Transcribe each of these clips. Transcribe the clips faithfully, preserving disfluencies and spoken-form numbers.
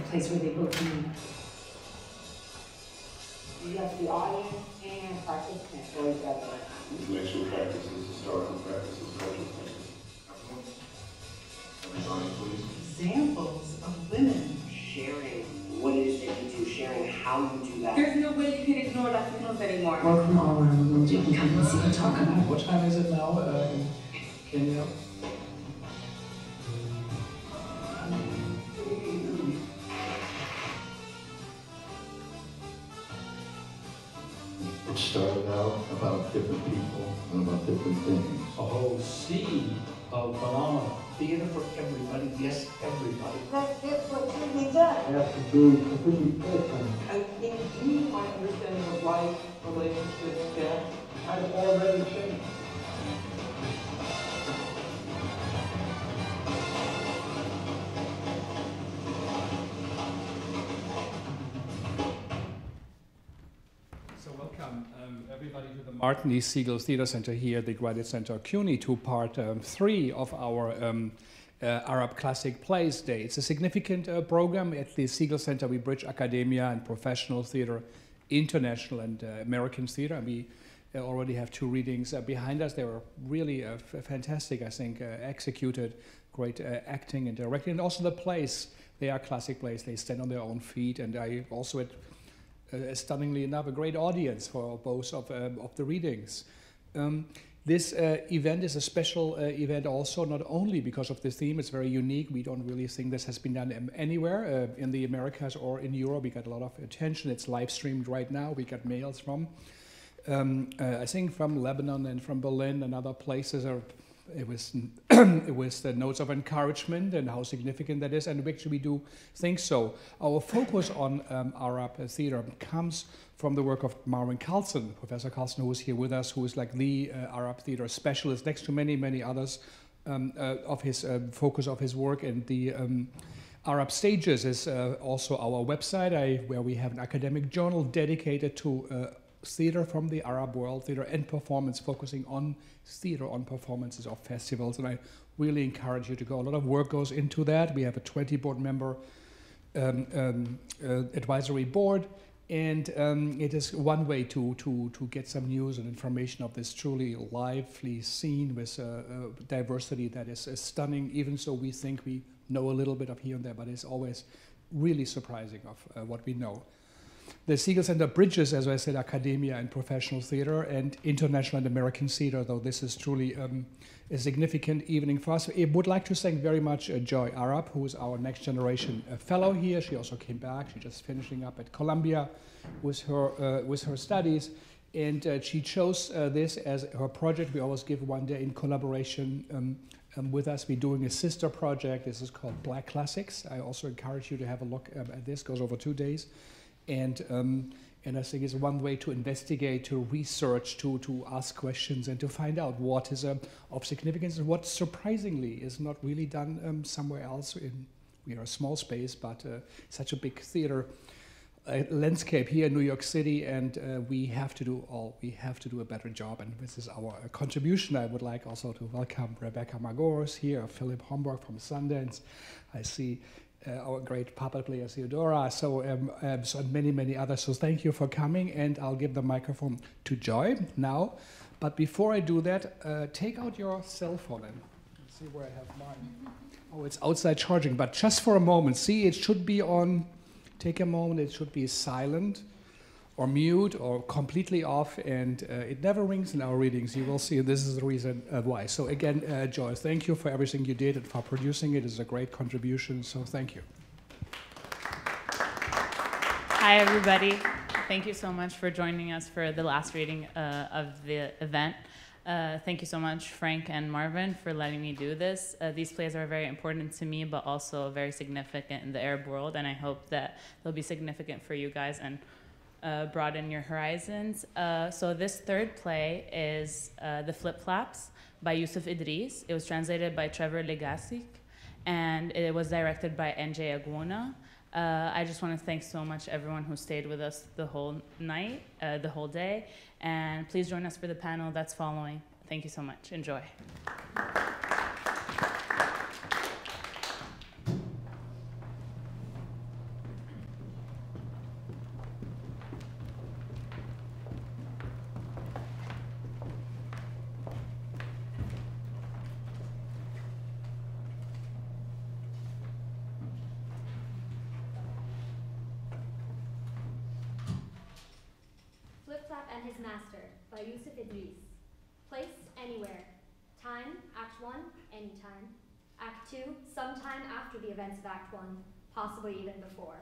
place where they both meet. You have the audience and participants go together. Intellectual practices, historical practices, cultural practices. Examples of women sharing what it is that you do, sharing how you do that. There's no way you can ignore Latinos anymore. or from all around the world. You can come and see and talk about it. What time is it now uh, in Kenya? It started out about different people and about different things. A whole sea of phenomena. Theater for everybody, yes, everybody. That's it, what should be done. You have to be completely open. I think you, my understanding of life, relationships, death, I've already changed. So welcome um, everybody to the Martin E. Segal Theatre Center here at the Graduate Center CUNY to part um, three of our um, uh, Arab Classic Plays Day. It's a significant uh, program. At the Segal Center we bridge academia and professional theater, international and uh, American theater. And we uh, already have two readings uh, behind us. They were really uh, fantastic, I think, uh, executed, great uh, acting and directing. And also the plays, they are classic plays. They stand on their own feet. And I also had Uh, stunningly enough, a great audience for both of, um, of the readings. Um, this uh, event is a special uh, event also, not only because of the theme, it's very unique. We don't really think this has been done um, anywhere uh, in the Americas or in Europe. We got a lot of attention. It's live streamed right now. We got mails from, um, uh, I think from Lebanon and from Berlin and other places. Are, it was it was the notes of encouragement and how significant that is, and actually we do think so. Our focus on um, Arab theater comes from the work of Marvin Carlson, Professor Carlson, who is here with us, who is like the uh, Arab theater specialist next to many, many others um, uh, of his uh, focus of his work. And the um, Arab Stages is uh, also our website, I, where we have an academic journal dedicated to uh, theater from the Arab world, theater and performance, focusing on theater, on performances of festivals. And I really encourage you to go. A lot of work goes into that. We have a twenty board member um, um, uh, advisory board, and um, it is one way to, to, to get some news and information of this truly lively scene with uh, uh, diversity that is uh, stunning, even so we think we know a little bit of here and there, but it's always really surprising of uh, what we know. The Segal Center bridges, as I said, academia and professional theater and international and American theater, though this is truly um, a significant evening for us. I would like to thank very much uh, Joy Arab, who is our next generation uh, fellow here. She also came back. She's just finishing up at Columbia with her, uh, with her studies. And uh, she chose uh, this as her project. We always give one day in collaboration um, um, with us. We're doing a sister project. This is called Black Classics. I also encourage you to have a look um, at this. It goes over two days. And, um, and I think it's one way to investigate, to research, to, to ask questions, and to find out what is uh, of significance and what surprisingly is not really done um, somewhere else. In, we are a small space, but uh, such a big theater uh, landscape here in New York City, and uh, we have to do all, we have to do a better job, and this is our uh, contribution. I would like also to welcome Rebecca Magors here, Philip Homburg from Sundance. I see Uh, our great puppet player Theodora, so, um, um, so and many, many others. So thank you for coming, and I'll give the microphone to Joy now. But before I do that, uh, take out your cell phone and let's see where I have mine. Oh, it's outside charging, but just for a moment. See, it should be on, take a moment, it should be silent or mute or completely off, and uh, it never rings in our readings. You will see this is the reason uh, why. So again, uh, Joy, thank you for everything you did and for producing it. It's a great contribution, so thank you. Hi, everybody. Thank you so much for joining us for the last reading uh, of the event. Uh, thank you so much, Frank and Marvin, for letting me do this. Uh, these plays are very important to me, but also very significant in the Arab world, and I hope that they'll be significant for you guys and Uh, broaden your horizons. Uh, so this third play is uh, The Flipflaps by Yusuf Idris. It was translated by Trevor, LeGassick, and it was directed by N J Agwuna. Uh, I just want to thank so much everyone who stayed with us the whole night, uh, the whole day, and please join us for the panel that's following. Thank you so much. Enjoy. His Master by Yusuf Idris. Place, anywhere. Time, Act one, anytime. Act two, sometime after the events of Act one, possibly even before.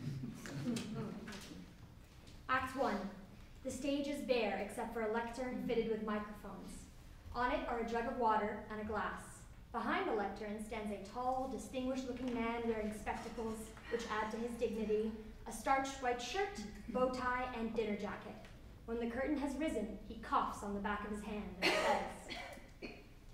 Act one. The stage is bare except for a lectern fitted with microphones. On it are a jug of water and a glass. Behind the lectern stands a tall, distinguished-looking man wearing spectacles, which add to his dignity, a starched white shirt, bow tie, and dinner jacket. When the curtain has risen, he coughs on the back of his hand and says,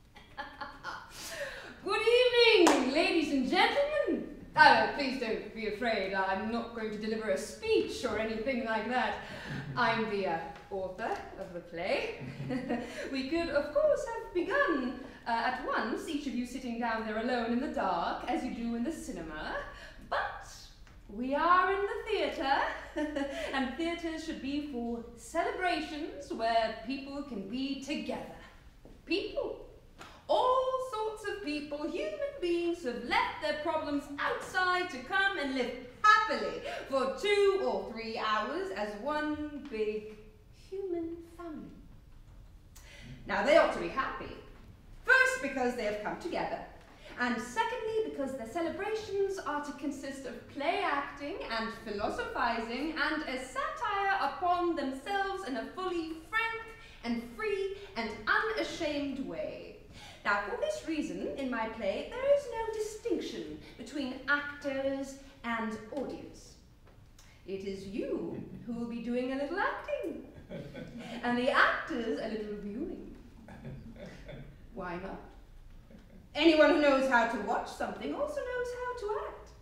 Good evening, ladies and gentlemen. Oh, please don't be afraid. I'm not going to deliver a speech or anything like that. I'm the uh, author of the play. We could, of course, have begun uh, at once, each of you sitting down there alone in the dark, as you do in the cinema. But we are in the theatre, and theatres should be for celebrations where people can be together. People. All sorts of people, human beings, have left their problems outside to come and live happily for two or three hours as one big human family. Now, they ought to be happy. First, because they have come together. And secondly, because their celebrations are to consist of play acting and philosophizing and a satire upon themselves in a fully frank and free and unashamed way. Now, for this reason, in my play, there is no distinction between actors and audience. It is you who will be doing a little acting, and the actors a little viewing. Why not? Anyone who knows how to watch something also knows how to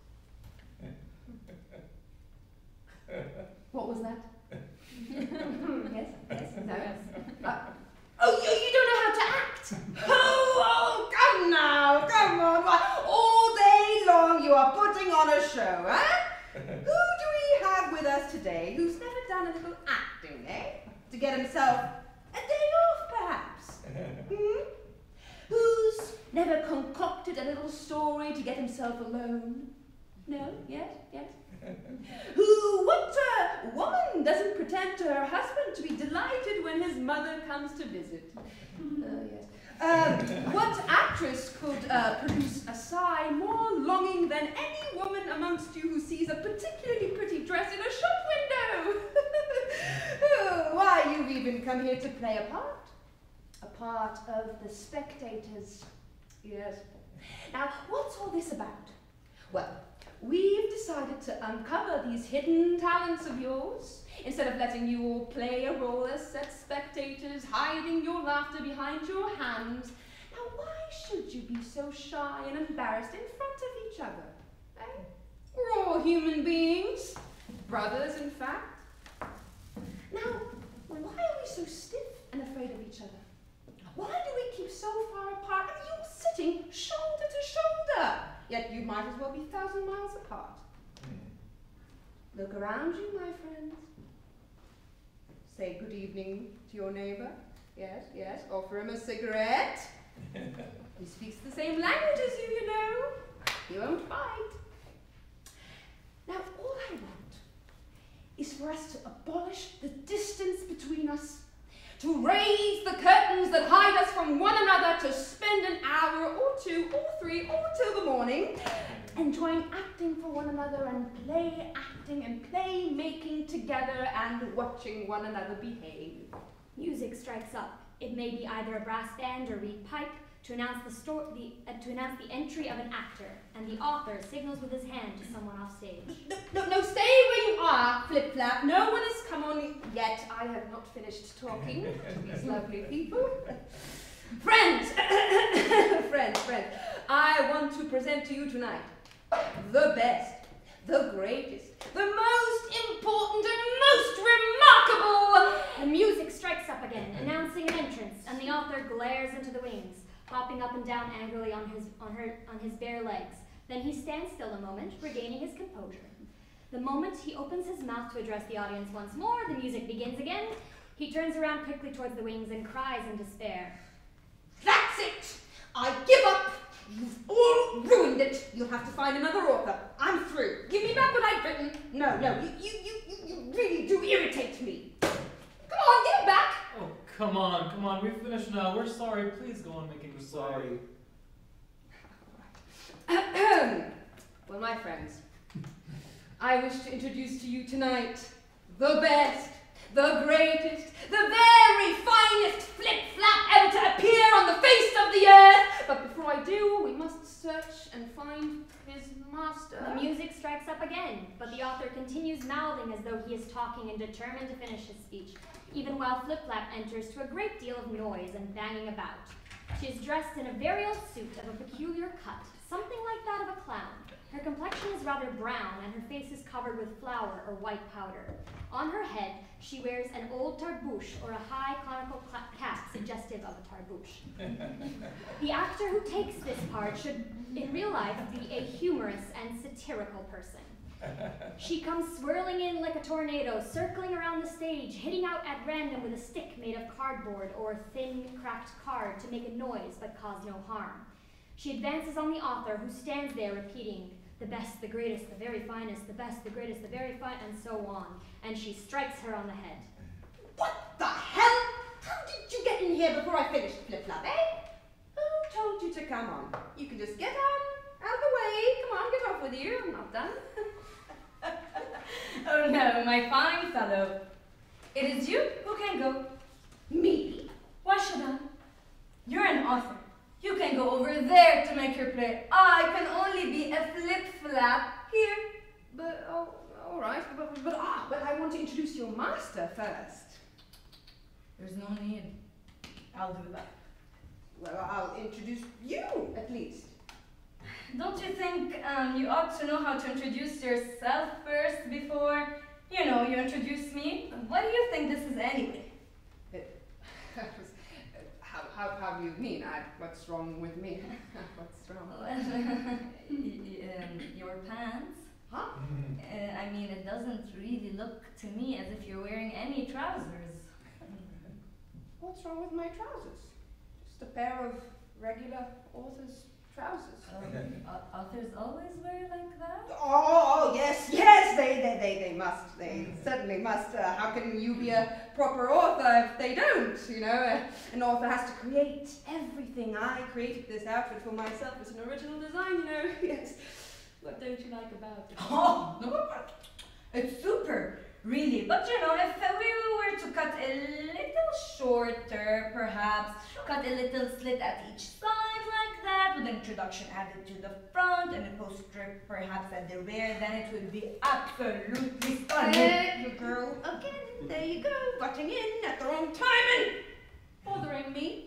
act. What was that? Yes, yes, no. Uh, oh, you, you don't know how to act? Oh, oh, come now, come on. Why, all day long you are putting on a show, eh? Who do we have with us today who's never done a little acting, eh? To get himself a day off, perhaps? Hmm? Who's never concocted a little story to get himself alone? No? Yes? Yes? Who, what uh, woman doesn't pretend to her husband to be delighted when his mother comes to visit? Oh, yes. Um, what actress could uh, produce a sigh more longing than any woman amongst you who sees a particularly pretty dress in a shop window? Oh, why, you've even come here to play a part. A part of the spectators. Yes. Now, what's all this about? Well, we've decided to uncover these hidden talents of yours, instead of letting you all play a role as set spectators, hiding your laughter behind your hands. Now, why should you be so shy and embarrassed in front of each other? Eh? We're all human beings, brothers, in fact. Now, why are we so stiff and afraid of each other? Why do we keep so far apart and you're sitting shoulder to shoulder? Yet you might as well be a thousand miles apart. Mm. Look around you, my friends. Say good evening to your neighbor. Yes, yes. Offer him a cigarette. He speaks the same language as you, you know. You won't fight. Now, all I want is for us to abolish the distance between us, to raise the curtains that hide us from one another, to spend an hour or two or three or till the morning enjoying acting for one another and play acting and play making together and watching one another behave. Music strikes up. It may be either a brass band or reed pipe to announce the, sto the, uh, to announce the entry of an actor, and the author signals with his hand to someone off stage. No, no, no, stay where you are, Flipflap. No one has come on yet. I have not finished talking to these lovely people. Friends, friends, friends, I want to present to you tonight the best, the greatest, the most important and most remarkable. The music strikes up again, announcing an entrance, and the author glares into the wings, hopping up and down angrily on his, on, her, on his bare legs. Then he stands still a moment, regaining his composure. The moment he opens his mouth to address the audience once more, the music begins again. He turns around quickly towards the wings and cries in despair. That's it! I give up! You've all ruined it! You'll have to find another author. I'm through. Give me back what I've written. No, no, you, you, you, you really do irritate me. Come on, give it back! come on, come on, we've finished now. We're sorry. Please go on making us sorry. Well, my friends, I wish to introduce to you tonight the best, the greatest, the very finest Flipflap ever to appear on the face of the earth. But before I do, we must search and find his master. The music strikes up again, but the author continues mouthing as though he is talking and determined to finish his speech, even while Flipflap enters to a great deal of noise and banging about. She is dressed in a very old suit of a peculiar cut, something like that of a clown. Her complexion is rather brown, and her face is covered with flour or white powder. On her head, she wears an old tarbouche, or a high conical cap suggestive of a tarbouche. The actor who takes this part should, in real life, be a humorous and satirical person. She comes swirling in like a tornado, circling around the stage, hitting out at random with a stick made of cardboard or a thin, cracked card to make a noise but cause no harm. She advances on the author, who stands there repeating, "The best, the greatest, the very finest, the best, the greatest, the very fine," and so on, and she strikes her on the head. What the hell? How did you get in here before I finished, Flipflap, eh? Who told you to come on? You can just get on, out of the way. Come on, get off with you. I'm not done. Oh no, my fine fellow. It is you who can go. Me? Why should I? You're an author. You can go over there to make your play. I can only be a Flipflap here. But, oh, all right. But, but, but, ah, but I want to introduce your master first. There's no need. I'll do that. Well, I'll introduce you, at least. Don't you think um, you ought to know how to introduce yourself first before, you know, you introduce me? What do you think this is anyway? How, how, how do you mean? I, what's wrong with me? What's wrong? Well, um, your pants. Huh? Uh, I mean, it doesn't really look to me as if you're wearing any trousers. What's wrong with my trousers? Just a pair of regular author's trousers. Um, uh, authors always wear like that? Oh, yes, yes, they, they, they, they must. They certainly must. Uh, how can you be a proper author if they don't? You know, uh, an author has to create everything. I created this outfit for myself. It's an original design, you know. Yes. What don't you like about it? Oh, no, it's super, really. But you know, if uh, we were to cut a little shorter, perhaps, cut a little slit at each side like that, with an introduction added to the front and a poster perhaps at the rear, then it would be absolutely stunning. There you go. Again, there you go. Butting in at the wrong time and bothering me.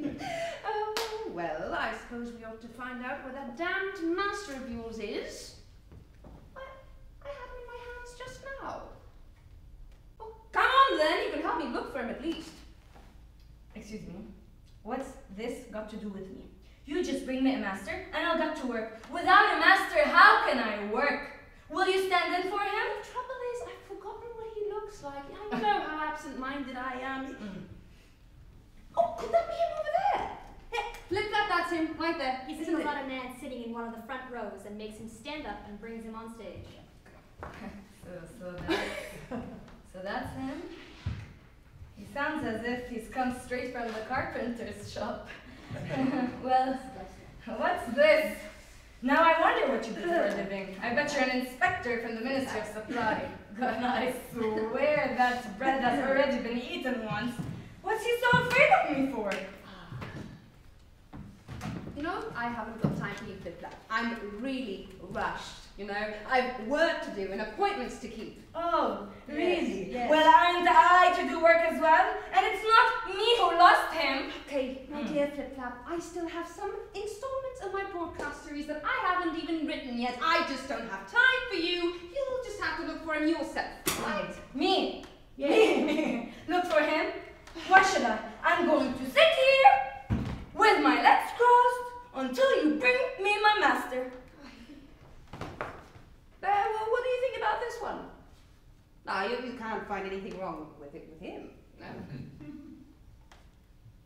Oh, well, I suppose we ought to find out where that damned master of yours is. I, I had him in my hands just now. Oh, come on then, you can help me look for him at least. Excuse me, what's this got to do with me? You just bring me a master and I'll get to work. Without a master, how can I work? Will you stand in for him? The trouble is, I've forgotten what he looks like. I know how absent-minded I am. Mm. Oh, could that be him over there? Hey, Flipflap, that's him, right there. He singles out a man sitting in one of the front rows and makes him stand up and brings him on stage. so, so, that's, so that's him? He sounds as if he's come straight from the carpenter's shop. Well, what's this? Now I wonder what you do for a living. I bet you're an inspector from the Ministry of Supply. God, I swear that bread has already been eaten once. What's he so afraid of me for? You know, I haven't got time for you, Flipflap. I'm really rushed, you know. I've work to do and appointments to keep. Oh, really? Yes, yes. Well, aren't I to do work as well? And it's not me who lost him. Okay, my Hmm. dear Flipflap, I still have some installments of my broadcast series that I haven't even written yet. I just don't have time for you. You'll just have to look for him yourself, right? Me? Yes. Me? Look for him? Why should I? I'm going to sit here with my legs crossed until you bring me my master. Uh, well, what do you think about this one? Ah, you, you can't find anything wrong with it with him. No.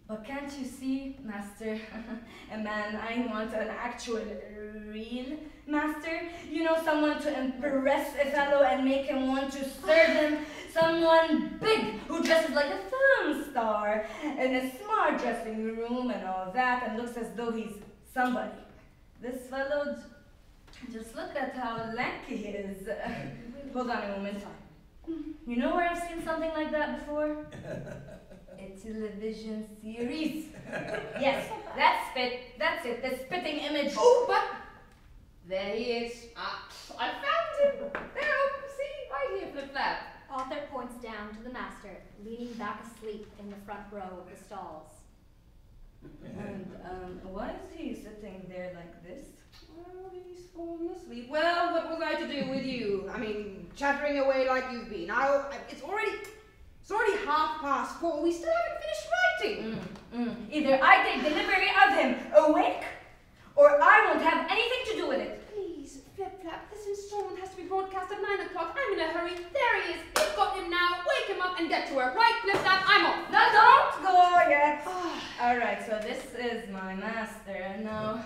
But can't you see, master, a man, I want an actual, real master. You know, someone to impress a fellow and make him want to serve him. Someone big, who dresses like a film star, in a smart dressing room and all that, and looks as though he's somebody. This fellow, just look at how lanky he is. Uh, hold on a moment. You know where I've seen something like that before? A television series. Yes, that's it. That's it. The spitting image. Oh, but there he is. Ah, I found him. There, see, right here, Flipflap. Author points down to the master, leaning back asleep in the front row of the stalls. And um, why is he sitting there like this? Well, he's fallen asleep. Well, what was I to do with you? I mean, chattering away like you've been. I, it's already, it's already half past four. We still haven't finished writing. Mm, mm. Either I take delivery of him awake, or I won't have anything to do with it. Please, Flipflap, this installment has to be broadcast at nine o'clock. I'm in a hurry. There he is. You've got him now. Wake him up and get to work. Right, Flipflap, I'm off. No, don't go yet. All right, so this is my master. Now,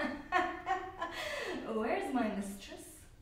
where's my mistress?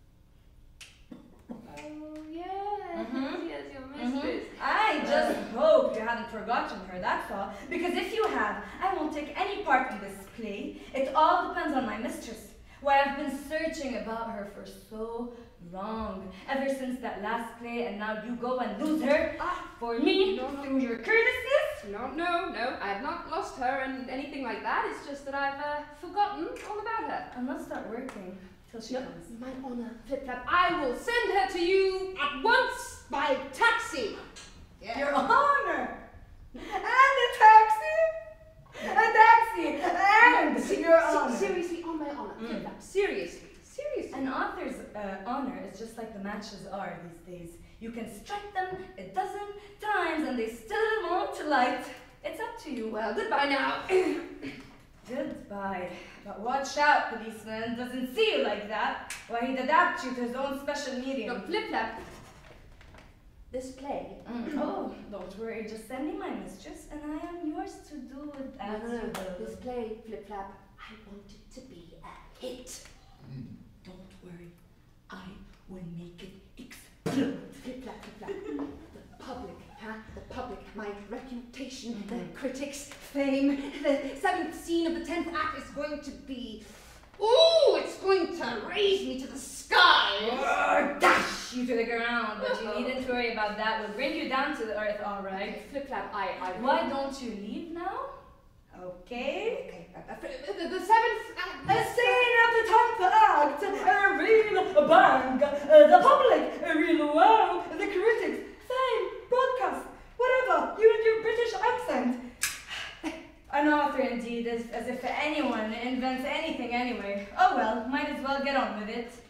Oh, yes. Mm-hmm. Yes, your mistress. Mm-hmm. I just hope you haven't forgotten her, that's all. Because if you have, I won't take any part in this play. It all depends on my mistress. Why, I've been searching about her for so long. Ever since that last play, and now you go and lose her Ah, for me no, no. through your courtesy. No, no, no. I have not lost her and anything like that. It's just that I've uh, forgotten all about her. I must start working till she No, comes. my honor, Flipflap. I will send her to you at once by taxi. Yeah. Your honor! And a taxi! A taxi! And Se- your se- honor! Seriously, on my honor, Mm. Flipflap. Seriously, seriously. An author's uh, honor is just like the matches are these days. You can strike them a dozen times and they still won't light. It's up to you. Well, goodbye now. Goodbye. But watch out, policeman. Doesn't see you like that. Why, he'd adapt you to his own special medium. Look, Flipflap. This play. Mm. Oh, don't worry. Just send me my mistress and I am yours to do with No, as no, no. you will. This play, Flipflap, I want it to be a hit. Don't worry. I will make it explode. Flipflap, Flipflap. The public, huh? The public, my reputation, Mhm. the critics' fame, the seventh scene of the tenth act is going to be. Ooh, it's going to raise me to the skies. Or dash you to the ground, but you needn't worry about that. We'll bring you down to the earth, all right? Flipflap, I, I. Why don't you leave now? Okay. Okay, uh, uh, the, the seventh act. A scene at the tenth act, a real bang, uh, the public, a real wow, the critics, fame, broadcast, whatever, you and your British accent. An author indeed, as, as if anyone invents anything anyway. Oh well, might as well get on with it.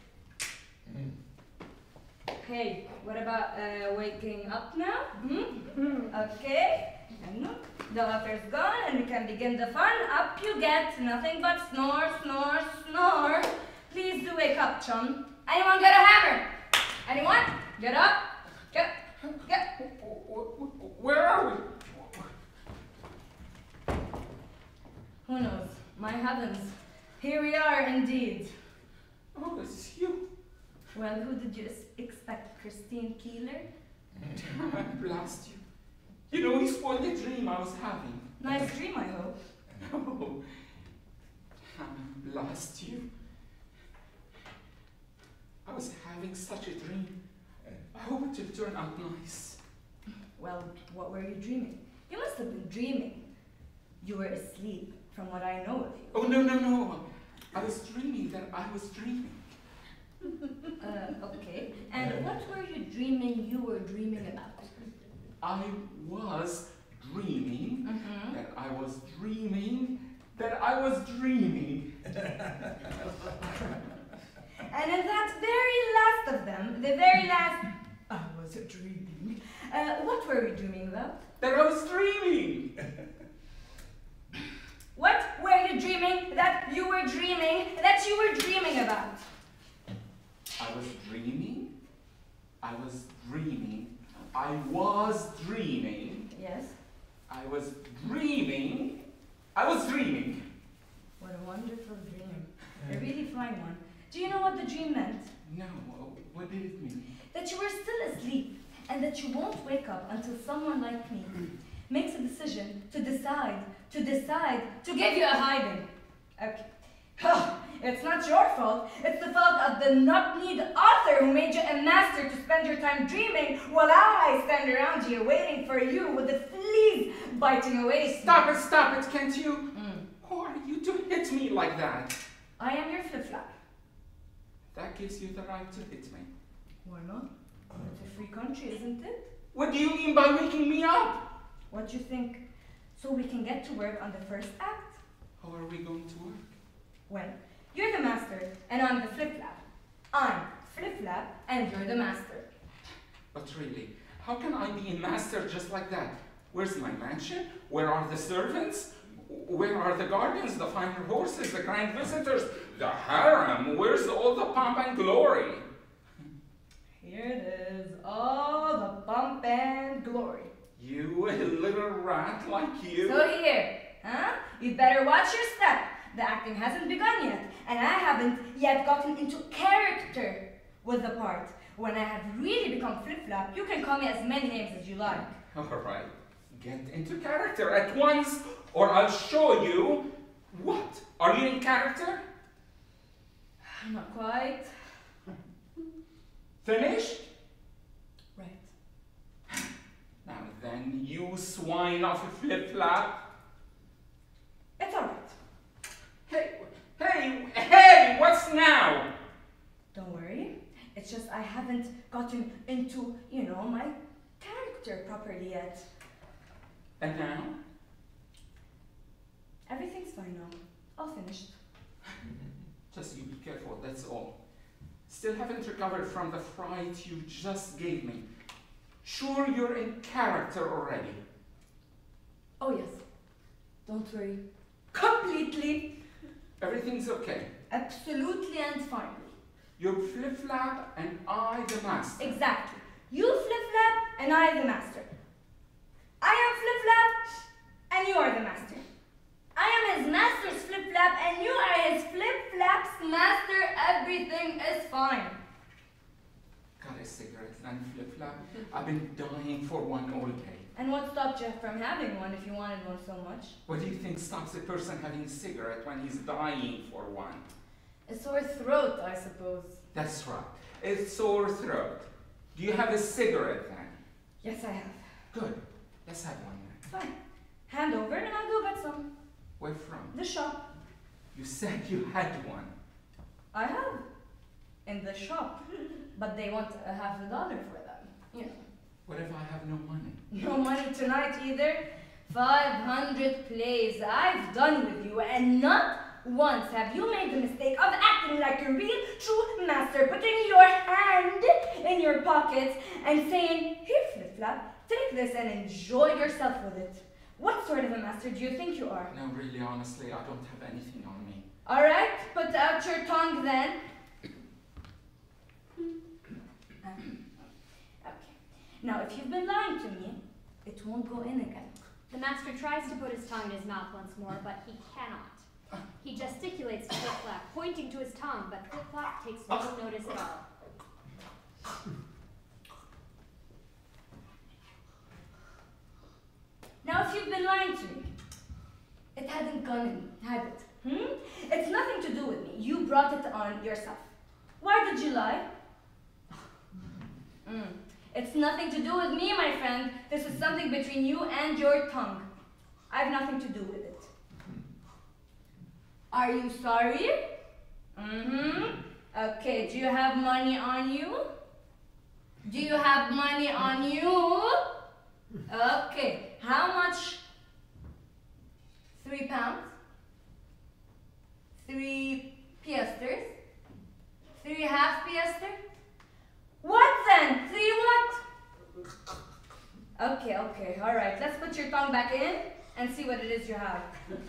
Hey, what about uh, waking up now? Hmm? Okay. No. The author's gone and we can begin the fun. Up you get, nothing but snore, snore, snore. Please do wake up, chum. Anyone got a hammer? Anyone? Get up. Get, get. Where are we? Who knows? My heavens. Here we are indeed. Oh, this is you. Well, who did you s- expect? Christine Keeler? I blast you. You know, you spoiled the dream I was having. Nice dream, I hope. No. I blast you. I was having such a dream. I hope it will turn out nice. Well, what were you dreaming? You must have been dreaming. You were asleep, from what I know of you. Oh, no, no, no. I was dreaming that I was dreaming. Uh, okay. And what were you dreaming you were dreaming about? I was dreaming Mm-hmm. that I was dreaming that I was dreaming. And in that very last of them, the very last, I was dreaming. Uh, what were we dreaming about? That I was dreaming. What were you dreaming that you were dreaming that you were dreaming about? I was dreaming. I was dreaming. I was dreaming Yes. I was dreaming. I was dreaming. What a wonderful dream. A really fine one. Do you know what the dream meant? No, what did it mean? That you were still asleep and that you won't wake up until someone like me makes a decision to decide, to decide, to give you a hiding. Okay. It's not your fault. It's the fault of the knock-kneed author who made you a master to spend your time dreaming while I stand around here waiting for you with the fleas biting away. Stop it, stop it, can't you? Mm. Who are you to hit me like that? I am your Flipflap. That gives you the right to hit me. Why not? It's a free country, isn't it? What do you mean by waking me up? What do you think? So we can get to work on the first act. How are we going to work? Well, you're the master, and I'm the Flipflap. I'm Flipflap, and you're the master. But really, how can I be a master just like that? Where's my mansion? Where are the servants? Where are the guardians, the fine horses, the grand visitors, the harem? Where's all the pomp and glory? Here it is, all the pomp and glory. You, a little rat like you. So here, huh? You better watch your step. The acting hasn't begun yet, and I haven't yet gotten into character with the part. When I have really become Flipflap, you can call me as many names as you like. All right, get into character at once, or I'll show you. What? Are you in character? Not quite. Finished? Right. Now then, you swine of a Flipflap. It's all right. Hey, hey, hey, what's now? Don't worry. It's just I haven't gotten into, you know, my character properly yet. And now? Everything's fine now. All finished. Just you be careful, that's all. Still haven't recovered from the fright you just gave me. Sure you're in character already? Oh yes. Don't worry. Completely. Everything's okay. Absolutely and finally. You're Flipflap and I the master. Exactly. You Flipflap and I the master. I am Flipflap and you are the master. I am his master's Flipflap and you are his Flipflap's master. Everything is fine. Got a cigarette and Flipflap? I've been dying for one all day. And what stopped you from having one if you wanted one so much? What do you think stops a person having a cigarette when he's dying for one? A sore throat, I suppose. That's right. A sore throat. Do you have a cigarette then? Yes, I have. Good. Let's have one then. Fine. Hand over and I'll go get some. Where from? The shop. You said you had one. I have. In the shop. But they want a half a dollar for them. You know. What if I have no money? No money tonight either. Five hundred plays I've done with you, and not once have you made the mistake of acting like a real true master, putting your hand in your pockets and saying, "Here, Flipflap, take this and enjoy yourself with it." What sort of a master do you think you are? No, really, honestly, I don't have anything on me. All right, put out your tongue then. Now, if you've been lying to me, it won't go in again. The master tries to put his tongue in his mouth once more, but he cannot. He gesticulates to Flipflap, pointing to his tongue, but Flipflap takes no notice at all. Now, if you've been lying to me, it hadn't gone in, had it? Hmm? It's nothing to do with me. You brought it on yourself. Why did you lie? Mm. It's nothing to do with me, my friend. This is something between you and your tongue. I have nothing to do with it. Are you sorry? Mm-hmm. Okay, do you have money on you? Do you have money on you? Okay, how much? Three pounds? Three piasters? Three half piasters? What then? Three what? Okay, okay, all right. Let's put your tongue back in and see what it is you have.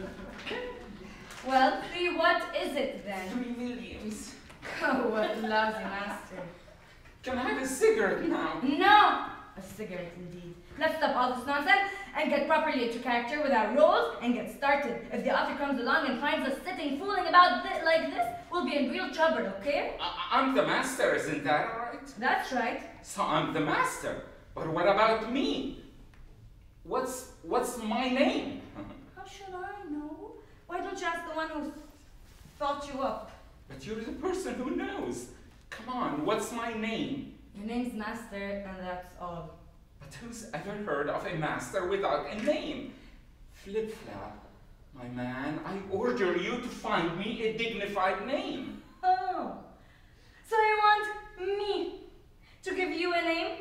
Well, three what is it then? Three millions. Oh, what a lousy master. Can I have a cigarette now? No! A cigarette indeed. Let's stop all this nonsense and get properly into character with our roles and get started. If the author comes along and finds us sitting fooling about th like this, we'll be in real trouble, okay? I I'm the master, isn't that right? That's right. So I'm the master. But what about me? What's, what's my name? How should I know? Why don't you ask the one who thought you up? But you're the person who knows. Come on, what's my name? Your name's Master, and that's all. But who's ever heard of a master without a name? Flipflap, my man, I order you to find me a dignified name. Oh, so you want me to give you a name?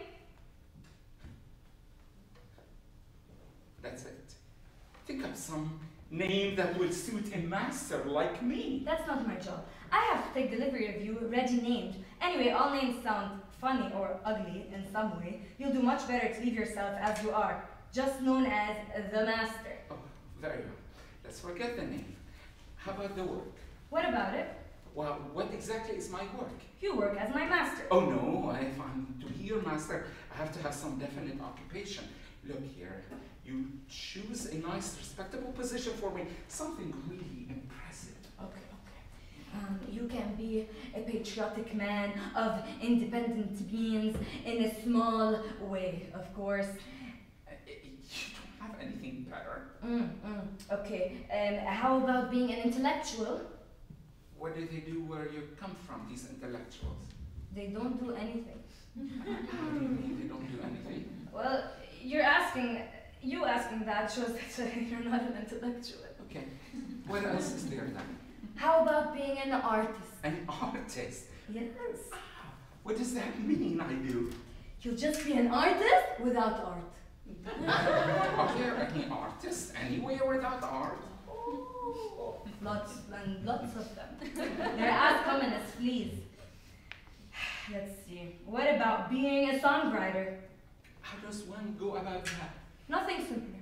That's it. Think of some name that will suit a master like me. That's not my job. I have to take delivery of you ready named. Anyway, all names sound funny or ugly in some way. You'll do much better to leave yourself as you are, just known as the master. Oh, very well. Let's forget the name. How about the work? What about it? Well, what exactly is my work? You work as my master. Oh no, if I'm to be your master, I have to have some definite occupation. Look here, you choose a nice, respectable position for me, something really impressive. Okay, okay. Um, you can be a patriotic man of independent means in a small way, of course. Uh, you don't have anything better. Mm, mm, okay, um, how about being an intellectual? What do they do where you come from, these intellectuals? They don't do anything. How do you mean they don't do anything? Well, you're asking, you asking that shows that you're not an intellectual. Okay, what else is there then? How about being an artist? An artist? Yes. What does that mean, I do? You'll just be an artist without art. Are there any artists anywhere without art? Oh, lots and lots of them. They're as common as fleas. Let's see. What about being a songwriter? How does one go about that? Nothing simpler.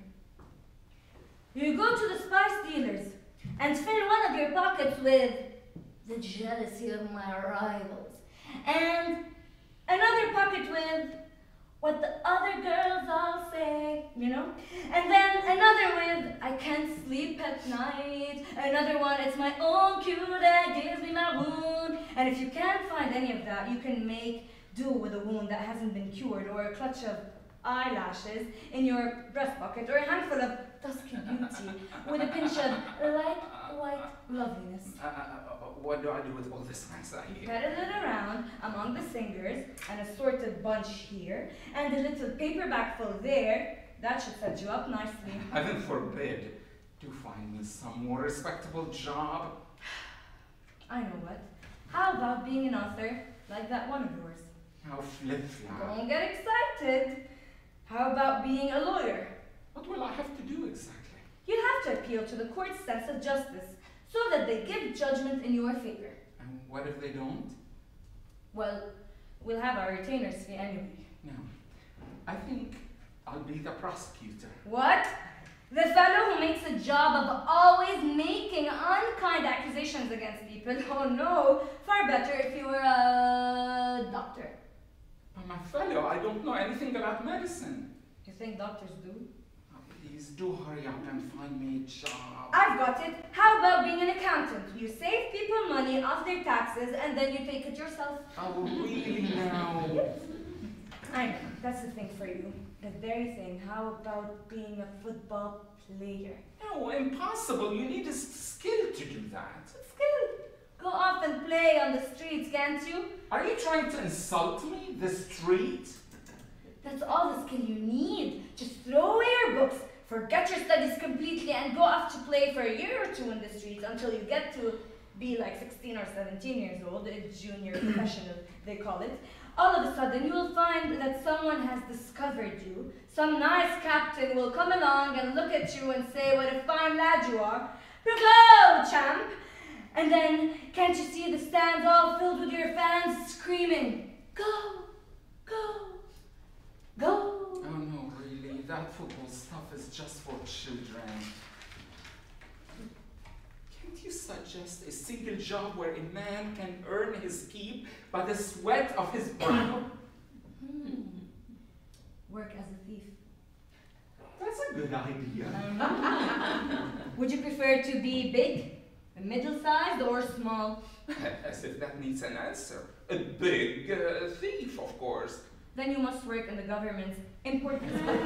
You go to the spice dealers and fill one of your pockets with the jealousy of my rivals, and another pocket with what the other girls all say, you know? And then another with, I can't sleep at night. Another one, it's my own cue that gives me my wound. And if you can't find any of that, you can make do with a wound that hasn't been cured, or a clutch of eyelashes in your breast pocket, or a handful of dusky beauty with a pinch of light white loveliness. Uh, uh, uh, what do I do with all this nice idea? Peddle it around among the singers, an assorted bunch here, and a little paperback full there. That should set you up nicely. Heaven forbid. Do find me some more respectable job. I know what. How about being an author like that one of yours? Now, Flipflap. Don't get excited. How about being a lawyer? What will I have to do exactly? You have to appeal to the court's sense of justice, so that they give judgment in your favor. And what if they don't? Well, we'll have our retainers fee anyway. No. I think I'll be the prosecutor. What? The fellow who makes a job of always making unkind accusations against people? Oh no, far better if you were a doctor. But my fellow, I don't know anything about medicine. You think doctors do? Oh, please do hurry up and find me a job. I've got it. How about being an accountant? You save people money off their taxes and then you take it yourself. Oh, really now? Yes. I know, that's the thing for you. The very thing. How about being a football player? No, impossible. You need a s- skill to do that. Skill. Go off and play on the streets, can't you? Are you trying to insult me? The street? That's all the skill you need. Just throw away your books, forget your studies completely, and go off to play for a year or two in the streets until you get to be like sixteen or seventeen years old, a junior professional, they call it. All of a sudden, you will find that someone has discovered you. Some nice captain will come along and look at you and say, what a fine lad you are. Bravo, champ! And then, can't you see the stands all filled with your fans screaming, go, go, go. Oh no, really, that football stuff is just for children. Can't you suggest a single job where a man can earn his keep by the sweat of his brow? Hmm. Work as a thief. That's a good idea. Um, would you prefer to be big, middle-sized, or small? As if that needs an answer. A big uh, thief, of course. Then you must work in the government's import.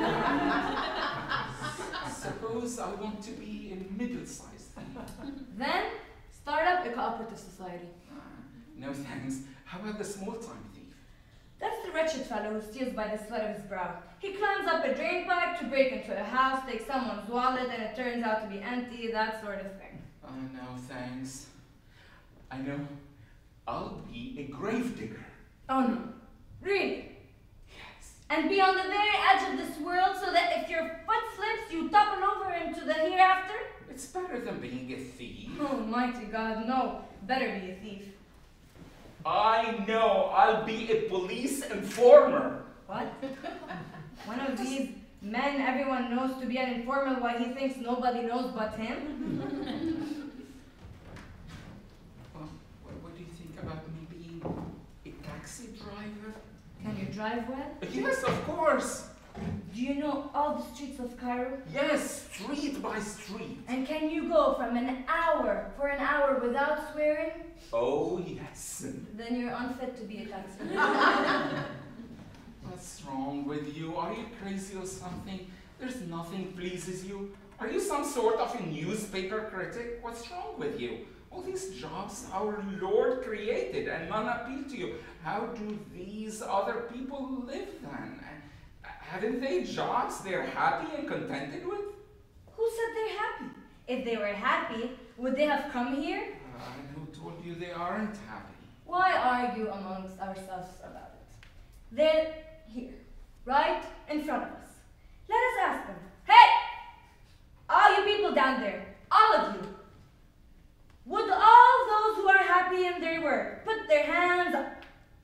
Suppose I want to be a middle-sized thief. Then start up a cooperative society. Uh, no thanks. How about the small-time thief? That's the wretched fellow who steals by the sweat of his brow. He climbs up a drain pipe to break into a house, takes someone's wallet, and it turns out to be empty, that sort of thing. Oh, no thanks. I know. I'll be a gravedigger. Oh no. Really? Yes. And be on the very edge of this world so that if your foot slips, you topple over into the hereafter? It's better than being a thief. Oh, mighty God, no. Better be a thief. I know. I'll be a police informer. What? One of these men everyone knows to be an informer while he thinks nobody knows but him? Well, what, what do you think about me being a taxi driver? Can you drive well? Yes, of course. Do you know all the streets of Cairo? Yes, street by street. And can you go from an hour for an hour without swearing? Oh, yes. Then you're unfit to be a taxi driver. What's wrong with you? Are you crazy or something? There's nothing pleases you. Are you some sort of a newspaper critic? What's wrong with you? All these jobs our Lord created and none appeal to you. How do these other people live then? Haven't they jobs they're happy and contented with? Who said they're happy? If they were happy, would they have come here? Uh, and who told you they aren't happy? Why argue amongst ourselves about it? They're here, right in front of us. Let us ask them, hey, all you people down there, all of you, would all those who are happy in their work put their hands up?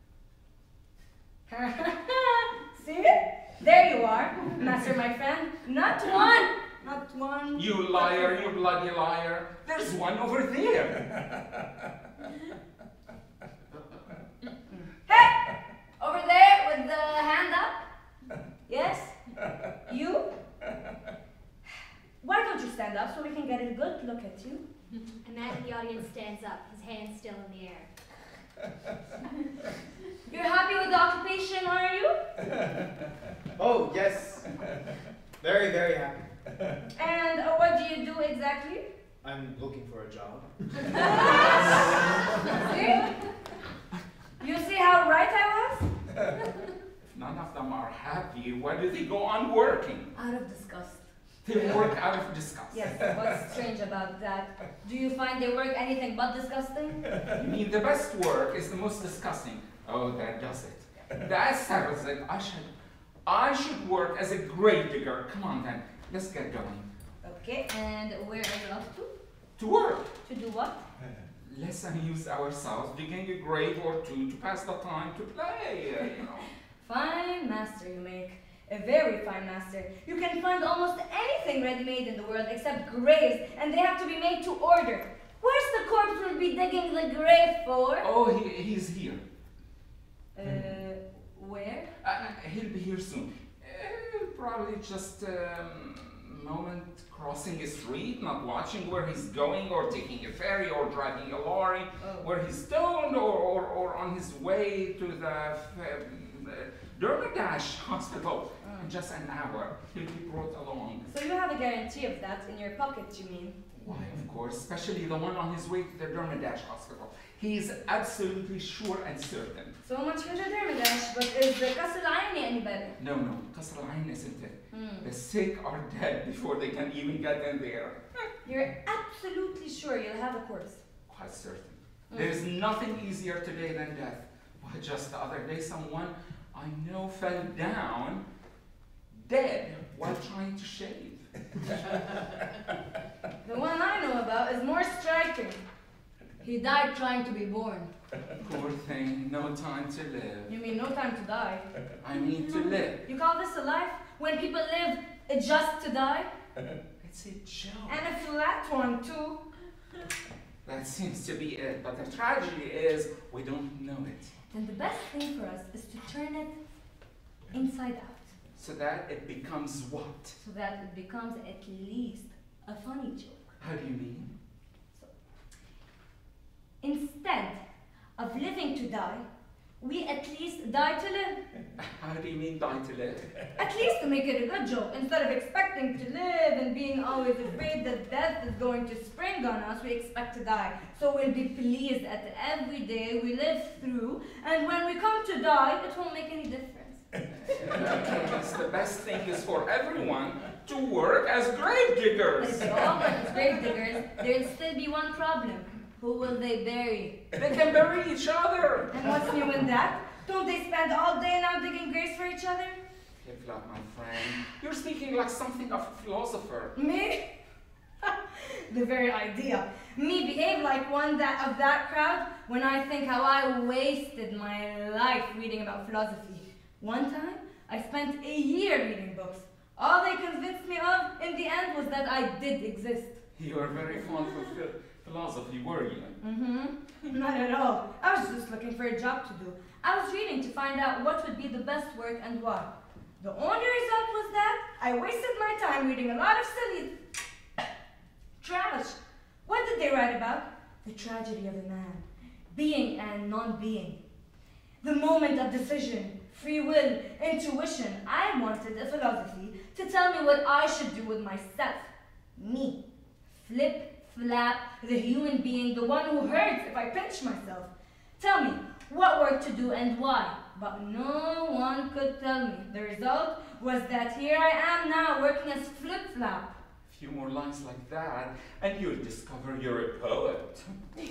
See? There you are, master, my friend. Not one, not one. You liar, you bloody liar. There's one over there. Hey! Over there with the hand up? Yes? You? Why don't you stand up so we can get a good look at you? A man in the audience stands up, his hands still in the air. You're happy with the occupation, are you? Oh, yes. Very, very happy. And uh, what do you do exactly? I'm looking for a job. See? You see how right I was? If none of them are happy, why do they go on working? Out of disgust. They work out of disgust. Yes, what's strange about that? Do you find their work anything but disgusting? You mean the best work is the most disgusting? Oh, that does it. That settles it. I should, I should work as a grave digger. Come on then, let's get going. Okay, and where are you off to? To work. To do what? Let's amuse ourselves, digging a grave or two to pass the time to play, uh, you know. Fine master you make. A very fine master. You can find almost anything ready-made in the world except graves, and they have to be made to order. Where's the corpse we'll be digging the grave for? Oh, he, he's here. Uh, where? Uh, he'll be here soon. Uh, probably just a um, moment crossing a street, not watching where he's going, or taking a ferry, or driving a lorry, Oh. where he's stoned, or, or, or on his way to the um, uh, Dermadash hospital. Oh. In just an hour, he'll be brought along. So you have a guarantee of that in your pocket, you mean? Why, of course, especially the one on his way to the Dermadash hospital. He's absolutely sure and certain. So much for the Dermadash, but is the Qasr al-Aini any better? No, no, Qasr al-Ain isn't it. Hmm. The sick are dead before they can even get in there. You're absolutely sure you'll have a corpse? Quite certain. Mm. There's nothing easier today than death. Why, just the other day, someone I know fell down dead while trying to shave. The one I know about is more striking. He died trying to be born. Poor thing, no time to live. You mean no time to die? I mean to live. You call this a life? When people live uh, just to die? It's a joke. And a flat one, too. That seems to be it, but the tragedy is we don't know it. Then the best thing for us is to turn it inside out. So that it becomes what? So that it becomes at least a funny joke. How do you mean? Instead of living to die, we at least die to live. How do you mean die to live? At least to make it a good joke. Instead of expecting to live and being always afraid that death is going to spring on us, we expect to die. So we'll be pleased at every day we live through, and when we come to die, it won't make any difference. In that case, the best thing is for everyone to work as grave diggers. But if they all work as grave diggers, there'll still be one problem. Who will they bury? They can bury each other. And what's new in that? Don't they spend all day now digging graves for each other? Flipflap, my friend, you're speaking like something of a philosopher. Me? The very idea. Me behave like one that of that crowd when I think how I wasted my life reading about philosophy. One time, I spent a year reading books. All they convinced me of in the end was that I did exist. You are very fond of phil philosophy, were you? Mm-hmm. Not at all. I was just looking for a job to do. I was reading to find out what would be the best work and why. The only result was that I wasted my time reading a lot of silly trash. What did they write about? The tragedy of a man, being and non-being. The moment of decision, free will, intuition. I wanted a philosophy to tell me what I should do with myself. Me. Flip-flap, the human being, the one who hurts if I pinch myself. Tell me what work to do and why. But no one could tell me. The result was that here I am now working as Flipflap. A few more lines like that, and you'll discover you're a poet.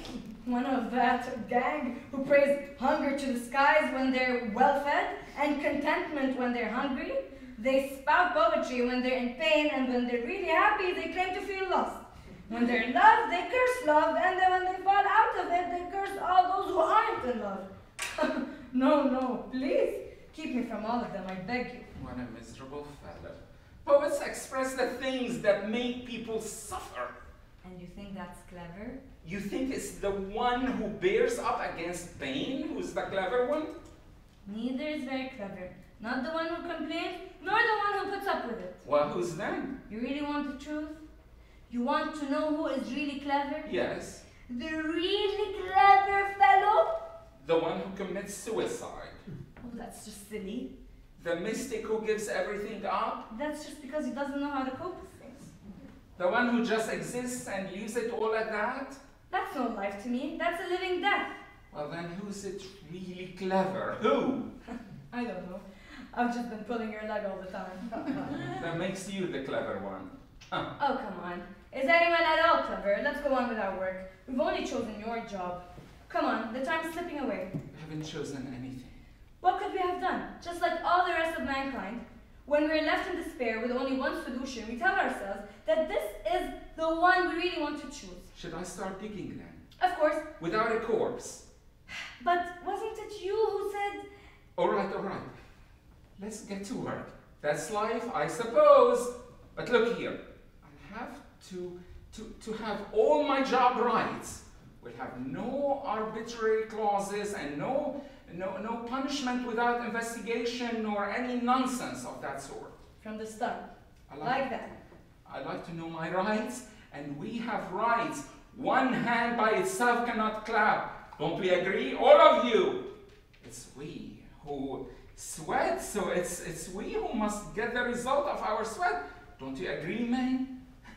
One of that gang who praise hunger to the skies when they're well-fed and contentment when they're hungry. They spout poetry when they're in pain, and when they're really happy, they claim to feel lost. When they're in love, they curse love, and then when they fall out of it, they curse all those who aren't in love. No, no, please, keep me from all of them, I beg you. What a miserable fellow. Poets express the things that make people suffer. And you think that's clever? You think it's the one who bears up against pain who's the clever one? Neither is very clever. Not the one who complains, nor the one who puts up with it. Well, who's then? You really want the truth? You want to know who is really clever? Yes. The really clever fellow? The one who commits suicide. Oh, that's just silly. The mystic who gives everything up. That's just because he doesn't know how to cope with things. The one who just exists and leaves it all at that. That's no life to me. That's a living death. Well, then who's it really clever? Who? I don't know. I've just been pulling your leg all the time. That makes you the clever one. Huh. Oh, come on. Is anyone at all clever? Let's go on with our work. We've only chosen your job. Come on, the time's slipping away. We haven't chosen anything. What could we have done? Just like all the rest of mankind, when we're left in despair with only one solution, we tell ourselves that this is the one we really want to choose. Should I start digging then? Of course. Without a corpse? But wasn't it you who said... All right, all right. Let's get to work. That's life, I suppose. But look here. I have to, to, to have all my job rights. We'll have no arbitrary clauses and no, no, no punishment without investigation or any nonsense of that sort. From the start. I like, like that. I like to know my rights, and we have rights. One hand by itself cannot clap. Don't we agree? All of you. It's we who sweat, so it's, it's we who must get the result of our sweat. Don't you agree, man?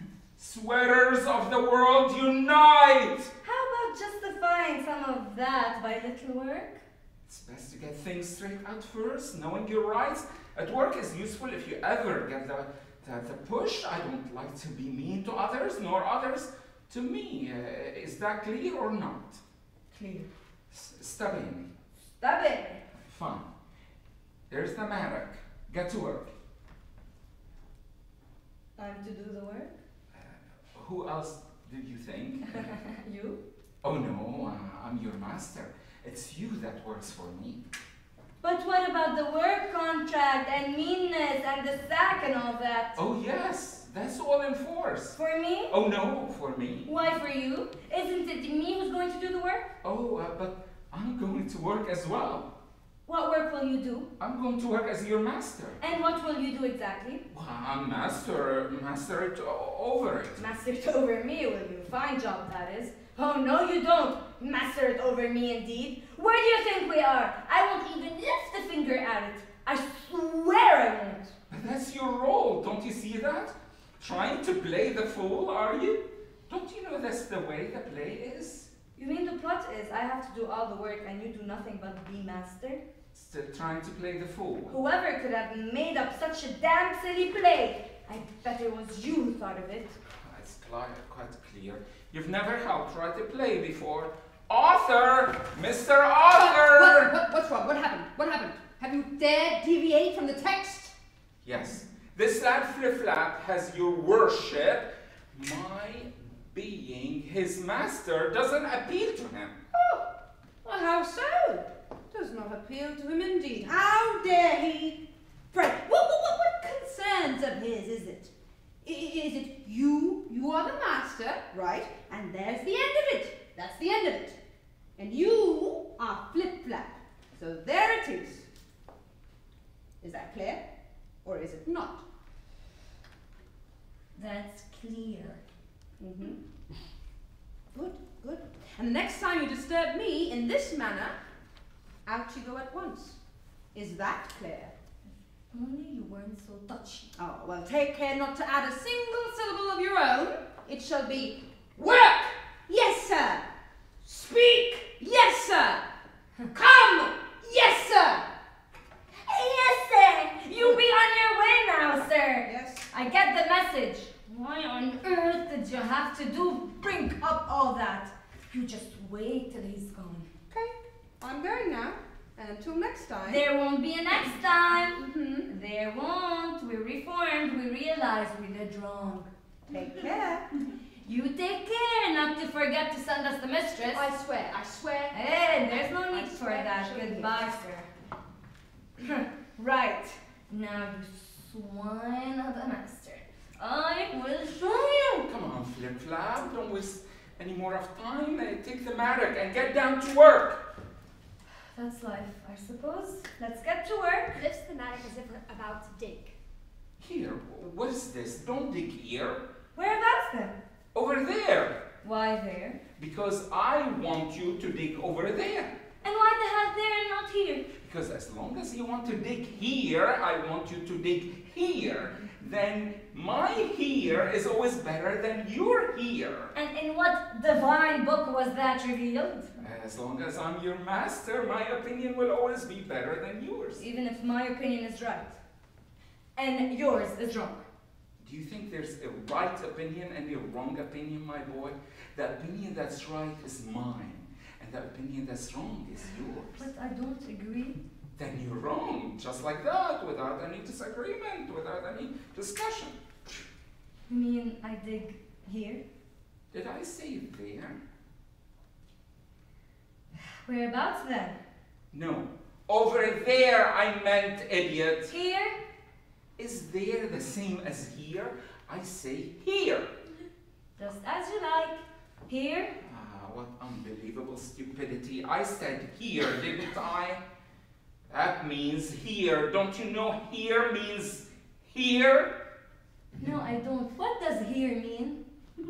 Sweaters of the world, unite! How about justifying some of that by little work? It's best to get things straight out first, knowing your rights. At work is useful if you ever get the, the, the push. I don't like to be mean to others, nor others to me. Uh, is that clear or not? Clear. S Sta bene. Sta bene. Fine. There's the Marek. Get to work. I'm to do the work? Who else did you think? You? Oh no, uh, I'm your master. It's you that works for me. But what about the work contract and meanness and the sack and all that? Oh yes, that's all in force. For me? Oh no, for me. Why for you? Isn't it me who's going to do the work? Oh, uh, but I'm going to work as well. What work will you do? I'm going to work as your master. And what will you do exactly? Well, I'm master, master it o- over it. Master it over me, will you? Fine job, that is. Oh, no, you don't. Master it over me, indeed. Where do you think we are? I won't even lift a finger at it. I swear I won't. But that's your role, don't you see that? Trying to play the fool, are you? Don't you know that's the way the play is? You mean the plot is I have to do all the work and you do nothing but be master? Still trying to play the fool. Whoever could have made up such a damn silly play? I bet it was you who thought of it. It's quite, quite clear. You've never helped write a play before. Author! Mister Author! What, what, what's wrong? What happened? What happened? Have you dared deviate from the text? Yes. This lad Flipflap has your worship. My being his master doesn't appeal to him. Oh, well, how so? Does not appeal to him indeed. How dare he? Pray, what, what, what, what concerns of his is it? I, is it you? You are the master, right? And there's the end of it. That's the end of it. And you are Flipflap. So there it is. Is that clear? Or is it not? That's clear. Mm-hmm. Good, good. And the next time you disturb me in this manner, out you go at once. Is that clear? Only you weren't so touchy. Oh, well, take care not to add a single syllable of your own. It shall be work! Yes, sir! Speak! Yes, sir! Come! Yes, sir! Yes, sir! You be on your way now, sir. Yes. I get the message. Why on earth did you have to do bring up all that? You just wait till he's gone. Okay, I'm going now. And until next time. There won't be a next time. Mm-hmm. There won't. We reformed. We realized we did wrong. Take care. You take care not to forget to send us the mistress. I swear, I swear. Hey, there's no need I for swear that. surely. Goodbye, sir. Right. Now, you swine of a master. I will show you. Come on, Flipflap. Don't waste any more of time. Uh, take the mattock and get down to work. That's life, I suppose. Let's get to work. Lifts the mattock as if we're about to dig. Here, what is this? Don't dig here. Whereabouts then? Over there. Why there? Because I want you to dig over there. And why the hell there and not here? Because as long as you want to dig here, I want you to dig here. Then my here is always better than your here. And in what divine book was that revealed? As long as I'm your master, my opinion will always be better than yours. Even if my opinion is right. And yours is wrong. Do you think there's a right opinion and a wrong opinion, my boy? The opinion that's right is mine. And the opinion that's wrong is yours. But I don't agree. Then you're wrong, just like that, without any disagreement, without any discussion. You mean I dig here? Did I say there? Whereabouts then? No. Over there, I meant, idiot. Here? Is there the same as here? I say here. Just as you like. Here? Ah, what unbelievable stupidity. I said here, didn't I? That means here. Don't you know here means here? No, I don't. What does here mean?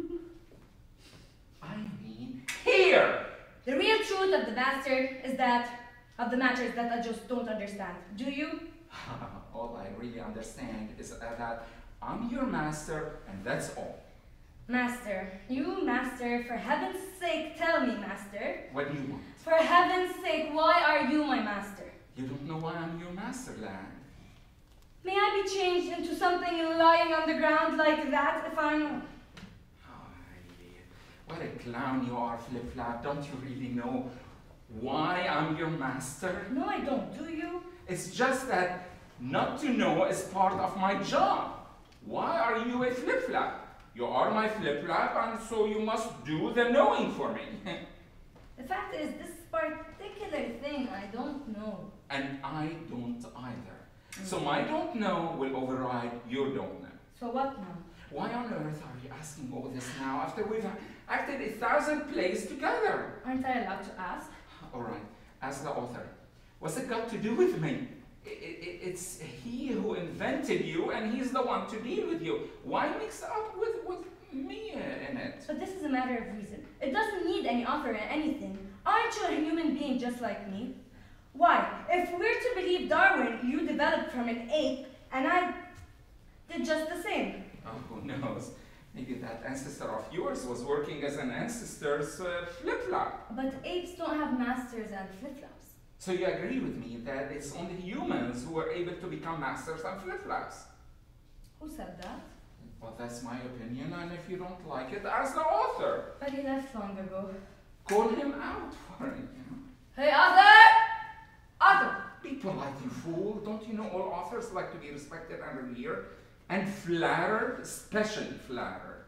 I mean here. The real truth of the master is that, of the matter is that I just don't understand. Do you? All I really understand is that I'm your master, and that's all. Master. You, master, for heaven's sake, tell me, master. What do you want? For heaven's sake, why are you my master? You don't know why I'm your master, lad. May I be changed into something lying on the ground like that if I know? What a clown you are, Flipflap. Don't you really know why I'm your master? No, I don't. Do you? It's just that not to know is part of my job. Why are you a Flipflap? You are my Flipflap, and so you must do the knowing for me. The fact is, this particular thing I don't know. And I don't either. Mm-hmm. So my don't know will override your don't know. So what now? Why on earth are you asking all this now after we've acted a thousand plays together? Aren't I allowed to ask? All right, ask the author. What's it got to do with me? I, I, it's he who invented you, and he's the one to deal with you. Why mix up with, with me in it? But this is a matter of reason. It doesn't need any author in anything. Aren't you a human being just like me? Why? If we're to believe Darwin, you developed from an ape, and I did just the same. Oh, who knows? Maybe that ancestor of yours was working as an ancestor's uh, flip-flap. But apes don't have masters and flip-flops. So you agree with me that it's only humans who are able to become masters and flip-flops? Who said that? Well, that's my opinion, and if you don't like it, ask the author. But he left long ago. Call him out for it. You know? Hey, author! Author! Be polite, you fool. Don't you know all authors like to be respected and revered? And flattered, especially flattered.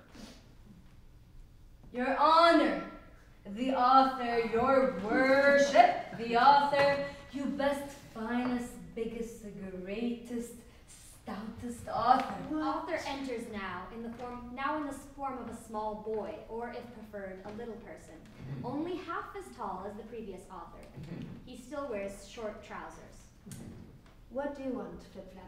Your honor, the author, your worship, the author, you best, finest, biggest, greatest, stoutest author. The author enters now in the form now in the form of a small boy, or if preferred, a little person, only half as tall as the previous author. He still wears short trousers. What do you want, Flipflap?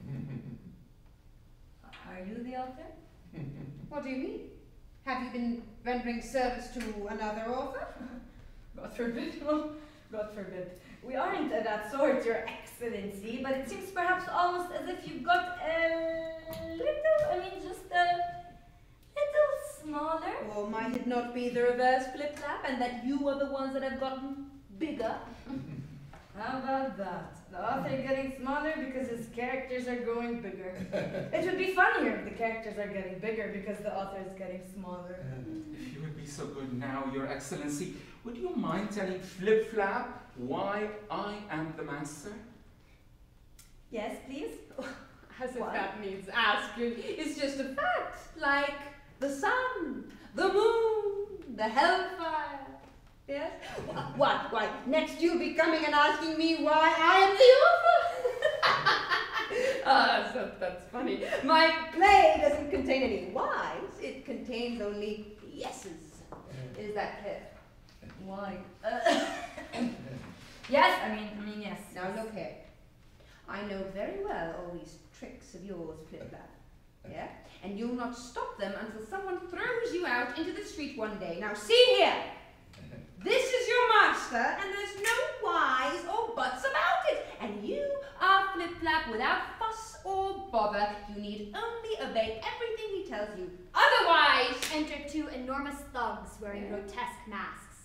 Are you the author? What do you mean? Have you been rendering service to another author? God forbid. Oh, God forbid. We aren't of that sort, Your Excellency, but it seems perhaps almost as if you've got a little, I mean, just a little smaller. Or might it not be the reverse, Flipflap, and that you are the ones that have gotten bigger? How about that? The author getting smaller because his characters are growing bigger. It would be funnier if the characters are getting bigger because the author is getting smaller. If you would be so good now, Your Excellency, would you mind telling Flipflap why I am the master? Yes, please. As if What? that needs asking. It's just a fact, like the sun, the moon, the hellfire. Yes? What? Why? Next you'll be coming and asking me why I am the author? Ah, so that's funny. My play doesn't contain any whys. It contains only yeses. Is that clear? Why? Uh, yes, I mean, I mean, yes. Now look here. I know very well all these tricks of yours, Flipflap. Yeah? And you'll not stop them until someone throws you out into the street one day. Now see here! This is your master, and there's no whys or buts about it. And you are Flipflap without fuss or bother. You need only obey everything he tells you. Otherwise, Enter two enormous thugs wearing grotesque masks.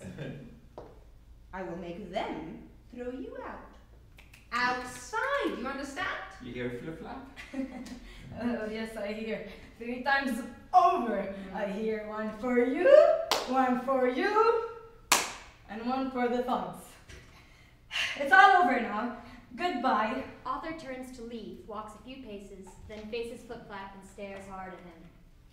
I will make them throw you out. Outside, you understand? You hear Flipflap? Oh, yes, I hear. Three times over. I hear one for you, one for you, and one for the thugs. It's all over now. Goodbye. Author turns to leave, walks a few paces, then faces Flipflap and stares hard at him.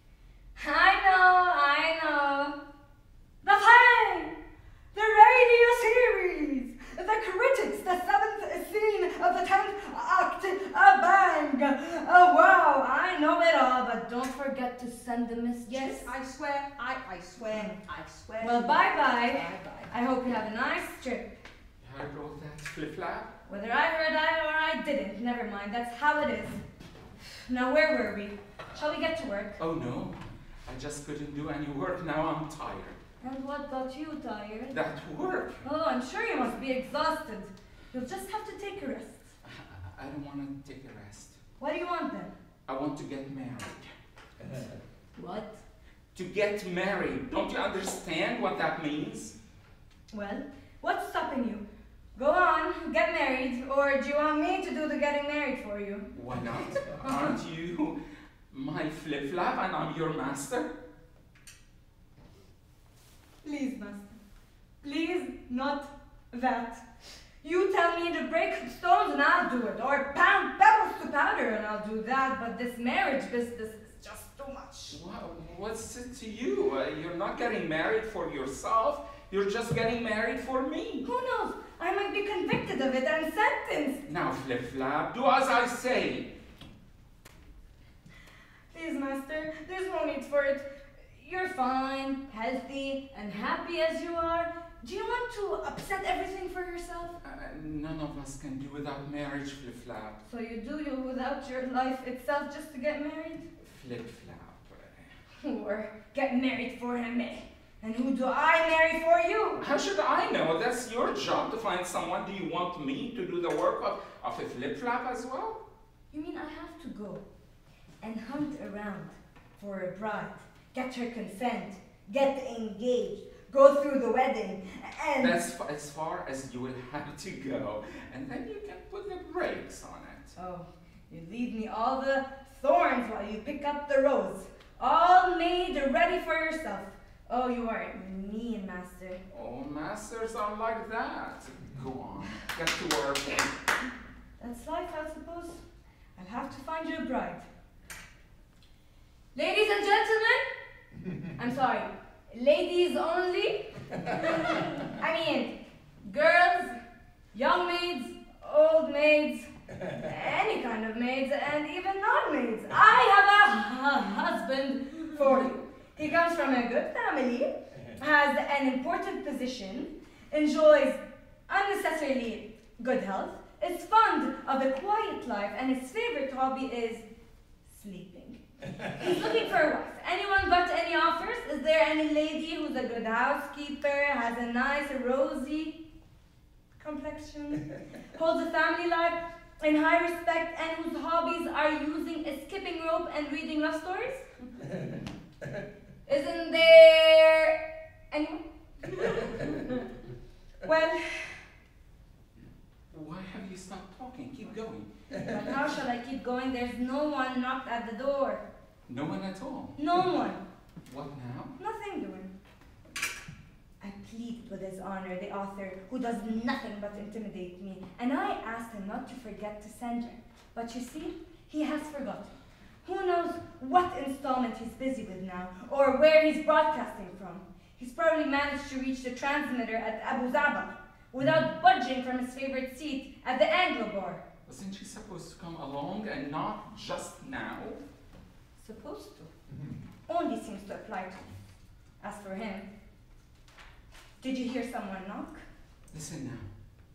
I know, I know. The play! The radio series! The critics! The seventh scene of the tenth act! A bang! Oh wow, I know it all, but don't forget to send the mistress. Yes, I swear, I, I swear, I swear. Well, bye-bye. Bye-bye. I hope you have a nice trip. I wrote that, Flipflap. Whether I heard I or I didn't, never mind, that's how it is. Now, where were we? Shall we get to work? Oh no, I just couldn't do any work. Now I'm tired. And what got you tired? That work? Oh, I'm sure you must be exhausted. You'll just have to take a rest. I, I don't want to take a rest. What do you want then? I want to get married. What? To get married. Don't you understand what that means? Well, what's stopping you? Go on, get married, or do you want me to do the getting married for you? Why not? Aren't you my Flipflap and I'm your master? Please, master. Please, not that. You tell me to break stones and I'll do it, or pound pebbles to powder and I'll do that, but this marriage business is just too much. Wow, what's it to you? Uh, you're not getting married for yourself, you're just getting married for me. Who knows? I might be convicted of it and sentenced. Now, Flipflap, do as I say. Please, master, there's no need for it. you're fine, healthy, and happy as you are. Do you want to upset everything for yourself? Uh, none of us can do without marriage, Flipflap. So you do you without your life itself just to get married? Flipflap. Or get married for him, eh? And who do I marry for you? How should I know? That's your job to find someone. Do you want me to do the work of, of a Flipflap as well? You mean I have to go and hunt around for a bride, get her consent, get engaged, go through the wedding, and... That's f as far as you will have to go, and then you can put the brakes on it. Oh, you leave me all the thorns while you pick up the rose, all made ready for yourself. Oh, you are a mean master. Oh, masters are like that. Go on, get to work. That's life, I suppose. I'll have to find you a bride. Ladies and gentlemen, I'm sorry, ladies only. I mean, girls, young maids, old maids, any kind of maids, and even non-maids. I have a husband for you. He comes from a good family, has an important position, enjoys unnecessarily good health, is fond of a quiet life, and his favorite hobby is sleeping. He's looking for a wife. Anyone got any offers? Is there any lady who's a good housekeeper, has a nice rosy complexion, holds a family life in high respect, and whose hobbies are using a skipping rope and reading love stories? Isn't there anyone? Well, why have you stopped talking? Keep going. But how shall I keep going? There's no one knocked at the door. No one at all? No one. What now? Nothing doing. I pleaded with his honor, the author, who does nothing but intimidate me, and I asked him not to forget to send her. But you see, he has forgotten. Who knows what installment he's busy with now, or where he's broadcasting from. He's probably managed to reach the transmitter at Abu Zaba without budging from his favorite seat at the Anglo bar. Wasn't she supposed to come along and not just now? Supposed to. Only seems to apply to me. As for him, did you hear someone knock? Listen now.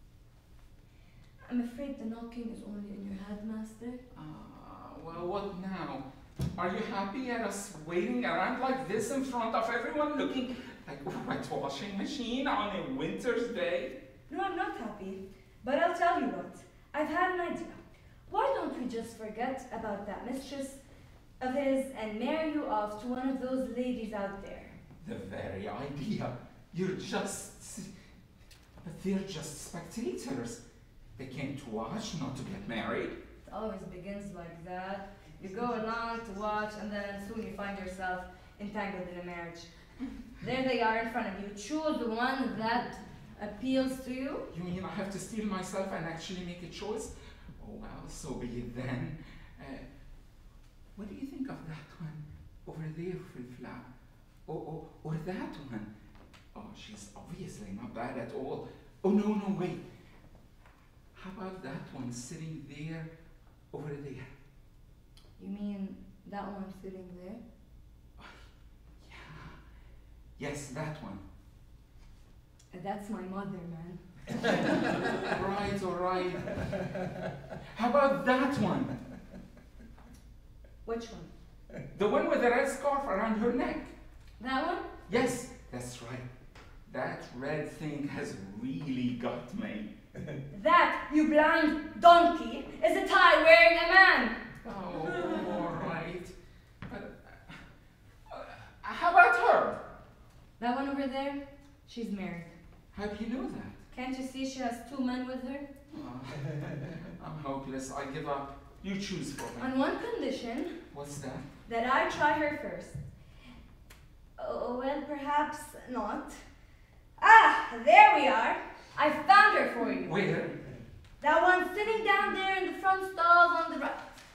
I'm afraid the knocking is only in your head, Master. Ah, uh, well, what now? Are you happy at us waiting around like this in front of everyone, looking like a wet washing machine on a winter's day? No, I'm not happy. But I'll tell you what. I've had an idea. Why don't we just forget about that mistress of his and marry you off to one of those ladies out there? The very idea. You're just... But they're just spectators. They came to watch, not to get married. It always begins like that. You go along to watch, and then soon you find yourself entangled in a marriage. There they are in front of you. Choose the one that appeals to you. You mean I have to steel myself and actually make a choice? Oh, well, so be it then. Uh, what do you think of that one over there, Flipflap? Or, or, or that one? Oh, she's obviously not bad at all. Oh, no, no, wait. How about that one sitting there, over there? You mean that one sitting there? Oh, yeah. Yes, that one. That's my mother, man. Right, all right. How about that one? Which one? The one with the red scarf around her neck. That one? Yes, that's right. That red thing has really got me. That, you blind donkey, is a tie wearing a man. Oh, all right. But, uh, how about her? That one over there, she's married. How do you know that? Can't you see she has two men with her? Oh, I'm hopeless. I give up. You choose for me. On one condition. What's that? That I try her first. Oh, well, perhaps not. Ah, there we are. I found her for you. Where? That one sitting down there in the front stalls on the right.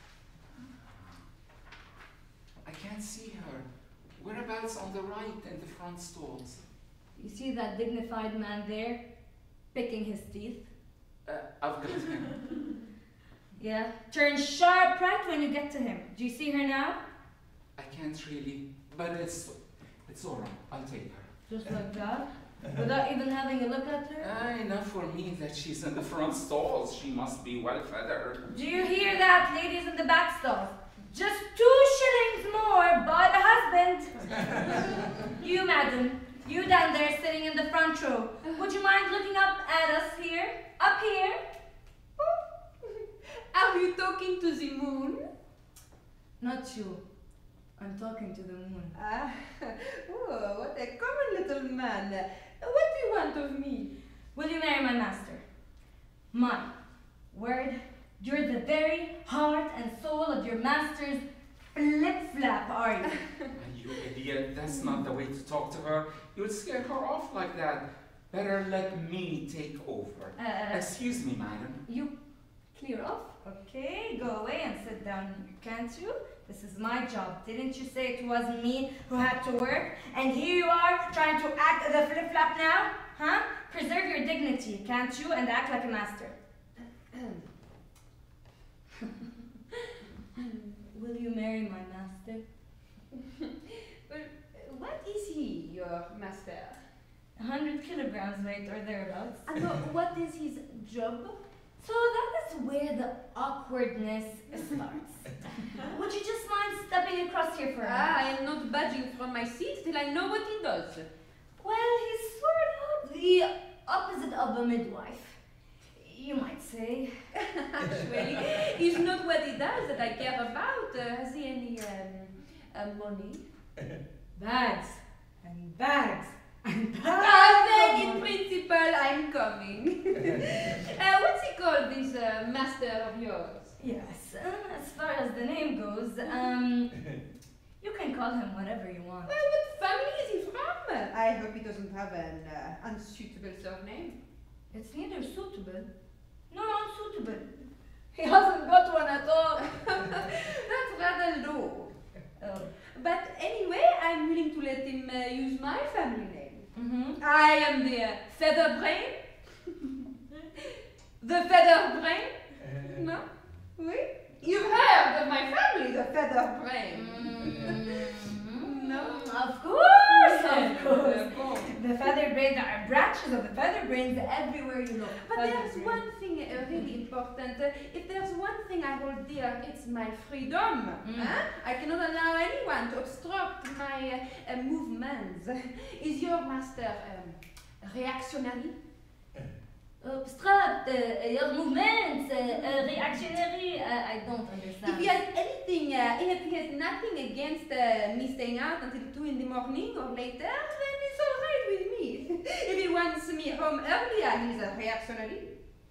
I can't see her. Whereabouts on the right in the front stalls? You see that dignified man there, picking his teeth? Uh, I've got him. Yeah, turn sharp right when you get to him. Do you see her now? I can't really, but it's It's all right. I'll take her. Just like that? Without even having a look at her? Uh, enough for me that she's in the front stalls. She must be well feathered. Do you hear that, ladies in the back stalls? Just two shillings more by the husband. You, madam, you down there sitting in the front row, would you mind looking up at us here? Up here? Are you talking to the moon? Not you. I'm talking to the moon. Ah, oh, what a common little man. What do you want of me? Will you marry my master? My word, you're the very heart and soul of your master's Flipflap, are you? You idiot, that's not the way to talk to her. You'll scare her off like that. Better let me take over. Uh, Excuse me, madam. You clear off? Okay, go away and sit down, can't you? This is my job. Didn't you say it wasn't me who had to work? And here you are, trying to act as a flip-flap now? Huh? Preserve your dignity, can't you? And act like a master. Will you marry my master? Well, what is he, your master? A hundred kilograms weight or thereabouts. And what is his job? So that is where the awkwardness starts. Would you just mind stepping across here for a Ah, I minute? am not budging from my seat till I know what he does. Well, he's sort of the opposite of a midwife, you might say. Actually, it's not what he does that I care about. Uh, has he any um, uh, money? Bags and bags and bags. Ah, then in principle, I'm coming. uh, what's he called, this uh, master of yours? Yes, uh, as far as the name goes, um, you can call him whatever you want. Well, what family is he from? I hope he doesn't have an uh, unsuitable surname. It's neither suitable nor unsuitable. He hasn't got one at all. That's rather low. Oh. But anyway, I'm willing to let him uh, use my family name. Mm-hmm. I am the uh, feather brain. The feather brain? No? Oui? You've heard of my family, the feather brain. Mm-hmm. No? Of course, of course. The feather brains are branches of the feather brains everywhere you look. But Feather there's brains. one thing uh, really important. Uh, if there's one thing I hold dear, it's my freedom. Mm. Huh? I cannot allow anyone to obstruct my uh, uh, movements. Is your master um, reactionary? Obstruct uh, your movements, uh, uh, reactionary. Uh, I don't understand. If he has anything, uh, if he has nothing against uh, me staying out until two in the morning or later, then it's all right with me. If he wants me home earlier, he's a reactionary.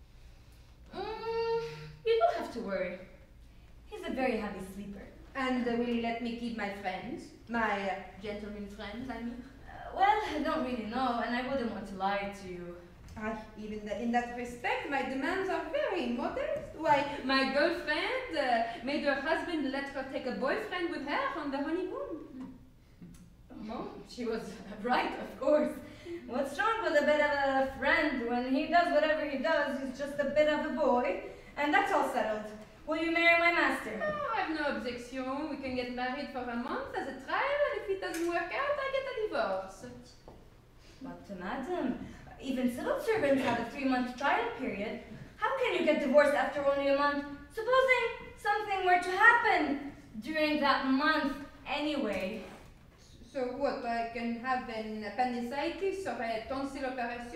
Mm, you don't have to worry. He's a very heavy sleeper. And uh, will he let me keep my friends? My uh, gentlemen friends, I mean? Uh, well, I don't really know, and I wouldn't want to lie to you. Ah, even th in that respect, my demands are very modest. Why, my girlfriend uh, made her husband let her take a boyfriend with her on the honeymoon. Oh, she was right, of course. What's wrong with a bit of a friend? When he does whatever he does, he's just a bit of a boy. And that's all settled. Will you marry my master? Oh, I have no objection. We can get married for a month as a trial, and if it doesn't work out, I get a divorce. But, uh, madam, even civil servants have a three-month trial period. How can you get divorced after only a month? Supposing something were to happen during that month anyway. So what, I can have an appendicitis or a tonsil operation?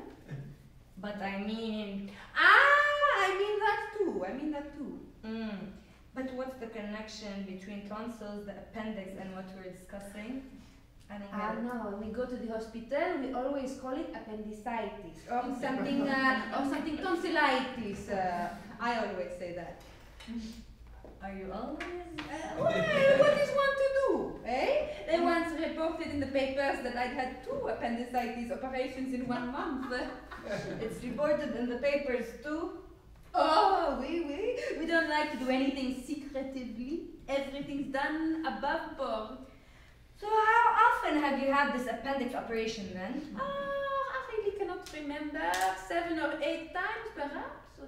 But I mean... Ah, I mean that too, I mean that too. Mm. But what's the connection between tonsils, the appendix, and what we're discussing? I don't Ah, get it. no, when we go to the hospital, we always call it appendicitis or something, uh, or something tonsillitis. Uh, I always say that. Are you always... Uh, well, what is one to do, eh? They once reported in the papers that I'd had two appendicitis operations in one month. It's reported in the papers too. Oh, oui, oui. We don't like to do anything secretively. Everything's done above board. So how often have you had this appendix operation then? Oh, I really cannot remember. Seven or eight times, perhaps.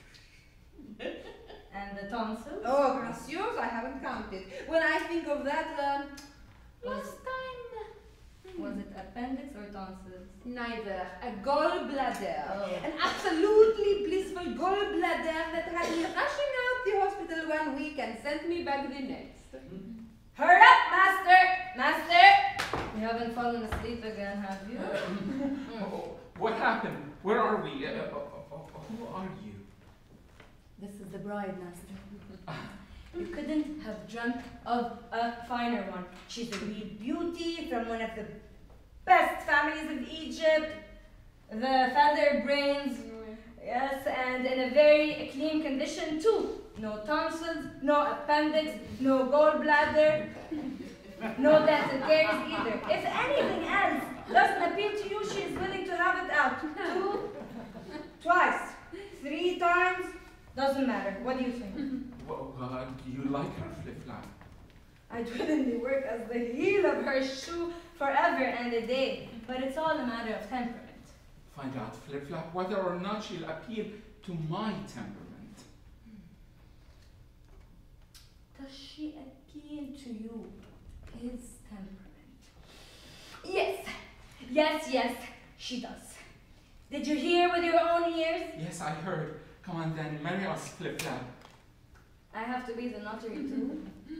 And the tonsils? Oh, gracious, I haven't counted. When I think of that, um, last time, Was it appendix or tonsils? Neither. A gallbladder. Oh. An absolutely blissful gallbladder that had me rushing out the hospital one week and sent me back the next. Hurry up, master! Master! You haven't fallen asleep again, have you? Oh, what happened? Where are we? Uh, uh, uh, who are you? This is the bride, master. You couldn't have dreamt of a finer one. She's a real beauty from one of the best families of Egypt. The feather brains, yes, and in a very clean condition too. No tonsils, no appendix, no gallbladder, no dental caries either. If anything else doesn't appeal to you, she is willing to have it out. Two, twice, three times, doesn't matter. What do you think? Well, uh, do you like her, Flipflap? I'd willingly work as the heel of her shoe forever and a day, but it's all a matter of temperament. Find out, Flipflap, whether or not she'll appeal to my temperament. Does she appeal to you? His temperament? Yes, yes, yes, she does. Did you hear with your own ears? Yes, I heard. Come on then, marry us, Flipflap. I have to be the notary too.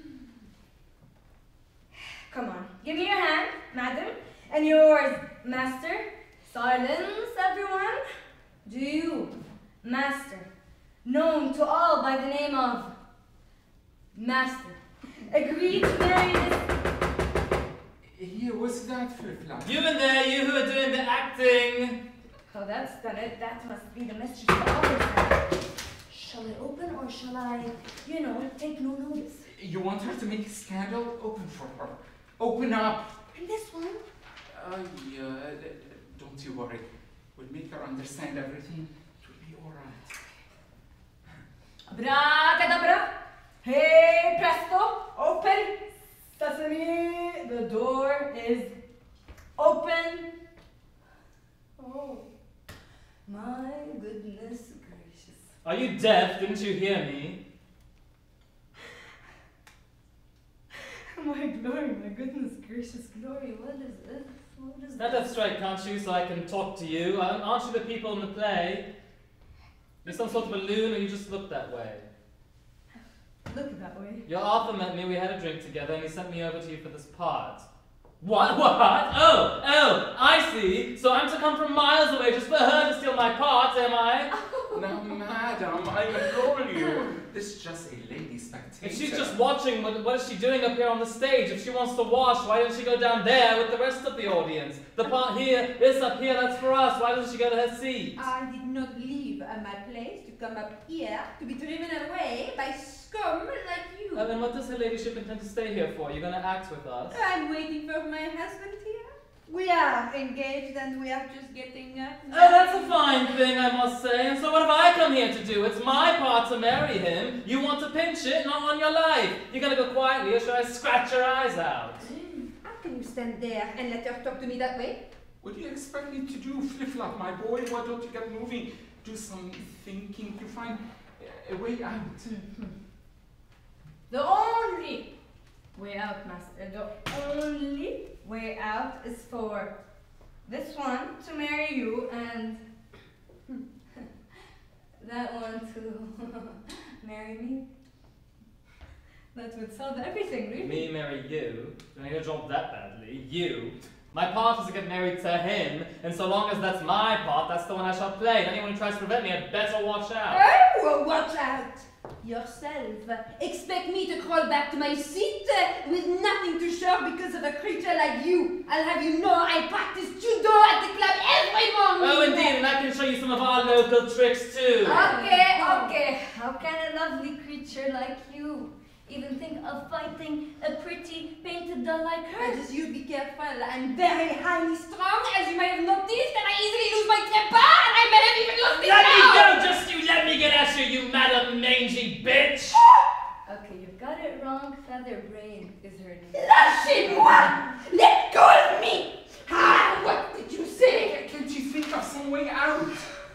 Come on, give me your hand, madam, and yours, master. Silence, everyone. Do you, master, known to all by the name of Master, agree to marry this? Here, what's that, Flipflap? You in there, you who are doing the acting. Oh, that's done it. That must be the mistress of all this. Shall I open or shall I, you know, take no notice? You want her to make a scandal? Open for her. Open up. And this one? Uh, yeah, don't you worry. We'll make her understand everything. It will be all right. Abracadabra. Hey, presto. Open. Sesame. The door is open. Oh, my goodness gracious. Are you deaf? Didn't you hear me? My glory, my goodness gracious glory. What is this? What is Stand up straight, can't you, so I can talk to you? Aren't you the people in the play? You're some sort of a loon, or you just look that way? Look that way. Your Arthur met me, we had a drink together, and he sent me over to you for this part. What? What? Oh, oh, I see. So I'm to come from miles away just for her to steal my part, am I? Now, madam, I implore you. This is just a lady spectator. If she's just watching, what, what is she doing up here on the stage? If she wants to watch, why doesn't she go down there with the rest of the audience? The part here, this up here, that's for us. Why doesn't she go to her seat? I did not leave uh, my place to come up here to be driven away by scum like you. Uh, then what does her ladyship intend to stay here for? You're going to act with us? I'm waiting for my husband here. We are engaged and we are just getting up. Oh, that's a fine thing, I must say. And so what have I come here to do? It's my part to marry him. You want to pinch it, not on your life. You're going to go quietly, or should I scratch your eyes out? How can you stand there and let her talk to me that way? What do you expect me to do, Flipflap, my boy? Why don't you get moving? Do some thinking to find a way out. The only way out, master, the only way out is for this one to marry you and that one to marry me. That would solve everything, really. Me marry you? Doing your job that badly? You? My part is to get married to him, and so long as that's my part, that's the one I shall play. And anyone who tries to prevent me had better watch out. Oh, well, watch out! Yourself. Expect me to crawl back to my seat uh, with nothing to show because of a creature like you. I'll have you know I practice judo at the club every morning. Oh, indeed, and I can show you some of our local tricks too. Okay, okay. How can a lovely creature like you even think of fighting a pretty painted doll like her? Uh, just you be careful. I'm very highly strong, as you may have noticed, and I easily lose my temper, and I may have even lost it Let now. me go, just you let me get at you, you madam mangy bitch! Okay, you've got it wrong. Feather brain is her name. Lâchez-moi! Let go of me! Ah, what did you say? Can't you think of some way out?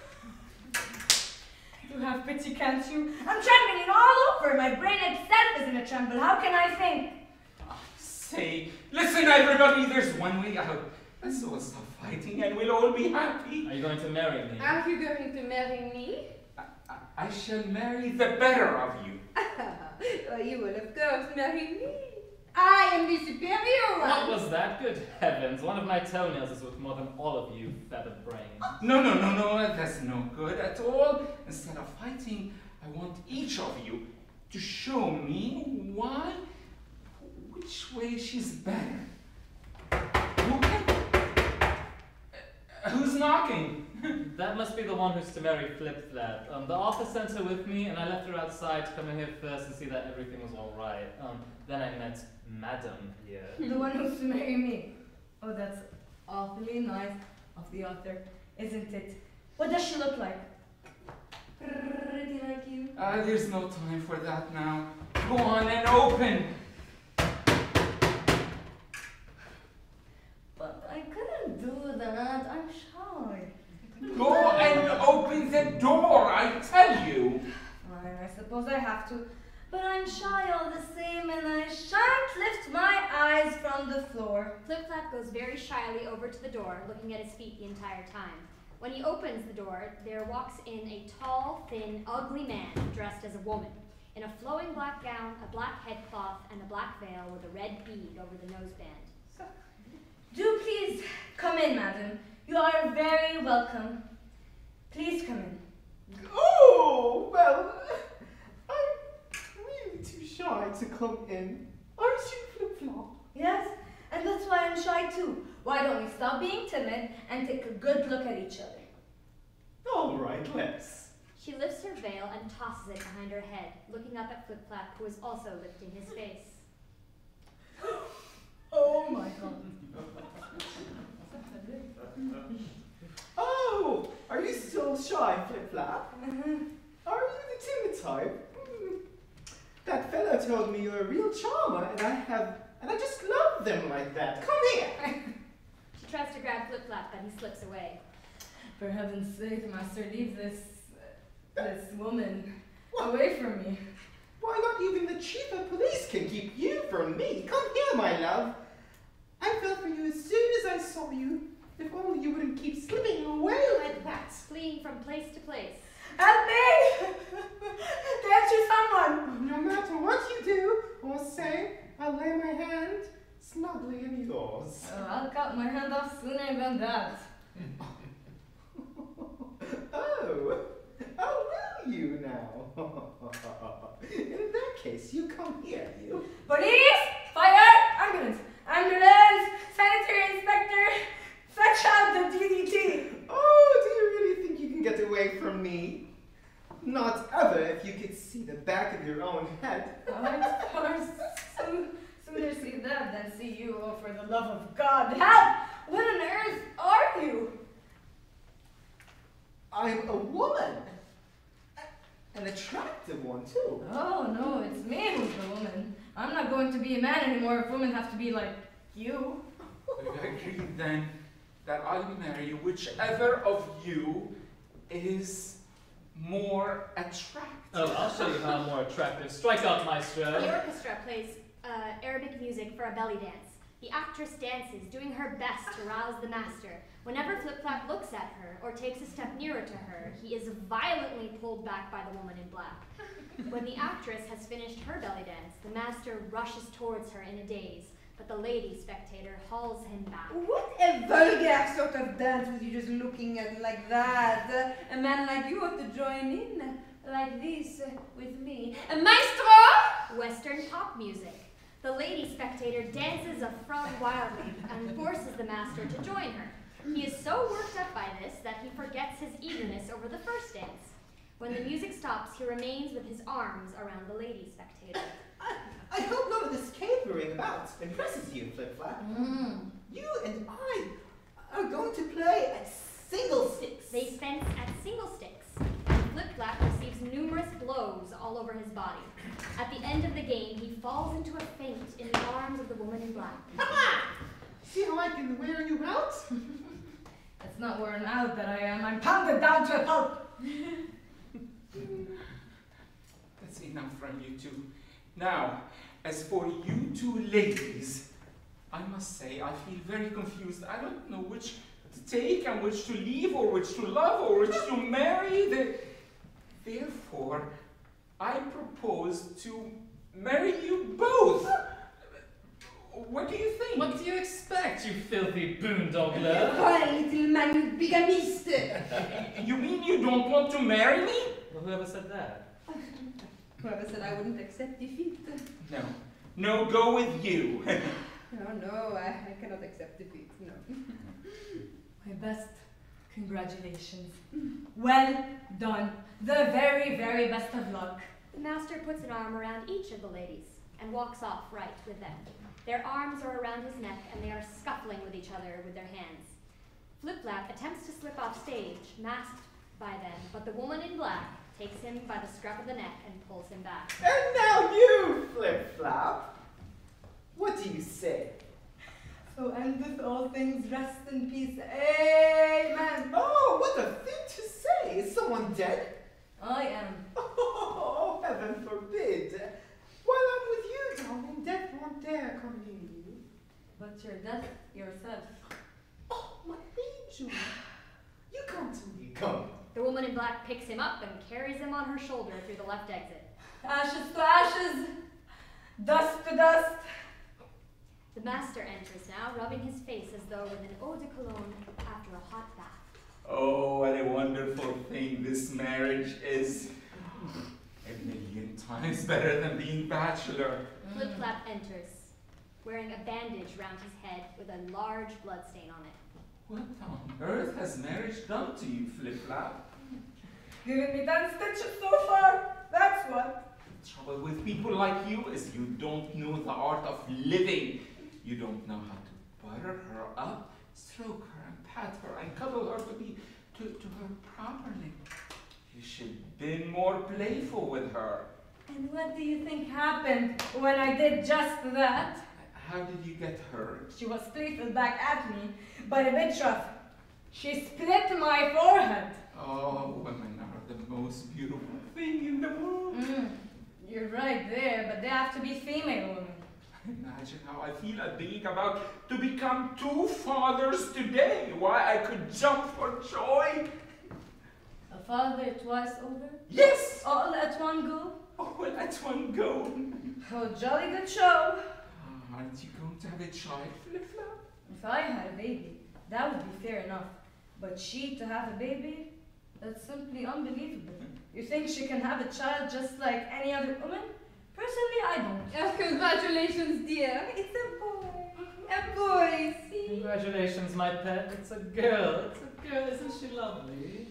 You have pity, can't you? I'm trembling all over. My brain itself is in a tremble. How can I think? Oh, say, listen everybody, there's one way out. Let's all stop fighting and we'll all be happy. Are you going to marry me? Are you going to marry me? I, I, I shall marry the better of you. Well, you will of course marry me. I am the superior one. What was that? Good heavens, one of my toenails is worth more than all of you feathered brains. No, no, no, no, that's no good at all. Instead of fighting, I want each of you to show me why, which way she's better. Who can, uh, who's knocking? That must be the one who's to marry Flipflap. Um, the office sent her with me, and I left her outside to come in here first and see that everything was all right. Um, then I met Madam here. The one who's to marry me. Oh, that's awfully nice of the author, isn't it? What does she look like? Pretty like you? Uh, there's no time for that now. Go on and open. But I couldn't do that. I'm shy. Go and open the door, I tell you. Fine, I suppose I have to. But I'm shy all the same, and I shan't lift my eyes from the floor. Flipflap goes very shyly over to the door, looking at his feet the entire time. When he opens the door, there walks in a tall, thin, ugly man dressed as a woman, in a flowing black gown, a black headcloth, and a black veil with a red bead over the noseband. Do please come in, madam. You are very welcome. Please come in. Oh, well, I'm really too shy to come in. Aren't you, Flipflap? Yes, and that's why I'm shy too. Why don't we stop being timid and take a good look at each other? All right, let's. She lifts her veil and tosses it behind her head, looking up at Flipflap, who is also lifting his face. Oh my god. Oh, are you still shy, Flipflap? Mm-hmm. Are you the timid type? Mm. That fellow told me you're a real charmer, and I have, and I just love them like that. Come here. She tries to grab Flipflap, but he slips away. For heaven's sake, master, leave this, uh, this woman away from me. Why not even the chief of police can keep you from me? Come here, my love. I fell for you as soon as I saw you. If only you wouldn't keep slipping away like that. Fleeing from place to place. Help me! Get you someone! No matter what you do or say, I'll lay my hand snugly in yours. Oh, I'll cut my hand off sooner than that. Oh, oh, will you now? In that case, you come here, you. Police! Fire! Ambulance! Ambulance! Sanitary inspector! Fetch out the D D T! Oh, do you really think you can get away from me? Not ever if you could see the back of your own head. Oh, of course. Soon, sooner see that than see you, oh, for the love of God. Help! What on earth are you? I'm a woman. An attractive one, too. Oh, no, it's me who's the woman. I'm not going to be a man anymore if women have to be like you. I agree then that I'll marry whichever of you is more attractive. Oh, I'll show you how I'm more attractive. Strike up, maestro. The orchestra plays uh, Arabic music for a belly dance. The actress dances, doing her best to rouse the master. Whenever Flipflap looks at her or takes a step nearer to her, he is violently pulled back by the woman in black. When the actress has finished her belly dance, the master rushes towards her in a daze, but the lady spectator hauls him back. What a vulgar sort of dance was you just looking at like that? Uh, a man like you ought to join in uh, like this uh, with me. A maestro! Western pop music. The lady spectator dances a frog wildly and forces the master to join her. He is so worked up by this that he forgets his eagerness over the first dance. When the music stops, he remains with his arms around the lady spectator. I, I hope none of this capering about impresses you, Flipflap. Mm. You and I are going to play at single sticks. They fence at single sticks, and Flipflap receives numerous blows all over his body. At the end of the game, he falls into a faint in the arms of the woman in black. See how I can wear you out? It's not worn out that I am. I'm pounded down to a pulp. That's enough from you two. Now, as for you two ladies, I must say, I feel very confused. I don't know which to take and which to leave or which to love or which to marry. The, therefore, I propose to marry you both. What do you think? What do you expect, you filthy boondoggler? Oh, little man, you bigamist! You mean you don't want to marry me? Well, whoever said that? Whoever said I wouldn't accept defeat? No. No, go with you. No, no, I, I cannot accept defeat, no. My best congratulations. Well done. The very, very best of luck. The master puts an arm around each of the ladies and walks off right with them. Their arms are around his neck and they are scuffling with each other with their hands. Flipflap attempts to slip off stage, masked by them, but the woman in black takes him by the scruff of the neck and pulls him back. And now you, Flipflap. What do you say? So endeth all things, rest in peace. Amen. Oh, what a thing to say! Is someone dead? I am. Oh, heaven forbid! While I'm with you, darling, death won't dare come near you. But you're death yourself. Oh, my angel! You come to me, come. The woman in black picks him up and carries him on her shoulder through the left exit. Ashes to ashes, dust to dust. The master enters now, rubbing his face as though with an eau de cologne after a hot bath. Oh, what a wonderful thing this marriage is. A million times better than being bachelor. Flipflap enters, wearing a bandage round his head with a large bloodstain on it. What on earth has marriage done to you, Flipflap? Giving me ten stitches so far, that's what. The trouble with people like you is you don't know the art of living. You don't know how to butter her up, stroke her and pat her and cuddle her to be to, to her properly. You should have been more playful with her. And what do you think happened when I did just that? How did you get hurt? She was playful back at me, but a bit rough. She split my forehead. Oh, women are the most beautiful thing in the world. Mm, you're right there, but they have to be female women. Imagine how I feel at being about to become two fathers today. Why, I could jump for joy. A father twice over? Yes! All at one go? All at one go. Oh, jolly good show. Uh, aren't you going to have a child, Flipflap? If I had a baby, that would be fair enough. But she to have a baby? That's simply unbelievable. You think she can have a child just like any other woman? Personally, I don't. Oh, congratulations, dear. It's a boy. A boy, see? Congratulations, my pet. It's a girl. It's a girl. Isn't she lovely?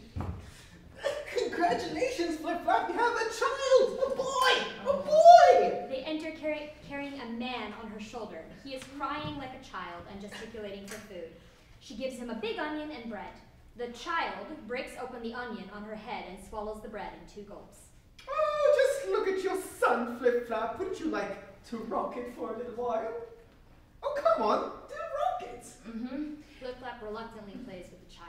Congratulations, Flipflap, you have a child! A boy! A boy! They enter carry, carrying a man on her shoulder. He is crying like a child and gesticulating for food. She gives him a big onion and bread. The child breaks open the onion on her head and swallows the bread in two gulps. Oh, just look at your son, Flipflap. Wouldn't you like to rock it for a little while? Oh, come on, do rock it. Mm-hmm. Flipflap reluctantly plays with the child.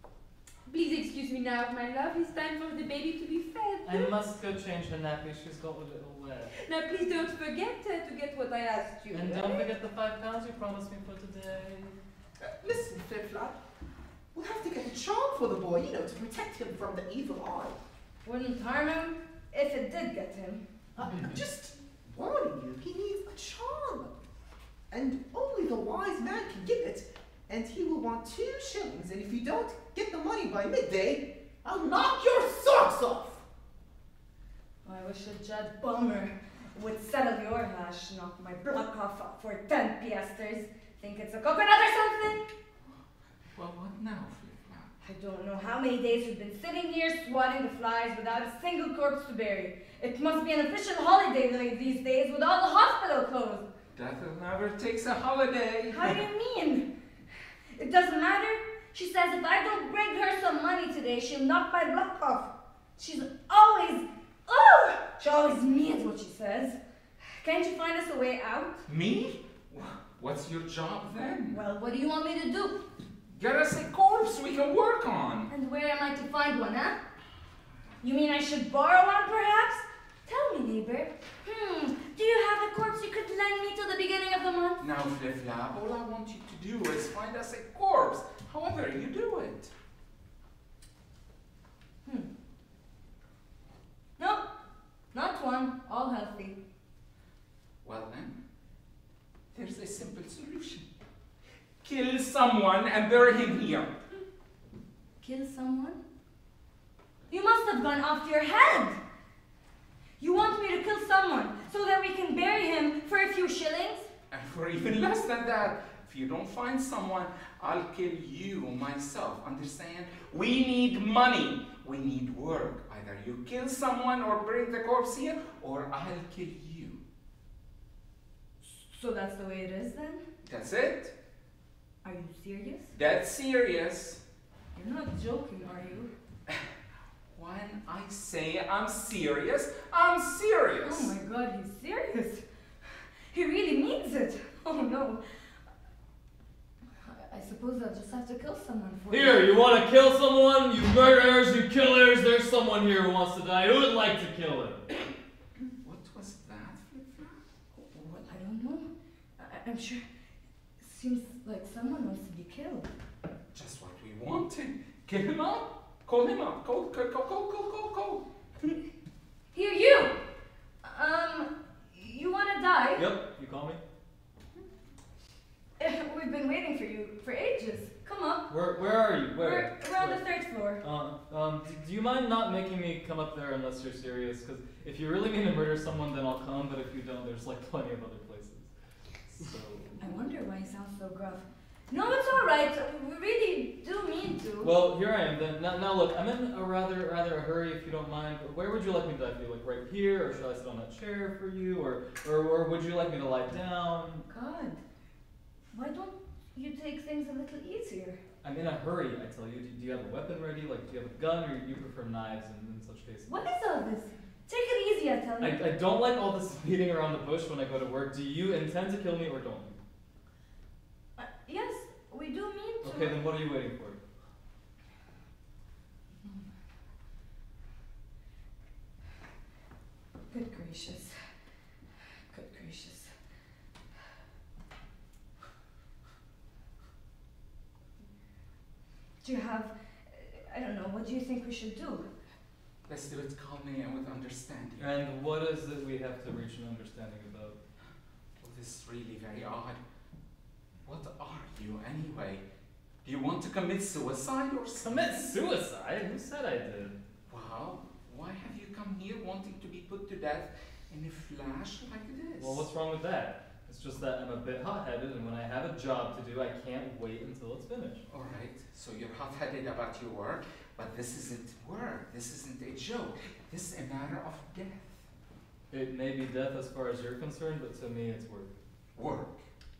Please excuse me now, my love. It's time for the baby to be fed. I must go change her nappy. She's got a little wet. Now, please don't forget uh, to get what I asked you. And right? don't forget the five pounds you promised me for today. Uh, listen, Flipflap. We'll have to get a charm for the boy, you know, to protect him from the evil eye. Wouldn't harm him if it did get him. Uh, I'm just warning you, he needs a charm. And only the wise man can give it. And he will want two shillings, and if you don't get the money by midday, I'll knock your socks off! I wish a Judge Bummer would settle your hash, knock my block off for ten piasters. Think it's a coconut or something? Well, what now, Flipflap? I don't know how many days we've been sitting here swatting the flies without a single corpse to bury. It must be an official holiday like these days with all the hospital closed. Devil never takes a holiday. How do you mean? It doesn't matter. She says if I don't bring her some money today, she'll knock my block off. She's always, oh, she always means what she says. Can't you find us a way out? Me? What's your job then? Well, what do you want me to do? Get us a corpse we can work on. And where am I to find one, huh? You mean I should borrow one, perhaps? Tell me, neighbor. Hmm, do you have a corpse you could lend me till the beginning of the a month? Now, Flipflap, all I want you to do is find us a corpse, however you do it. Hmm. No, not one. All healthy. Well then, there's a simple solution. Kill someone and bury him here. Kill someone? You must have gone off your head. You want me to kill someone so that we can bury him for a few shillings? And for even less than that, if you don't find someone, I'll kill you myself, understand? We need money. We need work. Either you kill someone or bring the corpse here, or I'll kill you. So that's the way it is then? That's it. Are you serious? That's serious. You're not joking, are you? When I say I'm serious, I'm serious. Oh my god, he's serious. He really means it. Oh no. I, I suppose I'll just have to kill someone for Here, you want to kill someone? You murderers, you killers, there's someone here who wants to die. Who would like to kill him? What was that, Flipflap? Well, I don't know. I, I'm sure it seems like someone wants to be killed. Just what we wanted. Kill him up. Call him up. Call, call, call, call, call, call, call. Here, you! Um, you want to die? Yep, you call me. We've been waiting for you for ages. Come on. Where, where are you? Where? We're around Where? the third floor. Uh, um, do, do you mind not making me come up there unless you're serious? Because if you really mean to murder someone, then I'll come, but if you don't, there's like plenty of other places. So. I wonder why he sounds so gruff. No, it's all right. We really do mean to. Well, here I am then. Now, now look, I'm in a rather, rather a hurry if you don't mind. Where would you like me to die for you? Like right here, or should I sit on that chair for you, or, or, or would you like me to lie down? God, why don't you take things a little easier? I'm in a hurry, I tell you. Do you have a weapon ready? Like, do you have a gun, or you prefer knives in, in such cases? What is all this? Take it easy, I tell you. I, I don't like all this beating around the bush when I go to work. Do you intend to kill me or don't you? Uh, yes, we do mean to. Okay, then what are you waiting for? Good gracious. Good gracious. Do you have, I don't know, what do you think we should do? Let's do it calmly and with understanding. And what is it we have to reach an understanding about? Well, this is really very odd. What are you anyway? Do you want to commit suicide or something? Commit suicide? Who said I did? Well, why have you come here wanting to be put to death in a flash like this? Well, what's wrong with that? It's just that I'm a bit hot-headed, and when I have a job to do, I can't wait until it's finished. All right, so you're hot-headed about your work, but this isn't work. This isn't a joke. This is a matter of death. It may be death as far as you're concerned, but to me, it's work. Work?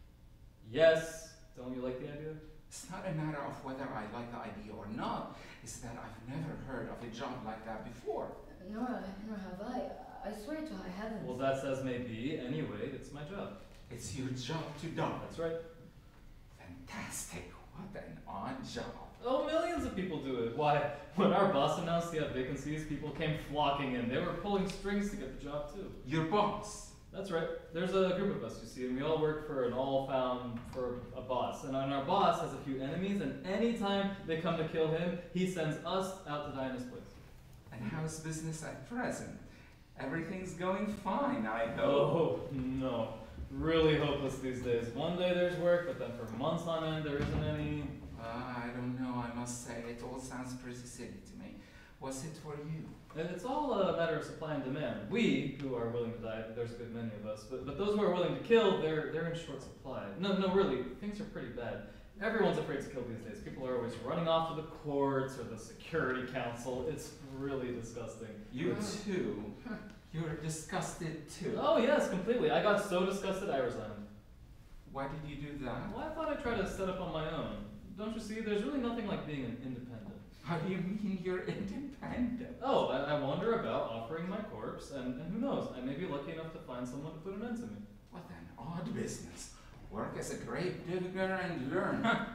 Yes. Don't you like the idea? It's not a matter of whether I like the idea or not. It's that I've never heard of a job like that before. Nor, nor have I. I swear to I haven't. Well, that's as may be. Anyway, it's my job. It's your job to die. That's right. Fantastic. What an odd job. Oh, millions of people do it. Why, when our boss announced he had vacancies, people came flocking in. They were pulling strings to get the job, too. Your boss? That's right. There's a group of us, you see, and we all work for an all-found, for a boss. And our boss has a few enemies, and anytime they come to kill him, he sends us out to die in his place. And how's business at present? Everything's going fine, I hope. Oh, no. Really hopeless these days. One day there's work, but then for months on end there isn't any. Uh, I don't know, I must say. It all sounds pretty silly to me. What's it for you? And it's all a matter of supply and demand. We, who are willing to die, there's a good many of us, but, but those who are willing to kill, they're, they're in short supply. No, no, really, things are pretty bad. Everyone's afraid to kill these days. People are always running off to the courts or the security council. It's really disgusting. You too? You're disgusted too? Oh yes, completely. I got so disgusted I resigned. Why did you do that? Well, I thought I'd try to set up on my own. Don't you see, there's really nothing like being an independent. How do you mean you're independent? Oh, I, I wander about offering my corpse, and, and who knows, I may be lucky enough to find someone to put an end to me. What an odd business. Work as a grave digger and learn.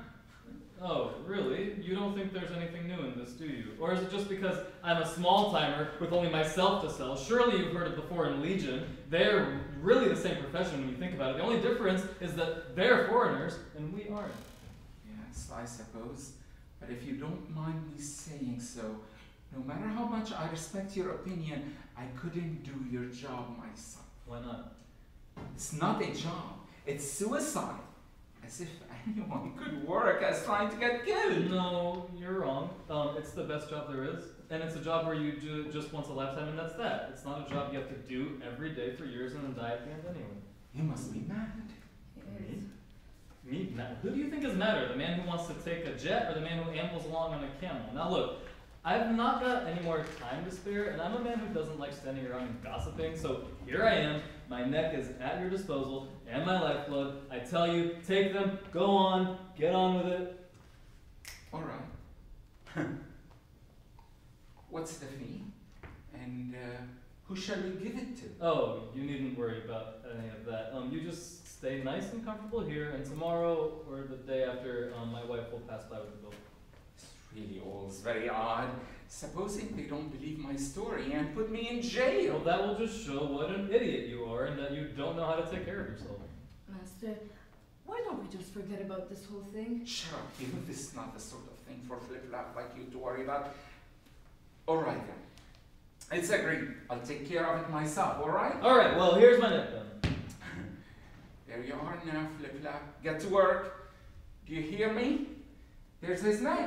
Oh, really? You don't think there's anything new in this, do you? Or is it just because I'm a small-timer with only myself to sell? Surely you've heard of the Foreign Legion. They're really the same profession when you think about it. The only difference is that they're foreigners and we aren't. Yes, I suppose. But if you don't mind me saying so, no matter how much I respect your opinion, I couldn't do your job myself. Why not? It's not a job. It's suicide. As if anyone could work as trying to get killed. No, you're wrong. Um, it's the best job there is. And it's a job where you do it just once a lifetime and that's that. It's not a job you have to do every day for years and then die at the end anyway. You must be mad. Me? Me? Mad? Who do you think is madder? The man who wants to take a jet or the man who ambles along on a camel? Now look, I've not got any more time to spare, and I'm a man who doesn't like standing around and gossiping, so here I am, my neck is at your disposal, and my lifeblood. I tell you, take them, go on, get on with it. All right. What's the fee? And uh, who shall we give it to? Oh, you needn't worry about any of that. Um, you just stay nice and comfortable here, and tomorrow, or the day after, um, my wife will pass by with the bill. Really all's very odd. Supposing they don't believe my story and put me in jail. Well, that will just show what an idiot you are and that you don't know how to take care of yourself. Master, why don't we just forget about this whole thing? Shut up, you. This is not the sort of thing for Flipflap like you to worry about. All right then. It's agreed. I'll take care of it myself, all right? All right, well, here's my neck then. There you are now, Flipflap. Get to work. Do you hear me? There's his neck.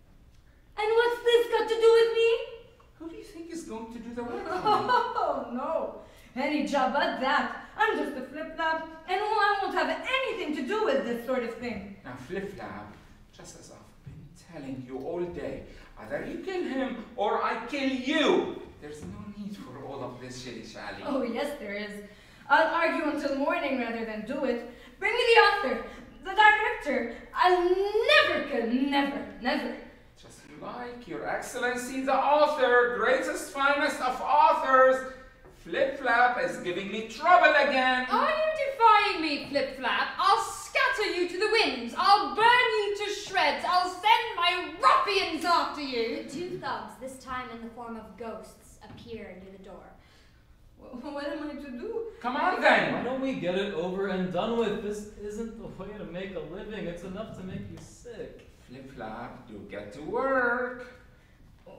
And what's this got to do with me? Who do you think is going to do the work for me? Oh, no. Any job but that. I'm just a Flipflap, and I won't have anything to do with this sort of thing. Now, Flipflap, just as I've been telling you all day, either you kill him or I kill you. There's no need for all of this shilly-shally. Oh, yes, there is. I'll argue until morning rather than do it. Bring me the author, the director. I'll never kill, never, never. Just like Your Excellency the author, greatest, finest of authors, Flipflap is giving me trouble again. Are you defying me, Flipflap? I'll scatter you to the winds. I'll burn you to shreds. I'll send my ruffians after you. The two thugs, this time in the form of ghosts, appear near the door. Well, what am I to do? Come on then. Why don't we get it over and done with? This isn't the way to make a living. It's enough to make you sick. Flipflap, do get to work. Oh,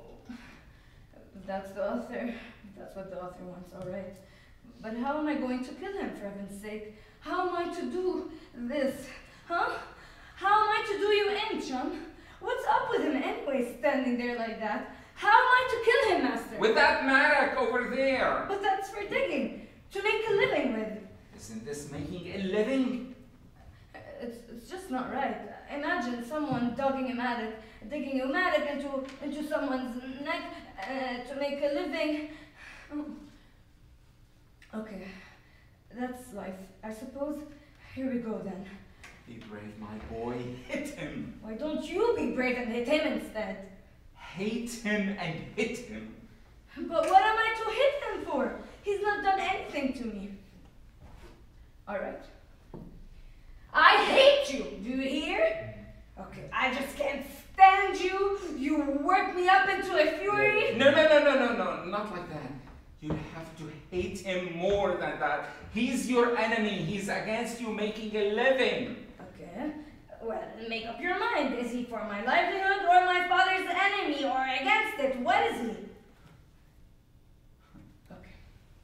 that's the author. That's what the author wants, all right. But how am I going to kill him, for heaven's sake? How am I to do this? Huh? How am I to do you in, chum? What's up with him anyway, standing there like that? How am I to kill him, master? With that mattock over there. But that's for digging, to make a living with. Isn't this making a living? It's, it's just not right. Imagine someone dogging a mattock, digging a mattock into, into someone's neck uh, to make a living. Okay, that's life, I suppose. Here we go then. Be brave, my boy. Hit him. Why don't you be brave and hit him instead? Hate him and hit him. But what am I to hit him for? He's not done anything to me. All right. I hate you, do you hear? Okay, I just can't stand you. You work me up into a fury. No, no, no, no, no, no, not like that. You have to hate him more than that. He's your enemy. He's against you making a living. Okay. Well, make up your mind. Is he for my livelihood or my father's enemy or against it? What is he? Okay.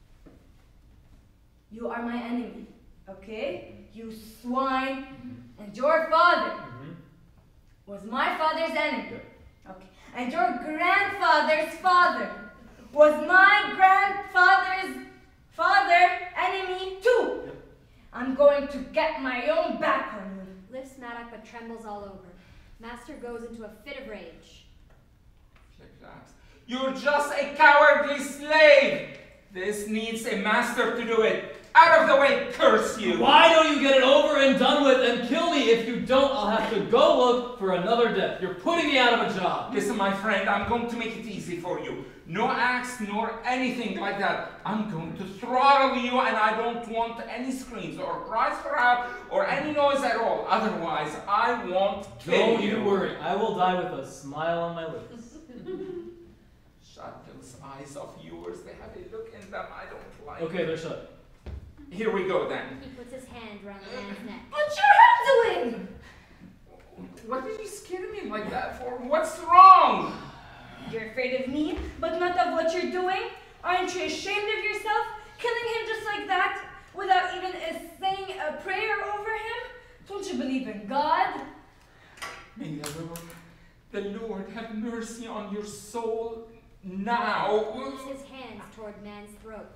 You are my enemy, okay? You swine. Mm-hmm. And your father mm-hmm. was my father's enemy. Yeah. Okay. And your grandfather's father was my grandfather's father enemy too. Yep. I'm going to get my own back on you. Lifts mattock but trembles all over. Master goes into a fit of rage. Flipflaps, you're just a cowardly slave. This needs a master to do it. Out of the way, curse you! Why don't you get it over and done with and kill me? If you don't, I'll have to go look for another death. You're putting me out of a job. Listen, my friend, I'm going to make it easy for you. No axe nor anything like that. I'm going to throttle you, and I don't want any screams or cries for help or any noise at all. Otherwise, I won't kill Don't you. you worry. I will die with a smile on my lips. Shut those eyes of yours. They have a look in them I don't like. Okay, they're shut. Here we go then. He puts his hand around the man's neck. What's your hand doing? What did you scare me like that for? What's wrong? You're afraid of me, but not of what you're doing? Aren't you ashamed of yourself? Killing him just like that, without even uh, saying a prayer over him? Don't you believe in God? May the Lord, the Lord have mercy on your soul now. He moves his hands toward man's throat.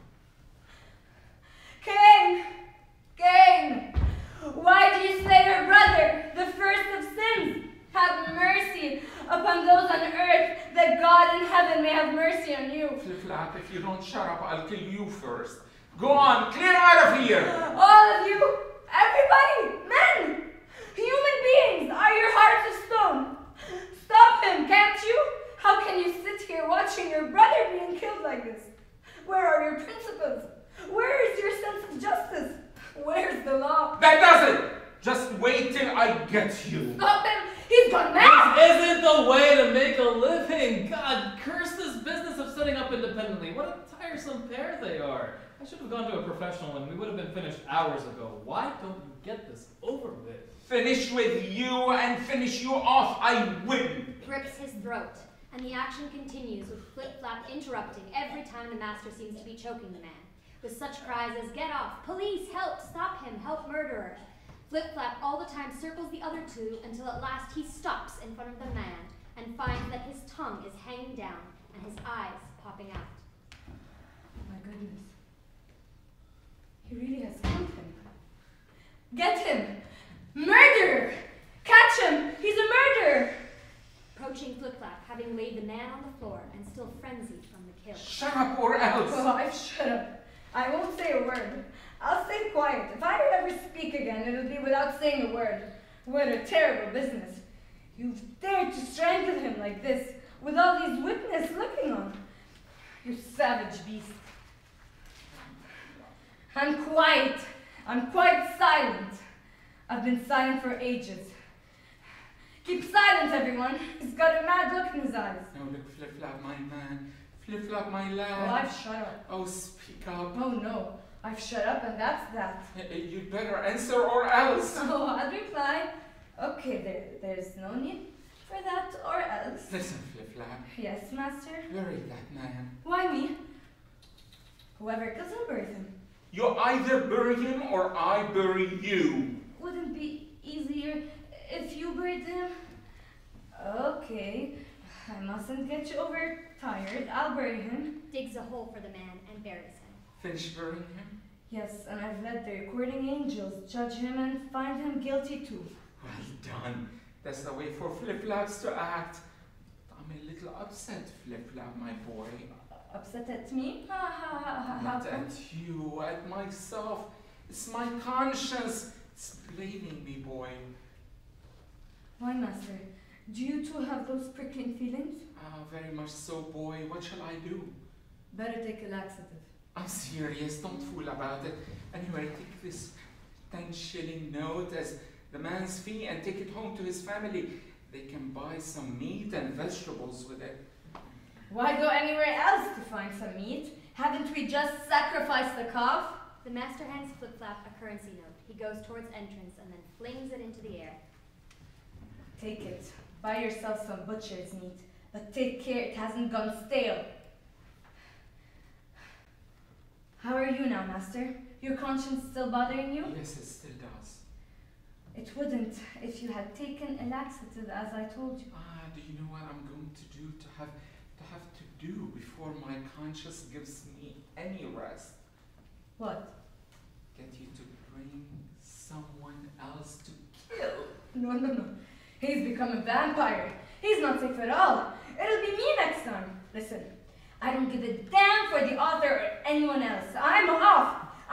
Cain! Cain! Why do you slay your brother, the first of sins? Have mercy upon those on earth, that God in heaven may have mercy on you. Flipflap, if you don't shut up, I'll kill you first. Go on, clear out of here! All of you, everybody, men, human beings, are your hearts of stone. Stop him, can't you? How can you sit here watching your brother being killed like this? Where are your principles? Where is your sense of justice? Where's the law? That does it! Just wait till I get you. Stop him! He's gone mad! This isn't the way to make a living! God, curse this business of setting up independently. What a tiresome pair they are. I should have gone to a professional and we would have been finished hours ago. Why don't you get this over with? Finish with you and finish you off. I win. Grips his throat, and the action continues with Flipflap interrupting every time the master seems to be choking the man, with such cries as "Get off! Police! Help! Stop him! Help murderer!" Flipflap all the time circles the other two until at last he stops in front of the man and finds that his tongue is hanging down and his eyes popping out. My goodness. He really has killed him. Get him! Murderer! Catch him! He's a murderer! Approaching Flipflap, having laid the man on the floor and still frenzied from the kill. Shut up or else! Oh, I've shut up. I won't say a word. I'll stay quiet. If I ever speak again, it'll be without saying a word. What a terrible business. You've dared to strangle him like this, with all these witnesses looking on. You savage beast. I'm quiet. I'm quite silent. I've been silent for ages. Keep silent, everyone. He's got a mad look in his eyes. No, look, Flipflap, my man. Flipflap, my lad. Oh, I've shut up. Oh, speak up. Oh, no. I've shut up, and that's that. You'd better answer or else. Oh, I'll reply. Okay, there, there's no need for that or else. Listen, Flipflap. Yes, master? Bury that man. Why me? Whoever kills him, bury him. You either bury him or I bury you. Wouldn't be easier if you buried him? Okay. I mustn't get you overtired. I'll bury him. Digs a hole for the man and buries him. Finish burying him? Yes, and I've let the recording angels judge him and find him guilty too. Well done. That's the way for Flipflaps to act. I'm a little upset, Flipflap, my boy. Upset at me? Ha ha ha ha. Not at you, at myself. It's my conscience. It's blaming me, boy. Why, master? Do you too have those prickling feelings? Ah, very much so, boy. What shall I do? Better take a laxative. I'm serious. Don't fool about it. Anyway, take this ten shilling note as the man's fee and take it home to his family. They can buy some meat and vegetables with it. Why go anywhere else to find some meat? Haven't we just sacrificed the calf? The master hands Flipflap a currency note. He goes towards entrance and then flings it into the air. Take it. Buy yourself some butcher's meat, but take care it hasn't gone stale. How are you now, master? Your conscience still bothering you? Yes, it still does. It wouldn't if you had taken a laxative as I told you. Ah, do you know what I'm going to do to have to have to do before my conscience gives me any rest? What? Get you to bring someone else to kill. No, no, no. He's become a vampire. He's not safe at all. It'll be me next time. Listen, I don't give a damn for the author or anyone else. I'm off.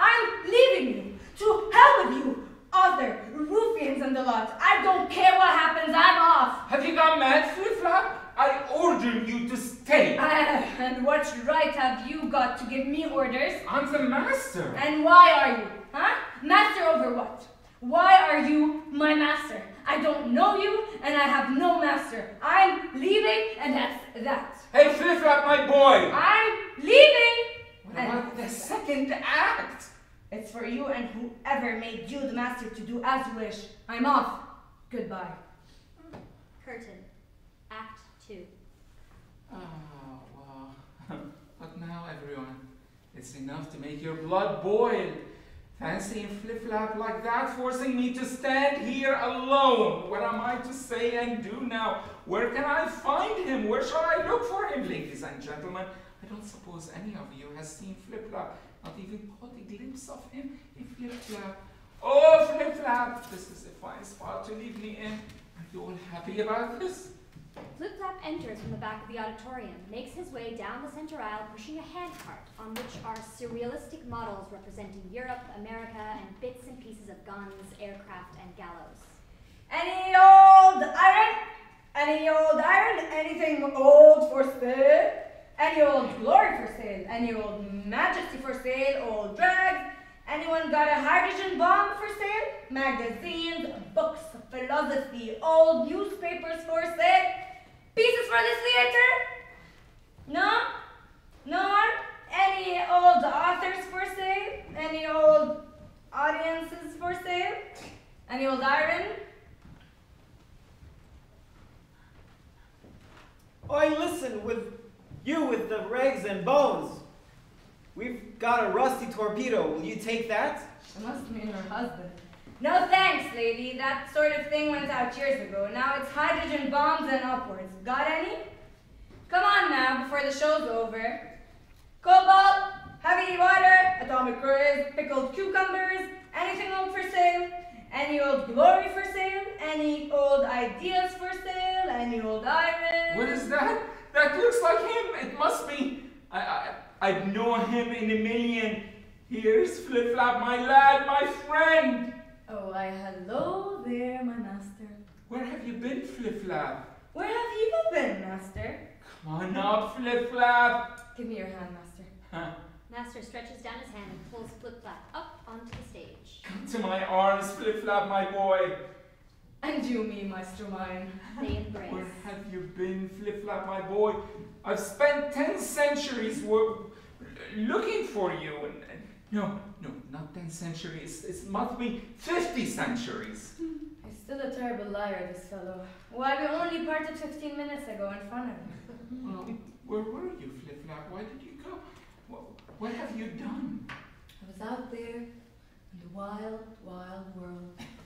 I'm leaving you. To hell with you, other ruffians and the lot. I don't care what happens, I'm off. Have you gone mad, Flipflap? I order you to stay. Uh, and what right have you got to give me orders? I'm the master. And why are you? Huh? Master over what? Why are you my master? I don't know you, and I have no master. I'm leaving, and that's that. Hey, Flipflap, my boy! I'm leaving! What about the second act? It's for you and whoever made you the master to do as you wish. I'm off. Goodbye. Curtain. Act two. Oh, well. But now, everyone, it's enough to make your blood boil. Fancying Flipflap like that, forcing me to stand here alone. What am I to say and do now? Where can I find him? Where shall I look for him, ladies and gentlemen? I don't suppose any of you has seen Flipflap, not even caught a glimpse of him in Flipflap. Oh, Flipflap, this is a fine spot to leave me in. Are you all happy about this? Flipflap enters from the back of the auditorium, makes his way down the center aisle, pushing a handcart on which are surrealistic models representing Europe, America, and bits and pieces of guns, aircraft, and gallows. Any old iron? Any old iron? Anything old for sale? Any old glory for sale? Any old majesty for sale? Old drags? Anyone got a hydrogen bomb for sale? Magazines, books, philosophy, old newspapers for sale? Pieces for the theater? No? No one? Any old authors for sale? Any old audiences for sale? Any old iron? Oi, listen, with you with the rags and bones. We've got a rusty torpedo. Will you take that? It must mean her husband. No thanks, lady. That sort of thing went out years ago. Now it's hydrogen bombs and upwards. Got any? Come on now, before the show's over. Cobalt, heavy water, atomic rays, pickled cucumbers, anything old for sale? Any old glory for sale? Any old ideas for sale? Any old iron? What is that? That looks like him. It must be. I, I, I'd know him in a million. Here's Flipflap, my lad, my friend. Oh, why, hello there, my master. Where have you been, Flipflap? Where have you been, master? Come on up, Flipflap. Give me your hand, master. Huh. Master stretches down his hand and pulls Flipflap up onto the stage. Come to my arms, Flipflap, my boy. And you, me, master mine. They embrace. Where have you been, Flipflap, my boy? I've spent ten centuries looking for you. And, and no, no, not ten centuries. It must be fifty centuries. He's still a terrible liar, this fellow. Why, we only parted fifteen minutes ago in front of him. Well, where were you, Flipflap? Why did you go? What, what have you done? I was out there in the wild, wild world.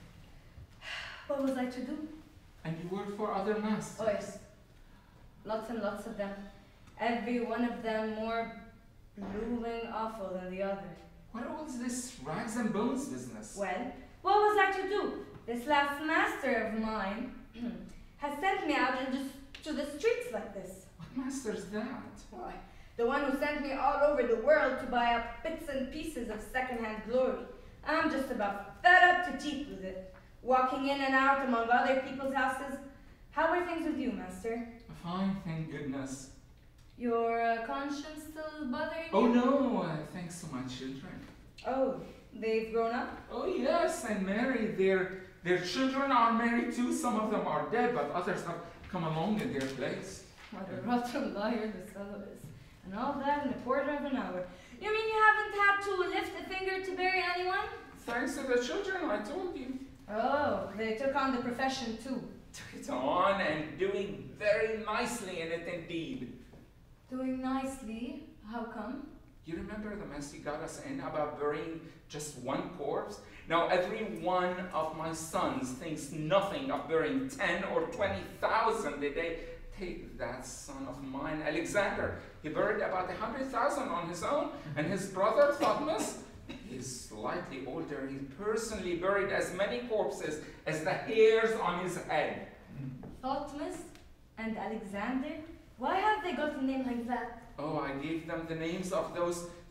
What was I to do? And you worked for other masters? Oh, yes. Lots and lots of them. Every one of them more blooming awful than the other. What was this rags and bones business? Well, what was I to do? This last master of mine has sent me out into to the streets like this. What master is that? Why, the one who sent me all over the world to buy up bits and pieces of second-hand glory. I'm just about fed up to teeth with it. Walking in and out among other people's houses. How are things with you, master? Fine, thank goodness. Your uh, conscience still bothering Oh you? no, uh, thanks to my children. Oh, they've grown up? Oh yes, and married. Their, their children are married too. Some of them are dead, but others have come along in their place. What a rotten liar this fellow is. And all that in a quarter of an hour. You mean you haven't had to lift a finger to bury anyone? Thanks to the children, I told you. Oh, they took on the profession too. Took it on and doing very nicely in it indeed. Doing nicely? How come? You remember the mess you got us in about burying just one corpse? Now every one of my sons thinks nothing of burying ten or twenty thousand a day. Take that son of mine, Alexander. He buried about a hundred thousand on his own, and his brother, Thomas, he's slightly older. He personally buried as many corpses as the hairs on his head. Thomas and Alexander? Why have they got a name like that? Oh, I gave them the names of those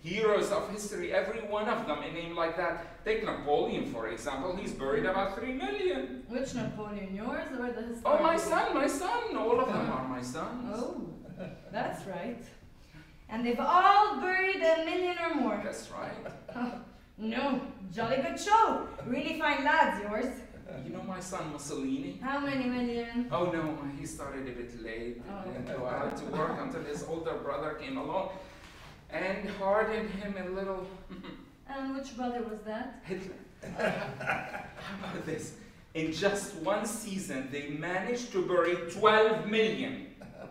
heroes of history, every one of them, a name like that. Take Napoleon, for example. He's buried about three million. Which Napoleon, yours or the historical? Oh, my son, my son. All of them are my sons. Oh, that's right. And they've all buried a million or more. That's right. Oh, no, jolly good show. Really fine lads, yours. You know my son Mussolini? How many million? Oh no, he started a bit late. Oh. Didn't go out to work until his older brother came along and hardened him a little. And which brother was that? Hitler. How about this? In just one season, they managed to bury twelve million.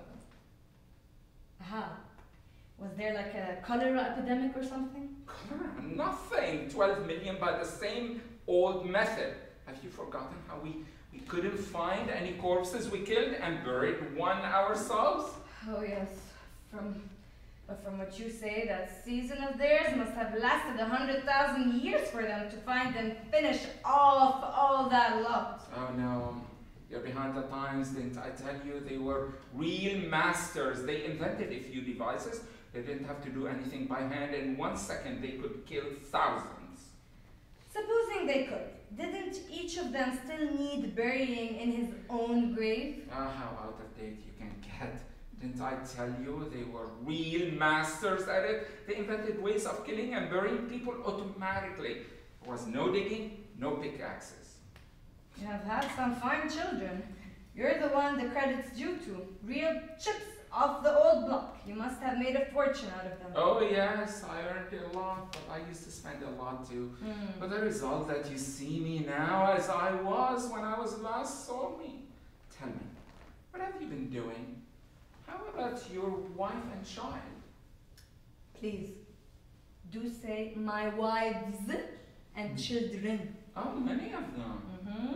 How? Was there like a cholera epidemic or something? Cholera? Nothing. twelve million by the same old method. Have you forgotten how we, we couldn't find any corpses we killed and buried one ourselves? Oh yes. From, but from what you say, that season of theirs must have lasted a hundred thousand years for them to find and finish off all that lot. Oh no. You're behind the times, didn't I tell you? They were real masters. They invented a few devices. They didn't have to do anything by hand. In one second, they could kill thousands. Supposing they could, didn't each of them still need burying in his own grave? Ah, how out of date you can get. Didn't I tell you they were real masters at it? They invented ways of killing and burying people automatically. There was no digging, no pickaxes. You have had some fine children. You're the one the credit's due to. Real chips off the old block. You must have made a fortune out of them. Oh yes, I earned a lot, but I used to spend a lot too. Mm. But the result that you see me now as I was when I was last saw me. Tell me, what have you been doing? How about your wife and child? Please, do say my wives and children. Oh, many of them. Mm-hmm.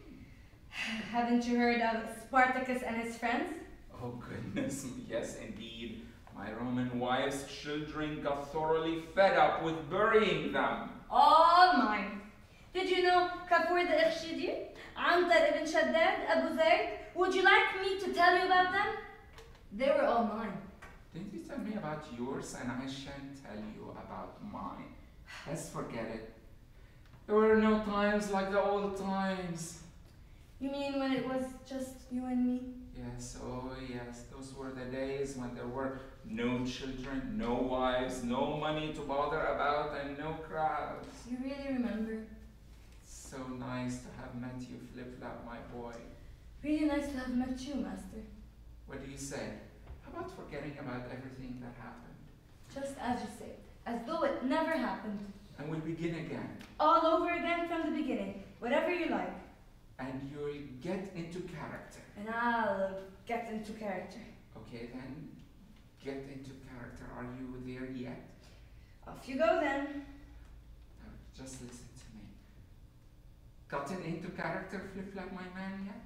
Haven't you heard of Spartacus and his friends? Oh goodness, yes indeed. My Roman wife's children got thoroughly fed up with burying them. All mine. Did you know Kafur the Irshidi, Antar ibn Shaddad, Abu Zayd? Would you like me to tell you about them? They were all mine. Didn't you tell me about yours and I shan't tell you about mine? Let's forget it. There were no times like the old times. You mean when it was just you and me? Yes, oh yes, those were the days when there were no children, no wives, no money to bother about, and no crowds. You really remember? It's so nice to have met you, Flipflap, my boy. Really nice to have met you, Master. What do you say? How about forgetting about everything that happened? Just as you say, as though it never happened. And we'll begin again. All over again from the beginning, whatever you like. And you'll get into character. And I'll get into character. Okay then, get into character. Are you there yet? Off you go then. Now, just listen to me. Gotten into character, Flipflap, my man, yet?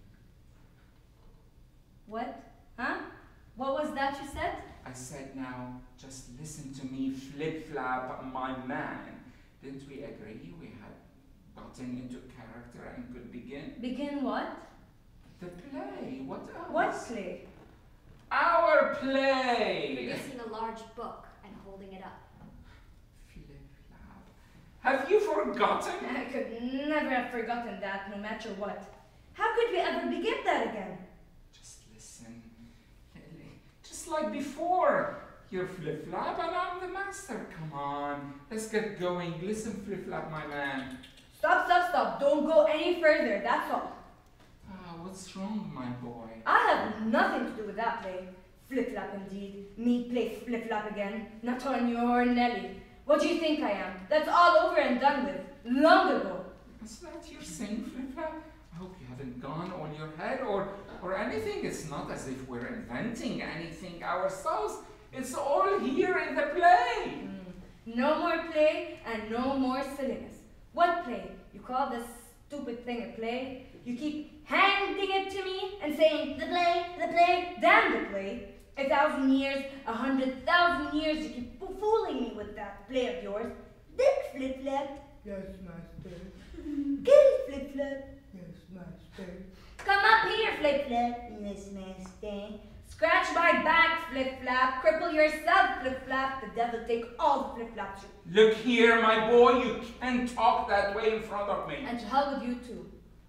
What? Huh? What was that you said? I said now, just listen to me, Flipflap, my man. Didn't we agree we had gotten into character and could begin? Begin what? The play. What else? What play? Our play! Producing a large book and holding it up. Flipflap. Have you forgotten? I could never have forgotten that, no matter what. How could we ever begin that again? Just listen. Just like before. You're Flipflap and I'm the master. Come on. Let's get going. Listen, Flipflap, my man. Stop, stop, stop. Don't go any further, that's all. Ah, what's wrong, my boy? I have nothing to do with that play. Flip-flap indeed. Me play flip-flap again. Not on your Nelly. What do you think I am? That's all over and done with. Long ago. Is that your saying, Flipflap? I hope you haven't gone on your head or, or anything. It's not as if we're inventing anything ourselves. It's all here in the play. Mm. No more play and no more silliness. What play? You call this stupid thing a play? You keep handing it to me and saying, the play, the play, damn the play. A thousand years, a hundred thousand years, you keep fooling me with that play of yours. Dick Flipflap. Yes, master. Kill Flipflap. Yes, master. Come up here, Flipflap. Yes, master. Scratch my back, Flipflap. Cripple yourself, Flipflap. The devil take all the Flipflaps. Look here, my boy, you can't talk that way in front of me. And to hell with you too.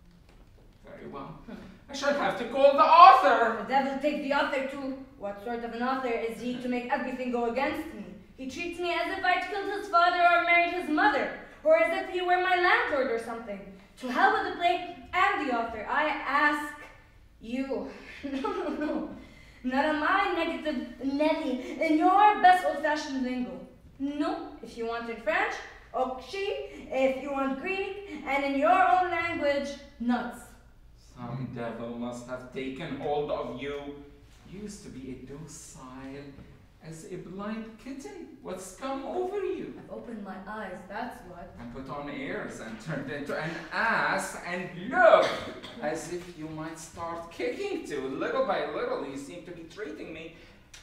Very well. I shall have to call the author. The devil take the author too. What sort of an author is he to make everything go against me? He treats me as if I'd killed his father or married his mother, or as if he were my landlord or something. To hell with the play and the author. I ask you. No, no, no. None of my negative Nelly in your best old-fashioned lingo. No, if you want in French, okshi, if you want Greek, and in your own language, nuts. Some devil must have taken hold of you. You used to be a docile as a blind kitten. What's come over you? I've opened my eyes, that's what. And put on ears and turned into an ass and look as if you might start kicking too. Little by little, you seem to be treating me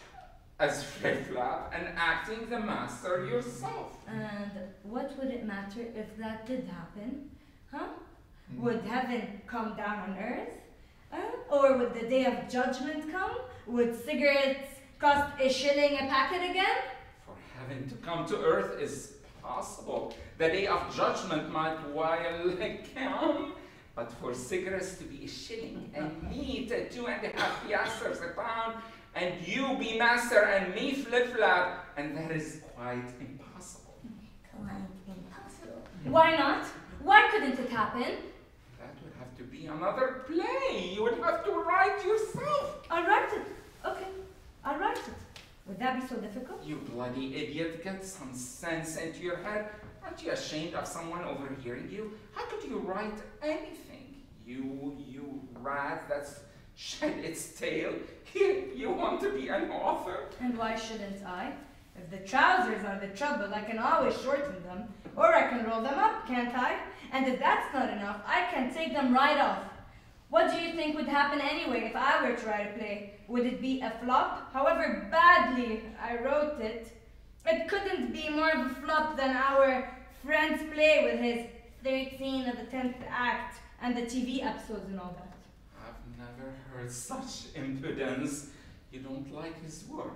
as Flipflap and acting the master yourself. And what would it matter if that did happen? Huh? Mm. Would heaven come down on earth? Uh, or would the day of judgment come? Would cigarettes cost a shilling a packet again? For heaven to come to earth is possible. The day of judgment might while come. But for cigarettes to be a shilling and meat at two and a half piastres a pound, and you be master and me Flipflap, and that is quite impossible. Quite impossible. Why not? Why couldn't it happen? That would have to be another play. You would have to write yourself. I'll write it. Okay, I'll write it. Would that be so difficult? You bloody idiot, get some sense into your head. Aren't you ashamed of someone overhearing you? How could you write anything? You, you rat that's shed its tail. Here, you want to be an author? And why shouldn't I? If the trousers are the trouble, I can always shorten them. Or I can roll them up, can't I? And if that's not enough, I can take them right off. What do you think would happen anyway if I were to write a play? Would it be a flop? However badly I wrote it, it couldn't be more of a flop than our friend's play with his thirteen of the tenth act and the T V episodes and all that. I've never heard such impudence. You don't like his work.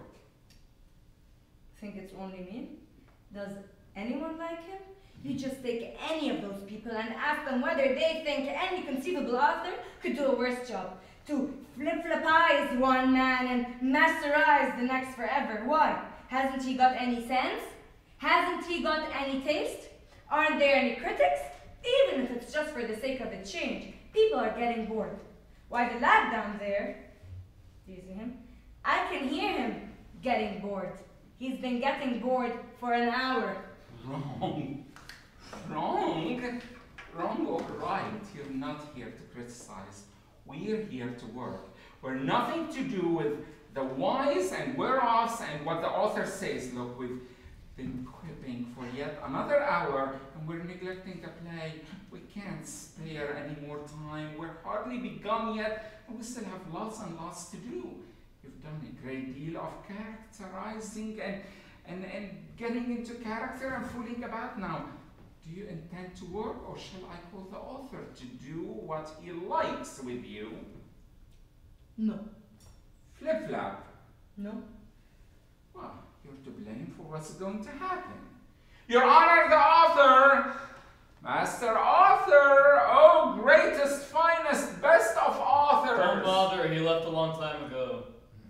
Think it's only me? Does anyone like him? You just take any of those people and ask them whether they think any conceivable author could do a worse job. To flip-flapize one man and masterize the next forever. Why? Hasn't he got any sense? Hasn't he got any taste? Aren't there any critics? Even if it's just for the sake of a change, people are getting bored. Why, the lad down there, do you see him? I can hear him getting bored. He's been getting bored for an hour. Wrong. Wrong? Wrong or right? You're not here to criticize. We're here to work. We're nothing to do with the whys and where-offs and what the author says. Look, we've been quipping for yet another hour and we're neglecting the play. We can't spare any more time. We're hardly begun yet and we still have lots and lots to do. You've done a great deal of characterizing and, and, and getting into character and fooling about now. Do you intend to work, or shall I call the author to do what he likes with you? No. Flipflap? No. Well, you're to blame for what's going to happen. Your Honor, the author! Master author! Oh, greatest, finest, best of authors! Don't bother, he left a long time ago.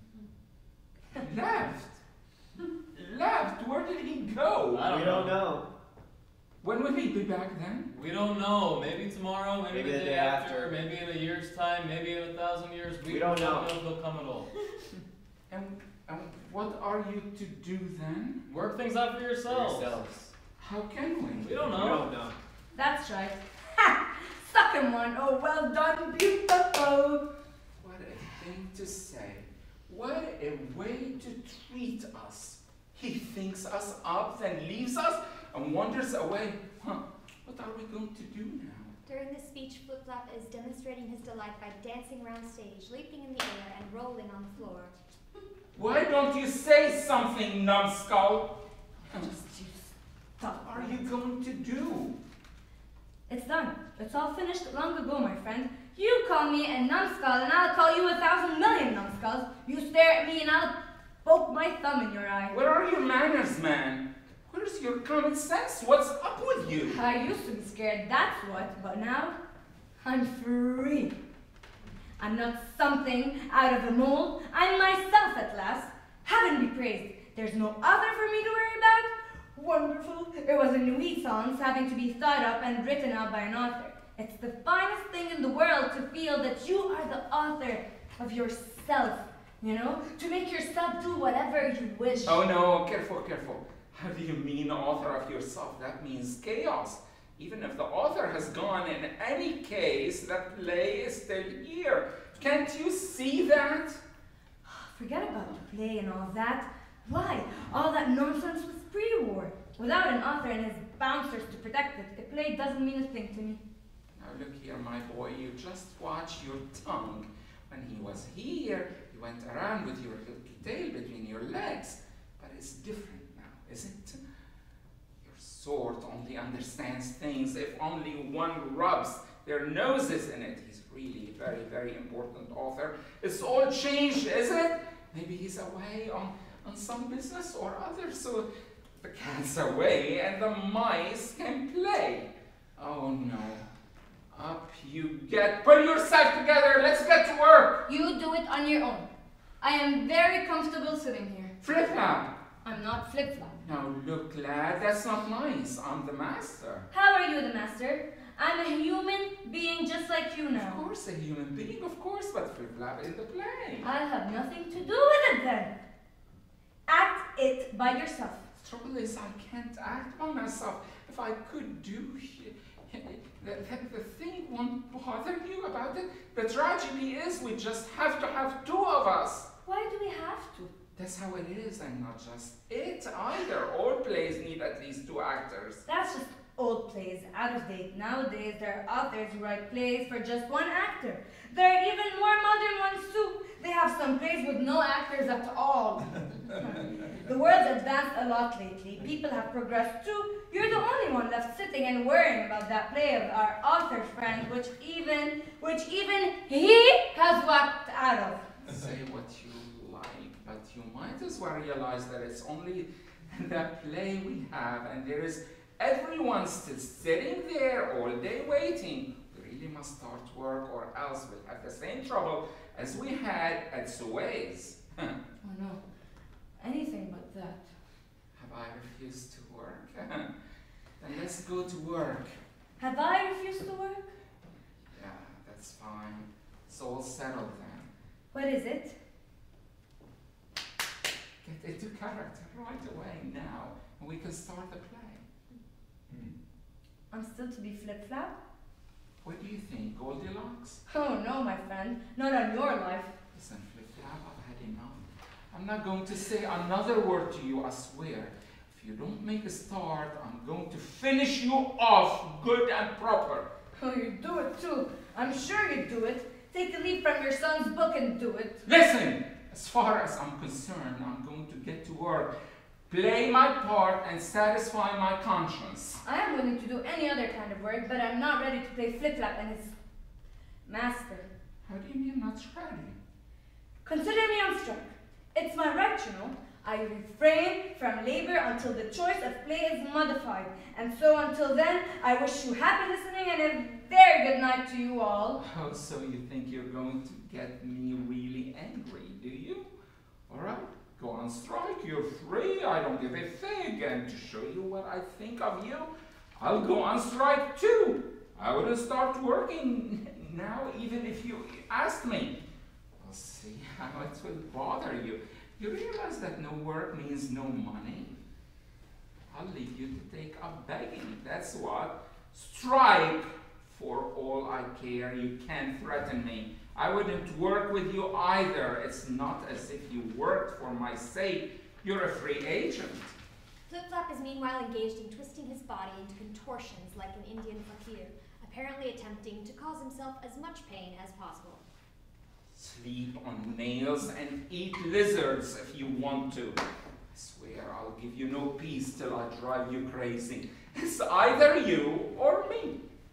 Left? Left? Where did he go? I don't we know. don't know. When will he be back then? We don't know. Maybe tomorrow, maybe, Maybe the the day day after, after. maybe in a year's time, maybe in a thousand years. We, We don't know. if he'll come at all. And, and what are you to do then? Work things out for yourselves. Yourselves. How can we? We don't know. We don't know. That's right. Ha! Suck him one. Oh, well done, beautiful. What a thing to say. What a way to treat us. He thinks us up, then leaves us, and wanders away. Huh, what are we going to do now? During this speech, Flipflap is demonstrating his delight by dancing around stage, leaping in the air, and rolling on the floor. Why don't you say something, numbskull? Just you stop. What are you going to do? It's done. It's all finished long ago, my friend. You call me a numbskull, and I'll call you a thousand million numbskulls. You stare at me, and I'll poke my thumb in your eye. Where are your manners, man? Where's your common sense? What's up with you? I used to be scared, that's what, but now I'm free. I'm not something out of a mold. I'm myself at last. Heaven be praised. There's no other for me to worry about. Wonderful. It was a nuisance having to be thought up and written out by an author. It's the finest thing in the world to feel that you are the author of yourself, you know? To make yourself do whatever you wish. Oh no, careful, careful. How do you mean author of yourself? That means chaos. Even if the author has gone, in any case, that play is still here. Can't you see that? Forget about the play and all that. Why? All that nonsense was pre-war. Without an author and his bouncers to protect it, the play doesn't mean a thing to me. Now look here, my boy, you just watch your tongue. When he was here, you went around with your little tail between your legs. But it's different now, isn't it? Your sword only understands things if only one rubs their noses in it. He's really a very, very important author. It's all changed, isn't it? Maybe he's away on, on some business or other, so the cat's away and the mice can play. Oh no. Up you get. Put yourself together. Let's get to work. You do it on your own. I am very comfortable sitting here. Flipflap. I'm not Flipflap. Now look, lad, that's not nice. I'm the master. How are you the master? I'm a human being just like you now. Of course a human being, of course, but Flipflap in the play. I'll have nothing to do with it then. Act it by yourself. The trouble is I can't act by myself. If I could do... The, the, the thing won't bother you about it. The tragedy is we just have to have two of us. Why do we have to? That's how it is, and not just it either. All plays need at least two actors. That's just old plays, out of date. Nowadays, there are authors who write plays for just one actor. There are even more modern ones too. They have some plays with no actors at all. The world's advanced a lot lately. People have progressed too. You're the only one left sitting and worrying about that play of our author's friend, which even, which even he has walked out of. Say what you like, but you might as well realize that it's only the play we have, and there is everyone still sitting there all day waiting. We really must start work, or else we'll have the same trouble as we had at Suez. Oh no, anything but that. Have I refused to work? Then let's go to work. Have I refused to work? Yeah, that's fine. It's all settled then. What is it? Get into character right away now, and we can start the play. Hmm. I'm still to be Flipflap? What do you think, Goldilocks? Oh no, my friend, not on your life. Listen, Flipflap, I've had enough. I'm not going to say another word to you, I swear. If you don't make a start, I'm going to finish you off good and proper. Oh, you do it too. I'm sure you do it. Take a leaf from your son's book and do it. Listen! As far as I'm concerned, I'm going to get to work, play my part, and satisfy my conscience. I am willing to do any other kind of work, but I'm not ready to play Flipflap and his master. How do you mean not ready? Consider me unstruck. It's my right, you know. I refrain from labor until the choice of play is modified. And so until then, I wish you happy listening and a very good night to you all. Oh, so you think you're going to get me really angry, do you? All right, go on strike, you're free, I don't give a fig. And to show you what I think of you, I'll go on strike too. I wouldn't start working now even if you asked me. We'll see how it will bother you. You realize that no work means no money? I'll leave you to take up begging, that's what. Strike! For all I care, you can't threaten me. I wouldn't work with you either. It's not as if you worked for my sake. You're a free agent. Flipflap is meanwhile engaged in twisting his body into contortions like an Indian fakir, apparently attempting to cause himself as much pain as possible. Sleep on nails and eat lizards if you want to. I swear I'll give you no peace till I drive you crazy. It's either you or me. My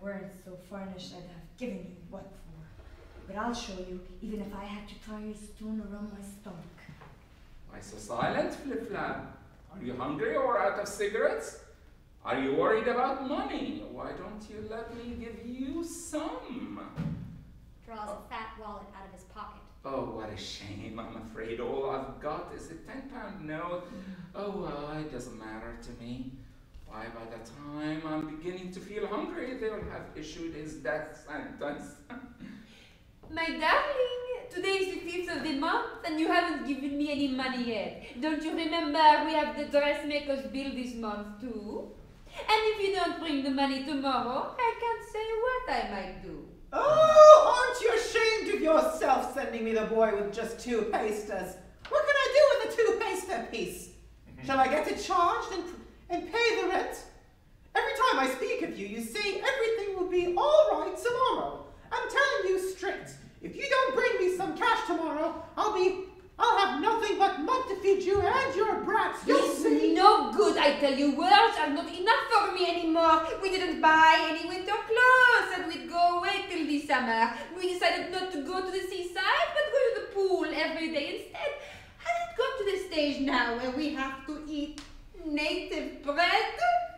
weren't so furnished, I'd have given you what for. But I'll show you, even if I had to tie a stone around my stomach. Why so silent, Flipflap? Are you hungry or out of cigarettes? Are you worried about money? Why don't you let me give you some? Draws a fat wallet out of his pocket. Oh, what a shame. I'm afraid all I've got is a ten pound note. Oh, well, it doesn't matter to me. Why, by the time I'm beginning to feel hungry, they will have issued his death sentence. My darling, today is the fifth of the month and you haven't given me any money yet. Don't you remember we have the dressmaker's bill this month too? And if you don't bring the money tomorrow, I can't say what I might do. Oh, aren't you ashamed of yourself sending me the boy with just two pastas? What can I do with a two pasta piece? Shall I get it charged and, and pay the rent? Every time I speak of you, you say everything will be all right tomorrow. I'm telling you straight, if you don't bring me some cash tomorrow, I'll be, I'll have nothing but mud to feed you and your brats. You'll see. No good, I tell you. Words are not enough for me anymore. We didn't buy any winter clothes and we'd go away till the summer. We decided not to go to the seaside, but go to the pool every day instead. Has it got to the stage now where we have to eat native bread?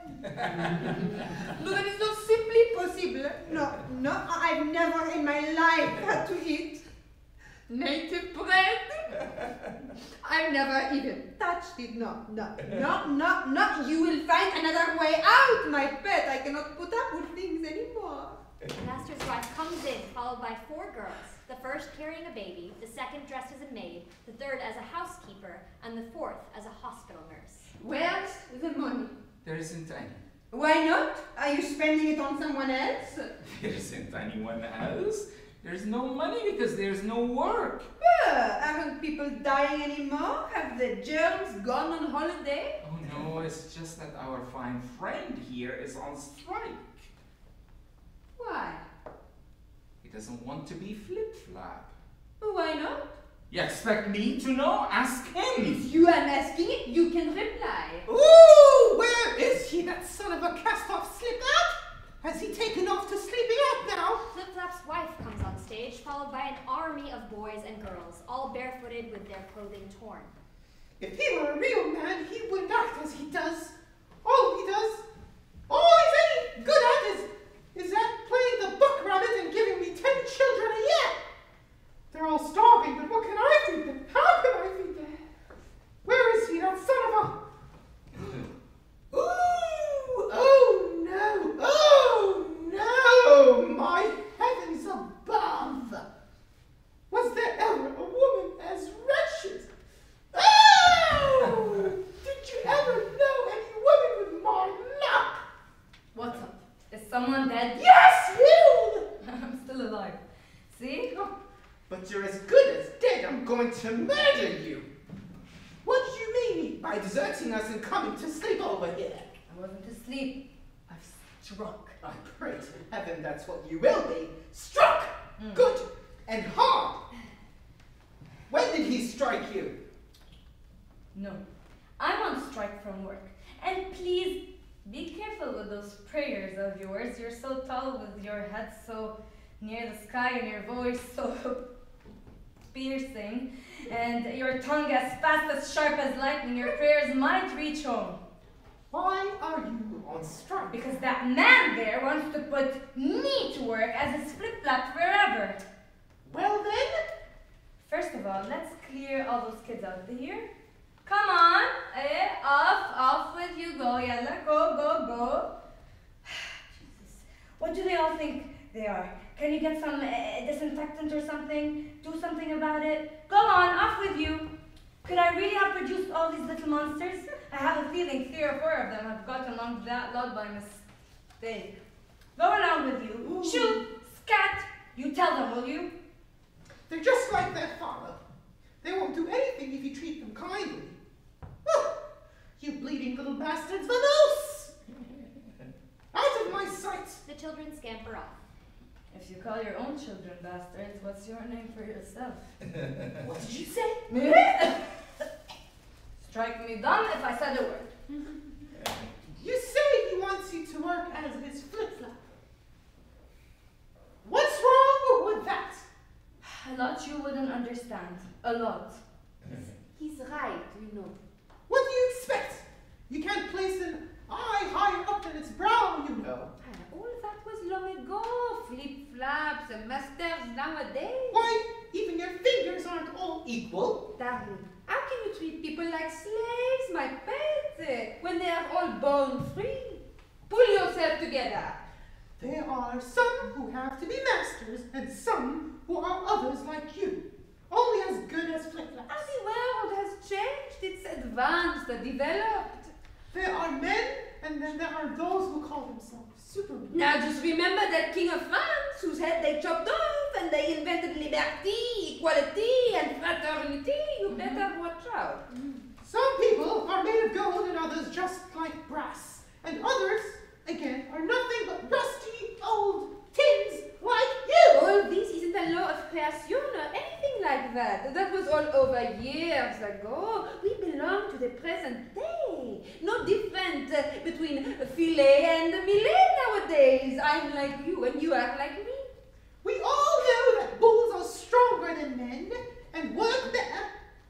No, that is not simply possible. No, no, I've never in my life had to eat native bread. I've never even touched it. No, no, no, no, no. You will find another way out, my pet. I cannot put up with things anymore. The master's wife comes in, followed by four girls. The first carrying a baby, the second dressed as a maid, the third as a housekeeper, and the fourth as a hospital nurse. Where's the money? There isn't any. Why not? Are you spending it on someone else? There isn't anyone else. There's no money because there's no work. Uh, aren't people dying anymore? Have the germs gone on holiday? Oh no, it's just that our fine friend here is on strike. Why? He doesn't want to be Flipflap. Why not? You expect me to know? Ask him! If you are asking it, you can reply. Ooh, where is he, that son of a cast-off Slipflap? Has he taken off to sleeping out now? Flipflap's wife comes on stage, followed by an army of boys and girls, all barefooted with their clothing torn. If he were a real man, he wouldn't act as he does. All he does, all he's any good at is, is at playing the buck rabbit and giving me ten children a year. They're all starving, but what can I feed them? How can I feed them? Where is he, that son of a... Ooh! Oh no! Oh no! My heavens above! Was there ever a woman as wretched? Oh! Did you ever know any woman with more luck? What's up? Is someone dead? Yes, you! I'm still alive. See? Oh, but you're as good as dead. I'm going to murder you. What do you mean by deserting us and coming to sleep over here? I wasn't asleep. I've struck. I pray to heaven that's what you will be. Struck! Mm. Good and hard. When did he strike you? No. I'm on strike from work. And please, be careful with those prayers of yours. You're so tall with your head so near the sky and your voice so piercing. And your tongue as fast as sharp as lightning. Your prayers might reach home. Why are you on strike? Because that man there wants to put me to work as his flip-flap forever. Well then? First of all, let's clear all those kids out of here. Come on, eh, off, off with you, go, yalla, go, go, go. Jesus, what do they all think they are? Can you get some uh, disinfectant or something? Do something about it? Go on, off with you. Could I really have produced all these little monsters? I have a feeling three or four of them have gotten along that lot by mistake. Go along with you. Ooh. Shoot, scat. You tell them, will you? They're just like their father. They won't do anything if you treat them kindly. Oh, you bleeding little bastards, Wannous! Out of my sight! The children scamper off. If you call your own children bastards, what's your name for yourself? What did you say? Strike me dumb if I said a word. You say he wants you to work as his flip-flap. lot you wouldn't understand. A lot. He's right, you know. What do you expect? You can't place an eye higher up than its brow, you know. Ah, all that was long ago. Flip-flaps and masters nowadays. Why, even your fingers aren't all equal. Darling, how can you treat people like slaves, my pet, when they are all born free? Pull yourself together. There are some who have to be masters, and some who are others like you. Only as good as Flipflaps. Ah, the world has changed. It's advanced, developed. There are men, and then there are those who call themselves supermen. Now just remember that king of France, whose head they chopped off, and they invented liberty, equality, and fraternity. You Mm-hmm. better watch out. Mm. Some people are made of gold, and others just like brass. And others, again, are nothing but rusty old tins like you. All this isn't a law of creation or anything like that. That was all over years ago. We belong to the present day. No different uh, between filet and millet nowadays. I'm like you and you are like me. We all know that bulls are stronger than men and work better.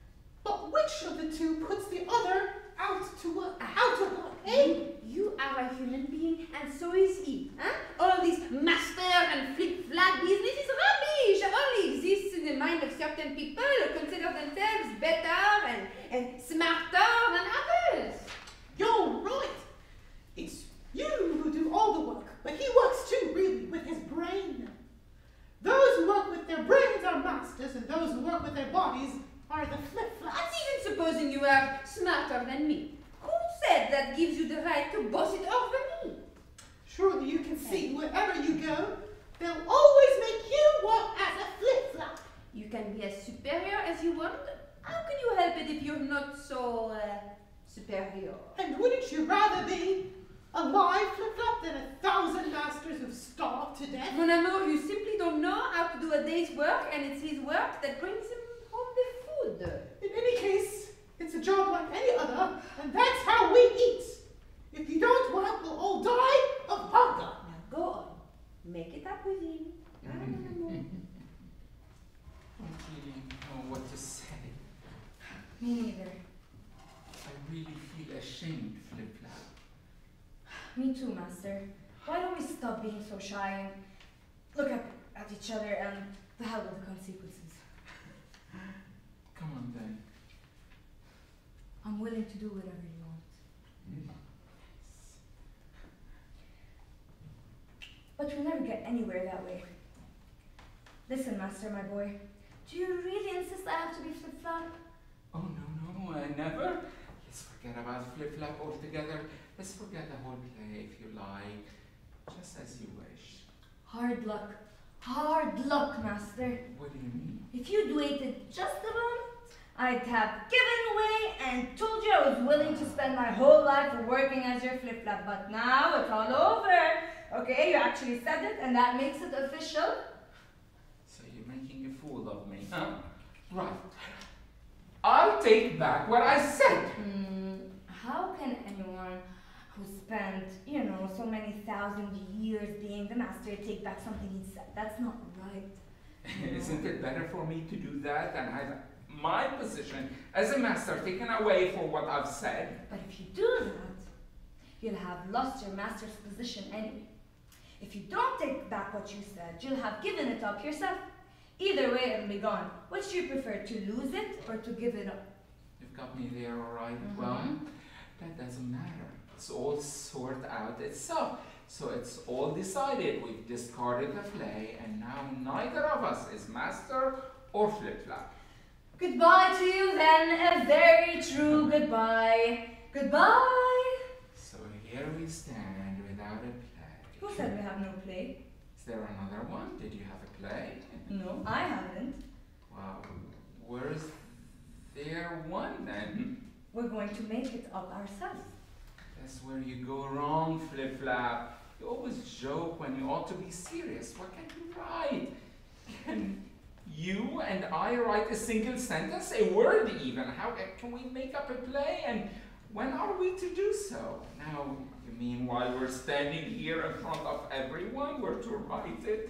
But which of the two puts the other out to work? Out of work, eh? You are a human being, and so is he. Huh? All this master and flip-flap business is rubbish. Only exists in the mind of certain people who consider themselves better and, and smarter than others. You're right. It's you who do all the work, but he works too, really, with his brain. Those who work with their brains are masters, and those who work with their bodies are the flip-flaps. That's even supposing you are smarter than me. Who said that gives you the right to boss it over me? Surely you can see wherever you go, they'll always make you work as a flip-flap. You can be as superior as you want. How can you help it if you're not so uh, superior? And wouldn't you rather be a live flip-flap than a thousand masters who've starved to death? Mon amour, you simply don't know how to do a day's work, and it's his work that brings him home the food. In any case, it's a job like any other, and that's how we eat. If you don't work, we'll all die of hunger. Now go on. Make it up with him. I don't really know what to say. Me neither. I really feel ashamed, Flip-Flap. Me too, Master. Why don't we stop being so shy and look at, at each other and the hell with the consequences? Come on then. I'm willing to do whatever you want. But we'll never get anywhere that way. Listen, Master, my boy. Do you really insist I have to be Flip-Flap? Oh, no, no, I never. Let's forget about Flip-Flap altogether. Let's forget the whole play, if you like. Just as you wish. Hard luck. Hard luck, Master. What do you mean? If you'd waited just a moment, I'd have given way and told you I was willing to spend my whole life working as your Flip-Flap. But now it's all over. Okay, you actually said it, and that makes it official. So you're making a fool of me, huh? Right. I'll take back what I said. Hmm, how can anyone who spent, you know, so many thousand years being the master take back something he said? That's not right. Isn't it better for me to do that than have my position as a master taken away for what I've said? But if you do that, you'll have lost your master's position anyway. If you don't take back what you said, you'll have given it up yourself. Either way, it'll be gone. Which do you prefer, to lose it or to give it up? You've got me there, all right. Mm-hmm. Well, that doesn't matter. It's all sorted out itself. So it's all decided. We've discarded the play, and now neither of us is master or Flip-Flap. Goodbye to you then, a very true goodbye. Goodbye! So here we stand without a play. Who said we have no play? Is there another one? Did you have a play? No, I haven't. Wow. Where's there one then? We're going to make it up ourselves. That's where you go wrong, Flip-Flap. You always joke when you ought to be serious. What can you write? Can you and I write a single sentence, a word even? How can we make up a play, and when are we to do so? Now, you mean while we're standing here in front of everyone, we're to write it?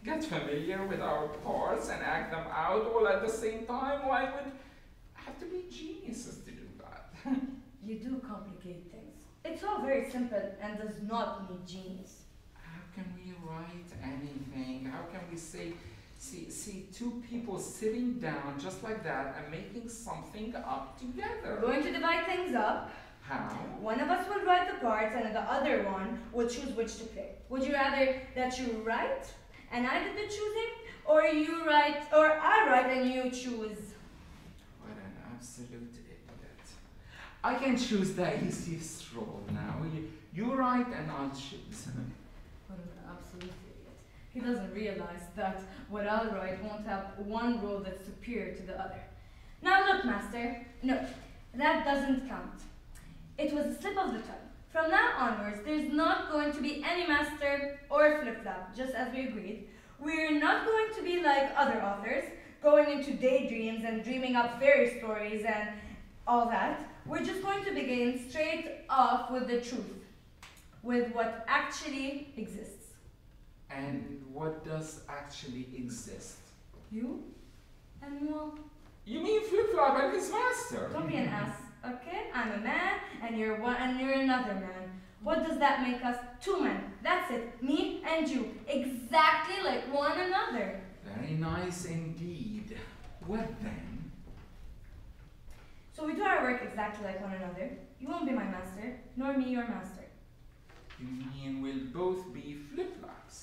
get familiar with our parts and act them out all at the same time? Why would have to be geniuses to do that? You do complicate things. It's all very simple and does not need genius. How can we write anything? How can we say, see, see two people sitting down just like that and making something up together? We're going to divide things up. How? One of us will write the parts and the other one will choose which to play. Would you rather that you write and I did the choosing, or you write, or I write and you choose? What an absolute idiot. I can choose the easiest role now. You, you write and I'll choose. What an absolute idiot. He doesn't realize that what I'll write won't have one role that's superior to the other. Now look, Master. No, that doesn't count. It was a slip of the tongue. From now onwards, there's not going to be any Master or Flipflap, just as we agreed. We're not going to be like other authors, going into daydreams and dreaming up fairy stories and all that. We're just going to begin straight off with the truth, with what actually exists. And what does actually exist? You and moi. You mean Flipflap and his master? Don't be an ass, okay? I'm a man, and you're one, and you're another man. What does that make us? Two men. That's it. Me and you. Exactly like one another. Very nice indeed. What then? So we do our work exactly like one another. You won't be my master, nor me your master. You mean we'll both be Flipflaps?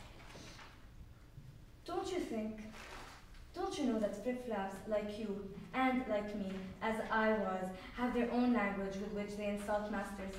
Don't you think? Don't you know that Flipflaps like you and like me, as I was, have their own language with which they insult masters?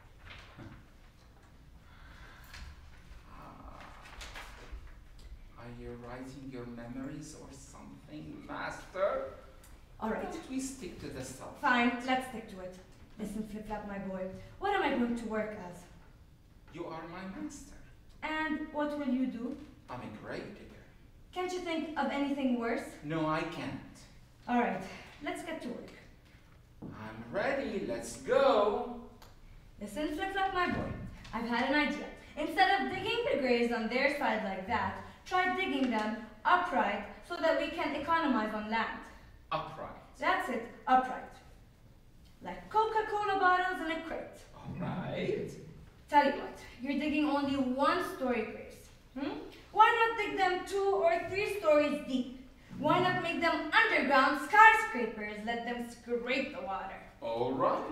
Are you writing your memories or something, Master? All right. Why don't we stick to the stuff? Fine, let's stick to it. Listen, Flipflap, my boy. What am I going to work as? You are my master. And what will you do? I'm a grave digger. Can't you think of anything worse? No, I can't. All right, let's get to work. I'm ready. Let's go. Listen, Flipflap, my boy. I've had an idea. Instead of digging the graves on their side like that, try digging them upright so that we can economize on land. Upright. That's it, upright. Like Coca-Cola bottles in a crate. All right. Tell you what, you're digging only one-story graves. Hmm? Why not dig them two or three stories deep? Why not make them underground skyscrapers? Let them scrape the water. All right.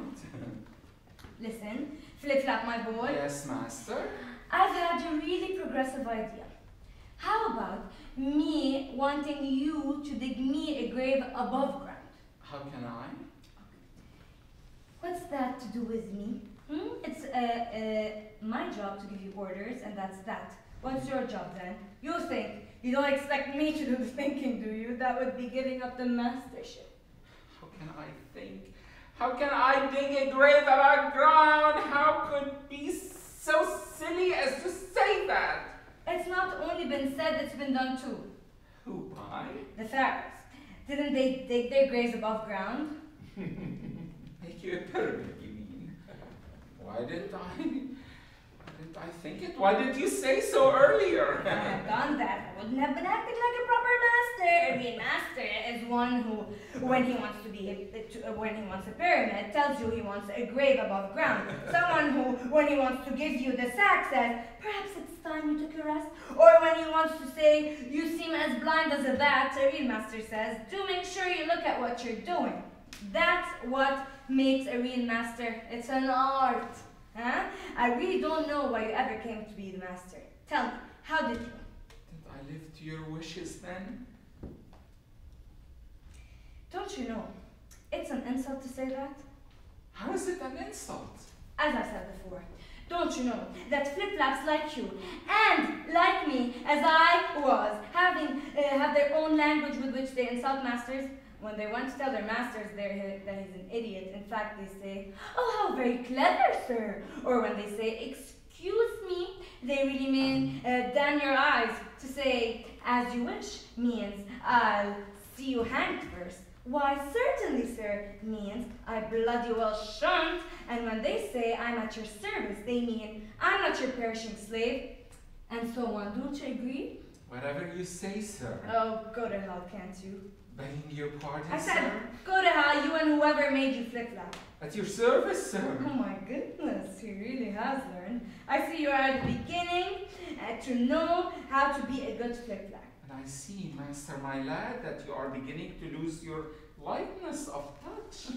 Listen, Flipflap, my boy. Yes, master. I've had a really progressive idea. How about me wanting you to dig me a grave above ground? How can I? What's that to do with me? Hmm? It's uh, uh, my job to give you orders, and that's that. What's your job then? You think. You don't expect me to do the thinking, do you? That would be giving up the mastership. How can I think? How can I dig a grave above ground? How could it be so silly as to say that? It's not only been said, it's been done too. Who, I? The pharaohs. Didn't they dig their graves above ground? Make you a pyramid, you mean? Why didn't I? Why didn't I think it? Why didn't you say so earlier? If I had done that, I wouldn't have been acting like a proper master. A real master is one who, when he wants to be, a, to, uh, when he wants a pyramid, tells you he wants a grave above ground. Someone who, when he wants to give you the sack, says, perhaps it's time you took a rest. Or when he wants to say, you seem as blind as a bat, a real master says, do make sure you look at what you're doing. That's what makes a real master. It's an art. Huh? I really don't know why you ever came to be the master. Tell me, how did you? Did I live to your wishes then? Don't you know, it's an insult to say that? How is it an insult? As I said before, don't you know that Flipflaps like you and like me, as I was, having uh, have their own language with which they insult masters? When they want to tell their masters they're, that he's an idiot, in fact they say, oh, how very clever, sir. Or when they say, excuse me, they really mean, uh, damn your eyes. To say, as you wish, means, I'll see you hanged first. Why, certainly, sir, means, I bloody well shan't. And when they say, I'm at your service, they mean, I'm not your perishing slave. And so on. Don't you agree? Whatever you say, sir. Oh, go to hell, can't you? Begging your pardon, I said, sir? go to hell, you and whoever made you Flipflap. At your service, sir. Oh my goodness, he really has learned. I see you are at the beginning uh, to know how to be a good Flipflap. And I see, master, my lad, that you are beginning to lose your lightness of touch.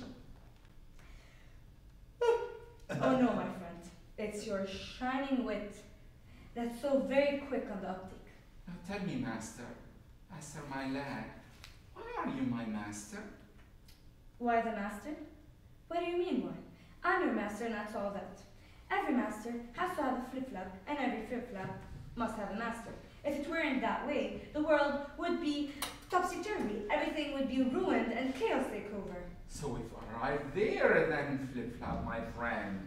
Oh no, my friend. It's your shining wit that's so very quick on the uptake. Now tell me, master, master, my lad, why are you my master? Why the master? What do you mean, why? I'm your master and that's all that. Every master has to have a flip-flap, and every flip-flap must have a master. If it weren't that way, the world would be topsy-turvy. Everything would be ruined and chaos take over. So we've arrived there then, Flipflap, my friend.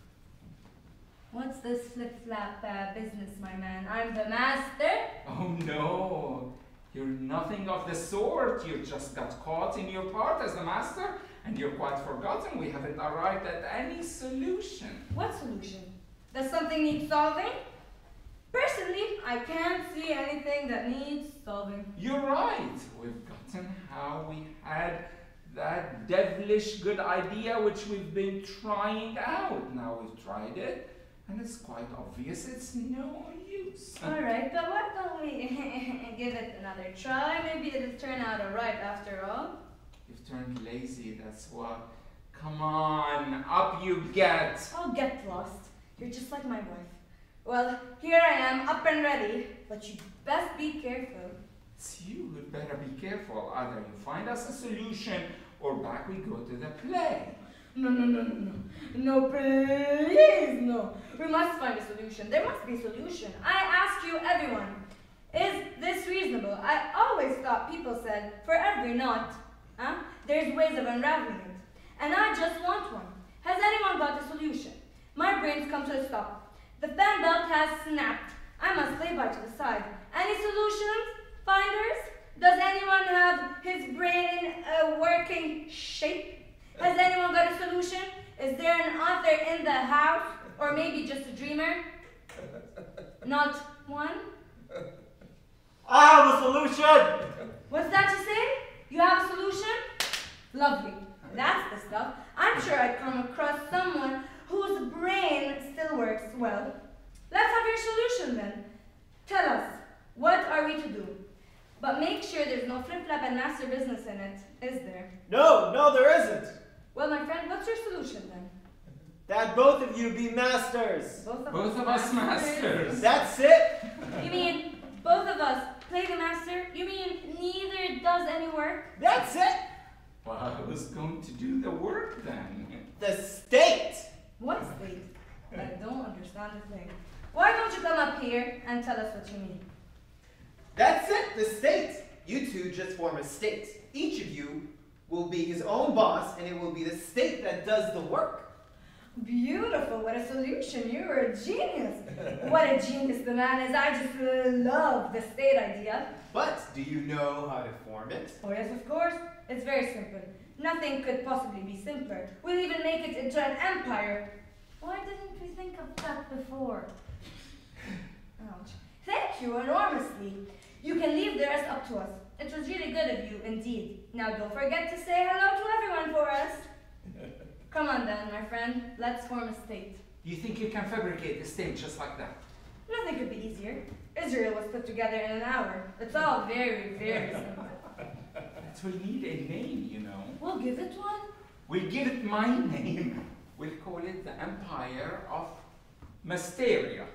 What's this flip-flap uh, business, my man? I'm the master? Oh no, you're nothing of the sort. You just got caught in your part as the master, and you're quite forgotten we haven't arrived at any solution. What solution? Does something need solving? Personally, I can't see anything that needs solving. You're right. We've gotten how we had that devilish good idea which we've been trying out. Now we've tried it, and it's quite obvious it's no use. Alright, but why don't we give it another try? Maybe it'll turn out alright after all. You've turned lazy, that's what. Come on, up you get. I'll get lost. You're just like my wife. Well, here I am, up and ready, but you best be careful. It's you who'd better be careful. Either you find us a solution, or back we go to the play. No, no, no, no, no. No, please, no. We must find a solution. There must be a solution. I ask you, everyone, is this reasonable? I always thought people said, for every knot, huh, there's ways of unraveling it. And I just want one. Has anyone got a solution? My brain's come to a stop. The fan belt has snapped. I must lay by to the side. Any solutions, finders? Does anyone have his brain in a working shape? Has anyone got a solution? Is there an author in the house? Or maybe just a dreamer? Not one? I have a solution! What's that you say? You have a solution? Lovely. That's the stuff. I'm sure I'd come across someone whose brain still works well. Let's have your solution then. Tell us, what are we to do? But make sure there's no flip-flap and master business in it, is there? No, no there isn't. Well, my friend, what's your solution then? That both of you be masters. Both of, Both us, of us masters. That's it. You mean both of us play the master? You mean neither does any work? That's it. Well, who's going to do the work then? The state. What state? I don't understand a thing. Why don't you come up here and tell us what you mean? That's it, the state. You two just form a state. Each of you will be his own boss, and it will be the state that does the work. Beautiful, what a solution. You're a genius. What a genius the man is. I just uh, love the state idea. But do you know how to form it? Oh yes, of course. It's very simple. Nothing could possibly be simpler. We'll even make it into an empire. Why didn't we think of that before? Ouch. Thank you enormously. You can leave the rest up to us. It was really good of you, indeed. Now don't forget to say hello to everyone for us. Come on then, my friend. Let's form a state. You think you can fabricate the state just like that? Nothing could be easier. Israel was put together in an hour. It's all very, very simple. But we need a name, you know. We'll give it one. We'll give it my name. We'll call it the Empire of Mysteria.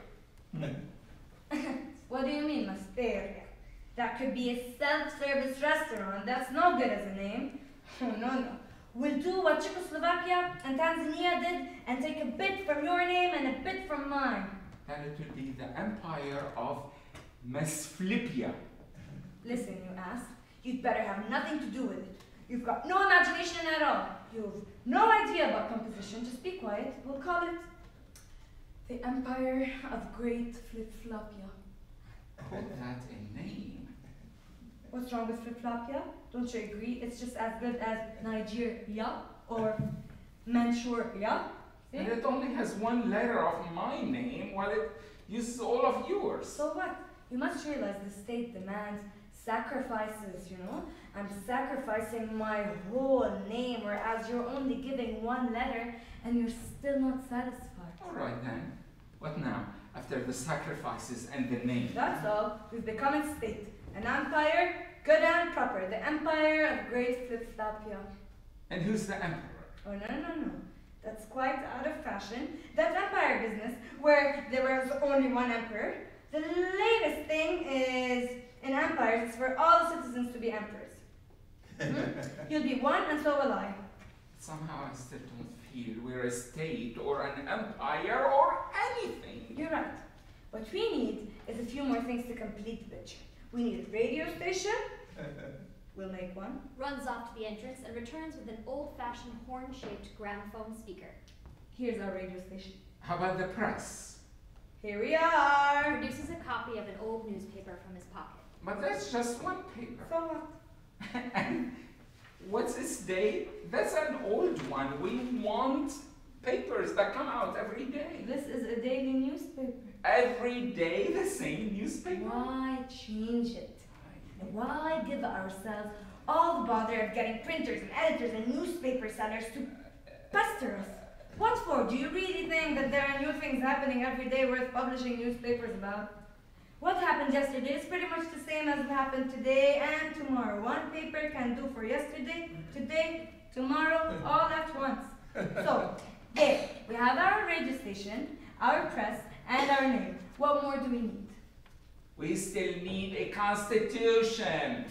What do you mean, Mysteria? That could be a self-service restaurant. That's no good as a name. Oh, no, no. We'll do what Czechoslovakia and Tanzania did and take a bit from your name and a bit from mine. Then it will be the Empire of Mesflipia. Listen, you ass. You'd better have nothing to do with it. You've got no imagination at all. You've no idea about composition. Just be quiet. We'll call it the Empire of Great Flipflapia. Call that a name. What's wrong with Flipflapia? Don't you agree? It's just as good as Nigeria or Manchuria. And it only has one letter of my name while it uses all of yours. So what? You must realize the state demands sacrifices, you know? I'm sacrificing my whole name, whereas you're only giving one letter and you're still not satisfied. All right then. What now? After the sacrifices and the name? That's all. We've become a state. An empire, good and proper. The empire of great Flipflapia. And who's the emperor? Oh, no, no, no. That's quite out of fashion. That empire business, where there was only one emperor. The latest thing is, in empires, it's for all the citizens to be emperors. Hmm? You'll be one, and so will I. Somehow I still don't feel we're a state or an empire or anything. You're right. What we need is a few more things to complete the picture. We need a radio station. We'll make one. Runs off to the entrance and returns with an old-fashioned horn-shaped gramophone speaker. Here's our radio station. How about the press? Here we are. Produces a copy of an old newspaper from his pocket. But that's just one paper. So what? And what's this date? That's an old one. We want papers that come out every day. This is a daily newspaper. Every day the same newspaper? Why change it? Why give ourselves all the bother of getting printers and editors and newspaper sellers to pester us? What for? Do you really think that there are new things happening every day worth publishing newspapers about? What happened yesterday is pretty much the same as happened today and tomorrow. One paper can do for yesterday, today, tomorrow, all at once. So, there, we have our radio station, our press, and our name. What more do we need? We still need a constitution.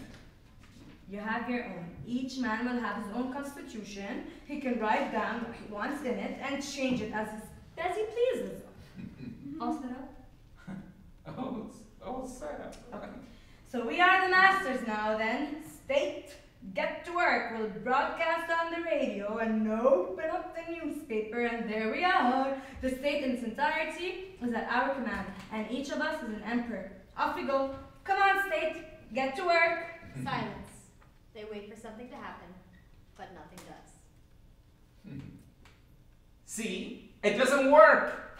You have your own. Each man will have his own constitution. He can write down what he wants in it and change it as, his, as he pleases. All set up? Oh, it's all set up. Okay. So we are the masters now then. State, get to work. We'll broadcast on the radio and open up the newspaper, and there we are. The state in its entirety is at our command, and each of us is an emperor. Off we go. Come on, state, get to work. Silence. They wait for something to happen, but nothing does. See? It doesn't work.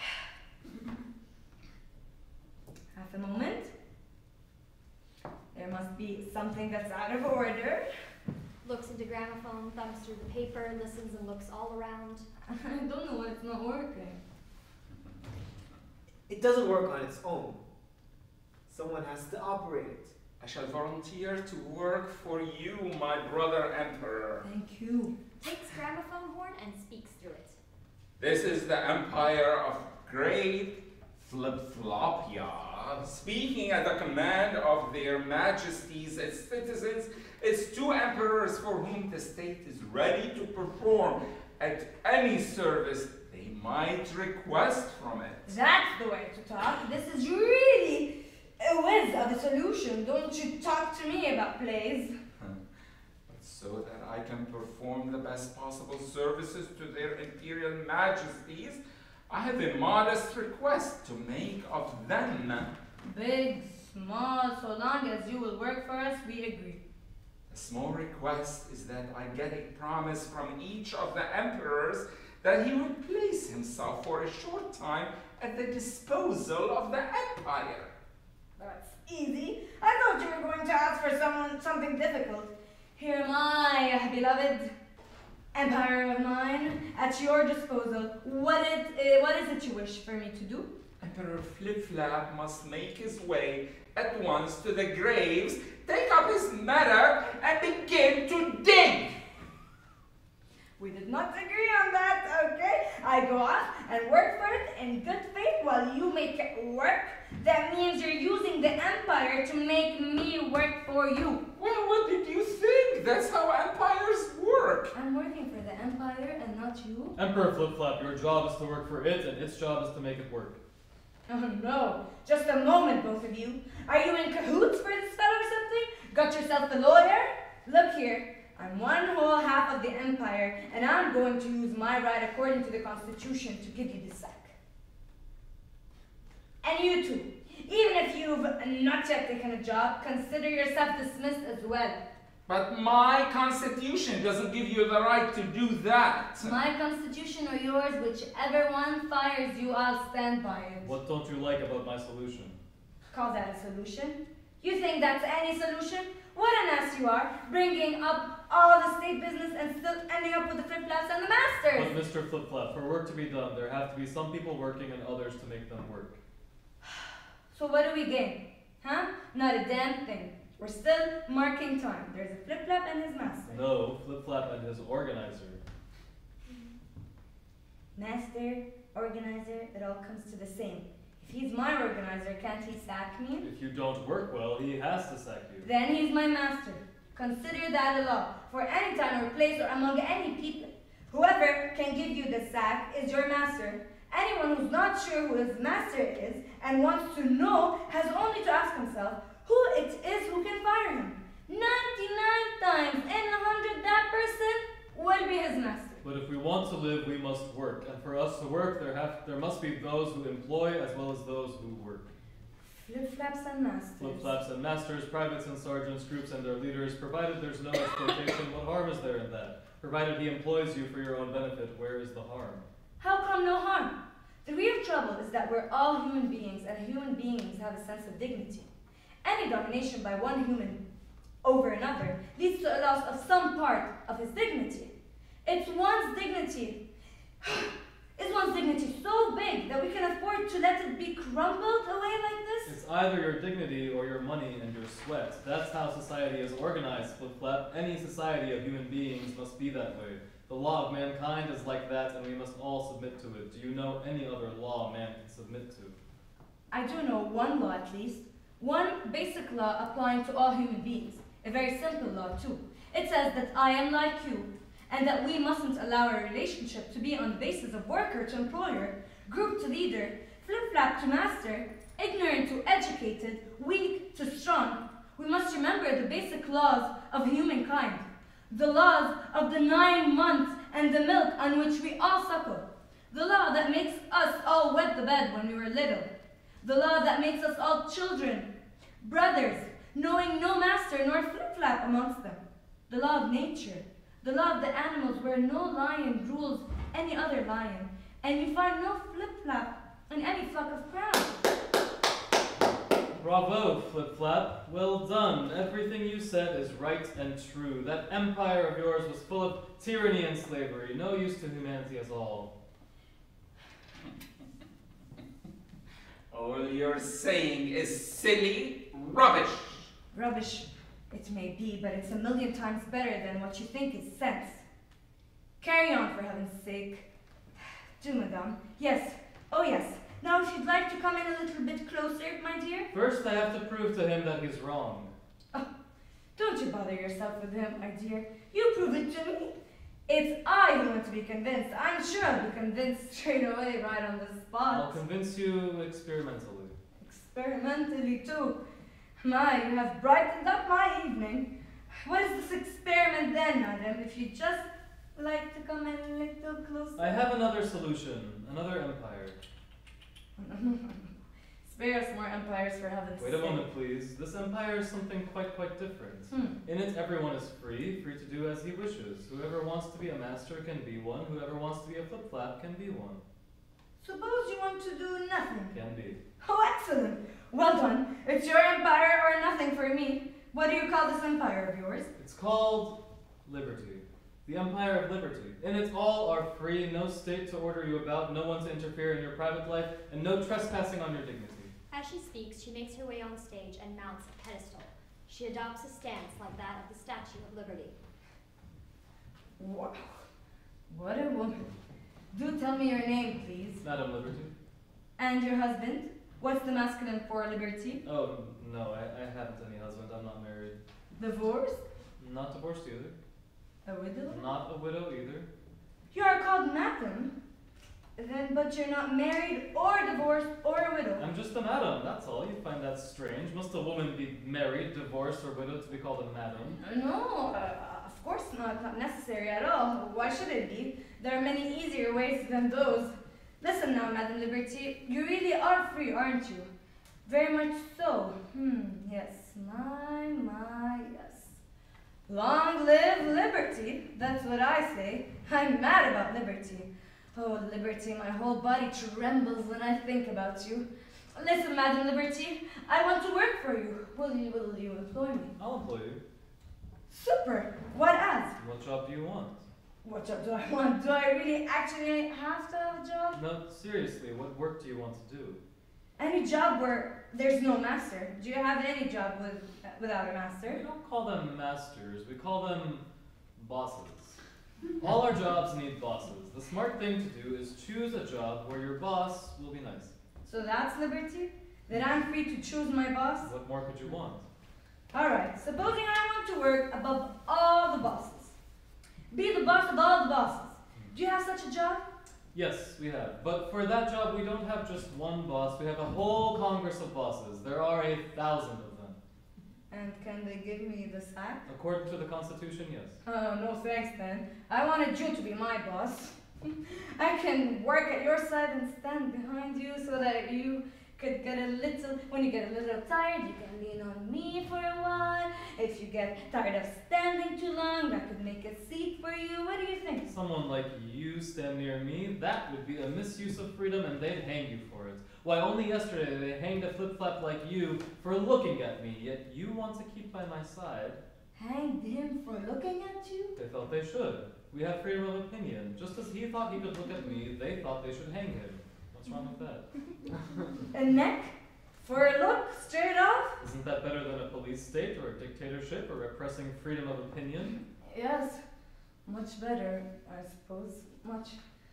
Half a moment. There must be something that's out of order. Looks into gramophone, thumbs through the paper, listens and looks all around. I don't know why it's not working. It doesn't work on its own. Someone has to operate it. I shall volunteer to work for you, my brother emperor. Thank you. Takes gramophone horn and speaks through it. This is the empire of great Flipflapia, speaking at the command of their majesties its citizens, its two emperors for whom the state is ready to perform at any service they might request from it. That's the way to talk. This is really a whiz of a solution. Don't you talk to me about plays. But so that I can perform the best possible services to their imperial majesties, I have a modest request to make of them. Big, small, so long as you will work for us, we agree. A small request is that I get a promise from each of the emperors that he would place himself for a short time at the disposal of the empire. That's easy. I thought you were going to ask for someone something difficult. Here am I, beloved empire of mine, at your disposal. What it, uh, what is it you wish for me to do? Emperor Flipflap must make his way at once to the graves, take up his mattock, and begin to dig. We did not agree on that, okay? I go off and work for it in good faith while you make it work. That means you're using the empire to make me work for you. Well, what did you think? That's how empires work. I'm working for the empire and not you. Emperor Flipflap, your job is to work for it, and its job is to make it work. Oh no, just a moment, both of you. Are you in cahoots for this fellow or something? Got yourself a lawyer? Look here, I'm one whole half of the empire, and I'm going to use my right according to the Constitution to give you the sack. And you too, even if you've not yet taken a job, consider yourself dismissed as well. But my constitution doesn't give you the right to do that. My constitution or yours, whichever one fires you, I'll stand by it. What don't you like about my solution? Call that a solution? You think that's any solution? What an ass you are, bringing up all the state business and still ending up with the Flipflaps and the masters. But Mister Flipflap, for work to be done, there have to be some people working and others to make them work. So what do we gain? Huh? Not a damn thing. We're still marking time. There's a Flipflap and his master. No, Flipflap and his organizer. Master, organizer, it all comes to the same. If he's my organizer, can't he sack me? If you don't work well, he has to sack you. Then he's my master. Consider that a law, for any time or place or among any people. Whoever can give you the sack is your master. Anyone who's not sure who his master is and wants to know has only to ask himself who it is who can fire him. ninety-nine times in a hundred that person will be his master. But if we want to live, we must work. And for us to work, there have there must be those who employ as well as those who work. Flipflaps and masters. Flipflaps and masters, privates and sergeants, groups and their leaders, provided there's no exploitation, what harm is there in that? Provided he employs you for your own benefit, where is the harm? How come no harm? The real trouble is that we're all human beings, and human beings have a sense of dignity. Any domination by one human over another leads to a loss of some part of his dignity. It's one's dignity. Is one's dignity so big that we can afford to let it be crumbled away like this? It's either your dignity or your money and your sweat. That's how society is organized, Flipflap. Any society of human beings must be that way. The law of mankind is like that, and we must all submit to it. Do you know any other law man can submit to? I do know one law at least. One basic law applying to all human beings. A very simple law too. It says that I am like you, and that we mustn't allow a relationship to be on the basis of worker to employer, group to leader, flip-flap to master, ignorant to educated, weak to strong. We must remember the basic laws of humankind. The laws of the nine months and the milk on which we all suckle. The law that makes us all wet the bed when we were little. The law that makes us all children, brothers, knowing no master nor flip-flap amongst them. The law of nature. The law of the animals where no lion rules any other lion, and you find no flip-flap in any flock of crows. Bravo, Flipflap. Well done. Everything you said is right and true. That empire of yours was full of tyranny and slavery, no use to humanity at all. All you're saying is silly rubbish. Rubbish. It may be, but it's a million times better than what you think is sense. Carry on, for heaven's sake. Do, madame. Yes. Oh, yes. Now, if you'd like to come in a little bit closer, my dear. First, I have to prove to him that he's wrong. Oh, don't you bother yourself with him, my dear. You prove it to me. It's I who want to be convinced. I'm sure I'll be convinced straight away, right on the spot. I'll convince you experimentally. Experimentally, too. My, you have brightened up my evening. What is this experiment then, madam, if you just like to come in a little closer? I have another solution, another empire. Spare us more empires, for heaven's sake. Wait a moment, please. This empire is something quite, quite different. Hmm. In it, everyone is free, free to do as he wishes. Whoever wants to be a master can be one. Whoever wants to be a flip-flap can be one. Suppose you want to do nothing. Can be. Oh, excellent. Well done. It's your empire or nothing for me. What do you call this empire of yours? It's called liberty. The empire of liberty. In it, all are free, no state to order you about, no one to interfere in your private life, and no trespassing on your dignity. As she speaks, she makes her way on stage and mounts a pedestal. She adopts a stance like that of the Statue of Liberty. Wow. What a woman. Do tell me your name, please. Madam Liberty. And your husband? What's the masculine for liberty? Oh, no, I, I haven't any husband. I'm not married. Divorced? Not divorced either. A widow? Not a widow either. You are called madam. Then, but you're not married or divorced or a widow. I'm just a madam, that's all. You find that strange. Must a woman be married, divorced, or widowed to be called a madam? No, uh, of course not. Not necessary at all. Why should it be? There are many easier ways than those. Listen now, Madam Liberty. You really are free, aren't you? Very much so. Hmm, yes. My, my, yes. Long live liberty. That's what I say. I'm mad about liberty. Oh, liberty, my whole body trembles when I think about you. Listen, Madam Liberty, I want to work for you. Will you, will you employ me? I'll employ you. Super. What as? What job do you want? What job do I want? Do I really actually have to have a job? No, seriously, what work do you want to do? Any job where there's no master. Do you have any job with without a master? We don't call them masters, we call them bosses. All our jobs need bosses. The smart thing to do is choose a job where your boss will be nice. So that's liberty? That I'm free to choose my boss? What more could you want? Alright, supposing I want to work above all the bosses. Be the boss of all the bosses. Do you have such a job? Yes, we have. But for that job, we don't have just one boss. We have a whole congress of bosses. There are a thousand of them. And can they give me the sack? According to the Constitution, yes. Oh, no thanks then. I wanted you to be my boss. I can work at your side and stand behind you so that you could get a little, when you get a little tired, you can lean on me for a while. If you get tired of standing too long, I could make a seat for you. What do you think? Someone like you stand near me, that would be a misuse of freedom and they'd hang you for it. Why, only yesterday they hanged a flip-flap like you for looking at me, yet you want to keep by my side. Hanged him for looking at you? They felt they should. We have freedom of opinion. Just as he thought he could look at me, they thought they should hang him. What's wrong with that? A neck? For a look? Straight off? Isn't that better than a police state or a dictatorship or repressing freedom of opinion? Yes. Much better, I suppose. Much.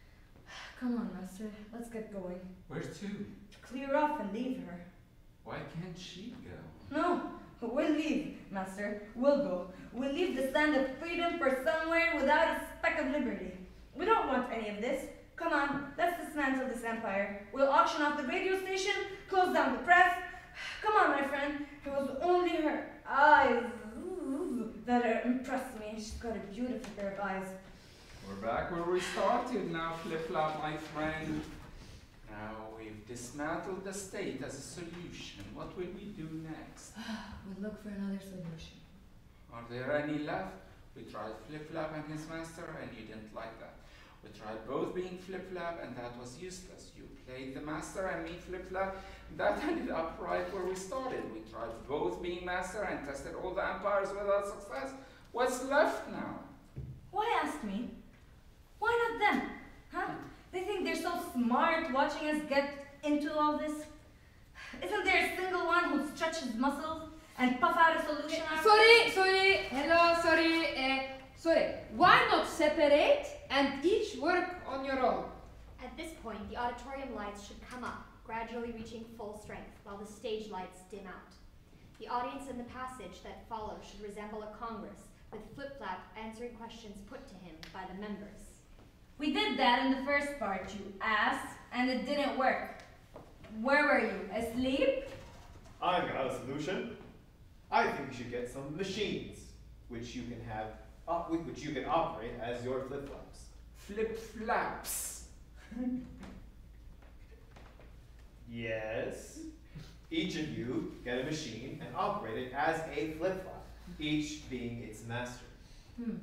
Come on, Master. Let's get going. Where to? To clear off and leave her. Why can't she go? No. We'll leave, Master. We'll go. We'll leave the stand of freedom for somewhere without a speck of liberty. We don't want any of this. Come on, let's dismantle this empire. We'll auction off the radio station, close down the press. Come on, my friend. It was only her eyes ooh, that impressed me. She's got a beautiful pair of eyes. We're back where we started now, Flipflap, my friend. Now we've dismantled the state as a solution. What will we do next? We'll look for another solution. Are there any left? We tried Flipflap and his master, and you didn't like that. We tried both being Flipflap, and that was useless. You played the master and me Flipflap. That ended up right where we started. We tried both being master and tested all the empires without success. What's left now? Why ask me? Why not them? Huh? They think they're so smart watching us get into all this. Isn't there a single one who stretches muscles and puff out a solution? Uh, sorry, sorry, hello, sorry, uh, sorry. Why not separate and each work on your own? At this point, the auditorium lights should come up, gradually reaching full strength, while the stage lights dim out. The audience in the passage that follows should resemble a congress, with Flipflap answering questions put to him by the members. We did that in the first part, you ass, and it didn't work. Where were you? Asleep? I've got a solution. I think you should get some machines, which you can have, uh, which you can operate as your flip-flops. Flip-flaps. Yes. Each of you get a machine and operate it as a flip-flop, each being its master. Hmm.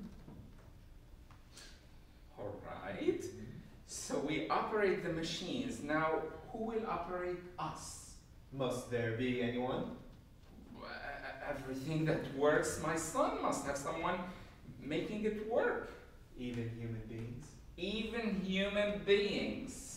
All right. So we operate the machines. Now, who will operate us? Must there be anyone? Everything that works, my son must have someone making it work. Even human beings? Even human beings.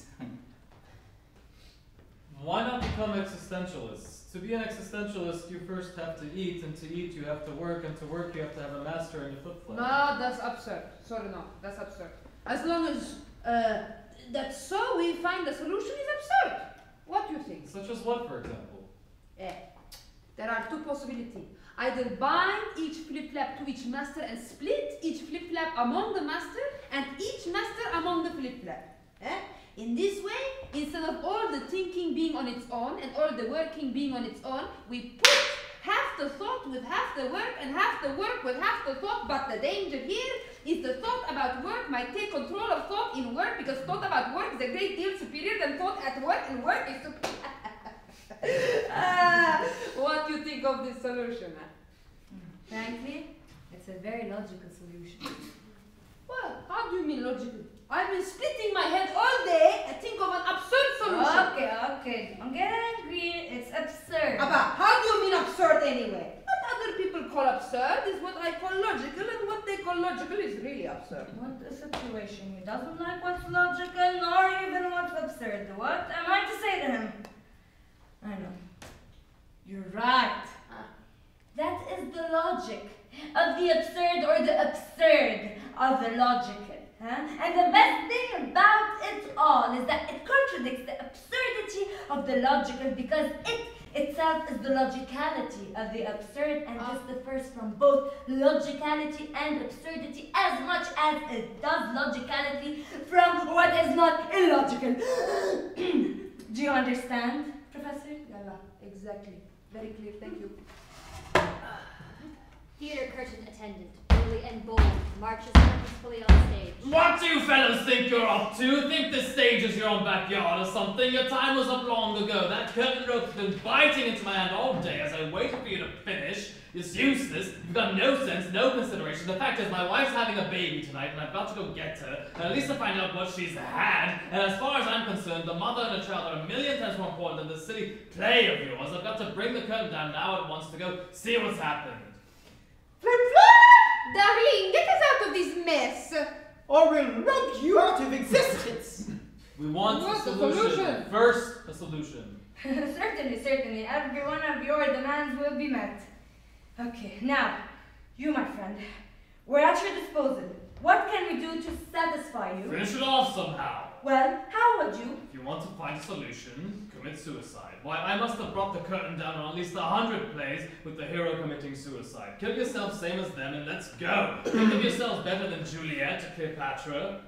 Why not become existentialists? To be an existentialist, you first have to eat, and to eat you have to work, and to work you have to have a master and a flip-flap. No, that's absurd. Sorry, no, that's absurd. As long as uh, that's so, we find the solution is absurd. What do you think? Such as what, for example? Yeah. There are two possibilities. Either bind each flip-flap to each master and split each flip-flap among the master and each master among the flip-flap. Eh? In this way, instead of all the thinking being on its own and all the working being on its own, we put half the thought with half the work and half the work with half the thought. But the danger here is the thought about work might take control of thought in work, because thought about work is a great deal superior than thought at work, and work is superior. Ah, what do you think of this solution? Frankly, it's a very logical solution. Well, how do you mean logical? I've been splitting my head all day and think of an absurd solution. Okay, okay, don't get angry. It's absurd. Abba, how do you mean absurd anyway? What other people call absurd is what I call logical, and what they call logical is really absurd. What a situation. He doesn't like what's logical, nor even what's absurd. What am I to say to him? I know. You're right. That is the logic of the absurd, or the absurd of the logical. Huh? And the best thing about it all is that it contradicts the absurdity of the logical, because it itself is the logicality of the absurd, and this differs from both logicality and absurdity as much as it does logicality from what is not illogical. Do you understand, Professor? Yalla, exactly. Very clear, thank you. Theater curtain attendant, burly and bold, marches purposefully on stage. What do you fellows think you're up to? Think this stage is your own backyard or something? Your time was up long ago. That curtain rope's been biting into my hand all day as I waited for you to finish. It's useless. You've got no sense, no consideration. The fact is, my wife's having a baby tonight, and I've got to go get her, and at least to find out what she's had. And as far as I'm concerned, the mother and the child are a million times more important than the silly play of yours. I've got to bring the curtain down now at once to go see what's happened. Flipflap! Darling, get us out of this mess! Or we'll rub you out of existence! We want What a a solution. solution? First, a solution. Certainly, certainly. Every one of your demands will be met. Okay, now, you, my friend, we're at your disposal. What can we do to satisfy you? Finish it off somehow. Well, how would you? If you want to find a solution, commit suicide. Why, I must have brought the curtain down on at least a hundred plays with the hero committing suicide. Kill yourself same as them and let's go. Think of yourselves better than Juliet or Cleopatra.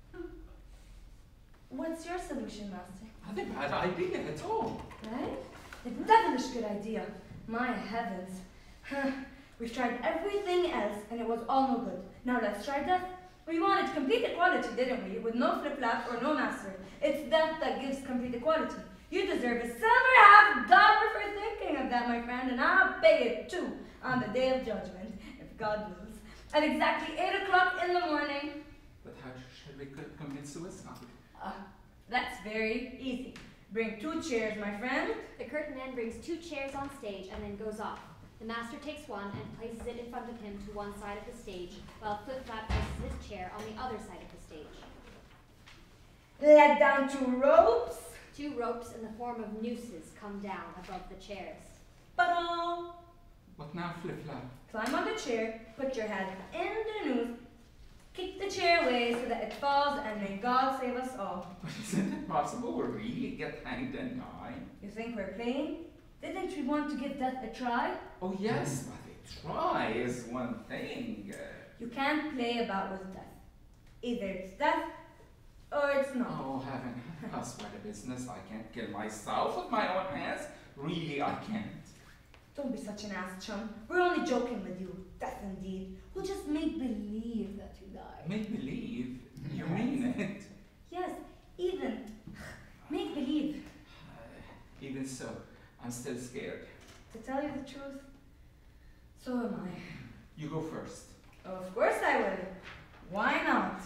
What's your solution, Master? Not a bad idea at all. Right? A devilish good idea. My heavens. We've tried everything else and it was all no good. Now let's try death. We wanted complete equality, didn't we? With no flip-flap or no master. It's death that gives complete equality. You deserve a silver half dollar for thinking of that, my friend, and I'll pay it too on the day of judgment, if God wills. At exactly eight o'clock in the morning. But how should we co- commit suicide? Uh, that's very easy. Bring two chairs, my friend. The curtain man brings two chairs on stage and then goes off. The master takes one and places it in front of him to one side of the stage, while Flipflap places his chair on the other side of the stage. Let down two ropes. Two ropes in the form of nooses come down above the chairs. Ba-da! What now, Flipflap? Climb on the chair, put your head in the noose, kick the chair away so that it falls, and may God save us all. But isn't it possible we'll really get hanged and die? You think we're playing? Didn't we want to give death a try? Oh yes, but a try is one thing. You can't play about with death. Either it's death, or it's not. Oh heaven, that's quite a business. I can't kill myself with my own hands. Really, I can't. Don't be such an ass, chum. We're only joking with you. Death indeed. We'll just make believe that you die. Make believe? You mean it? Yes, even. Make believe. Uh, even so, I'm still scared. To tell you the truth, so am I. You go first. Of course I will. Why not?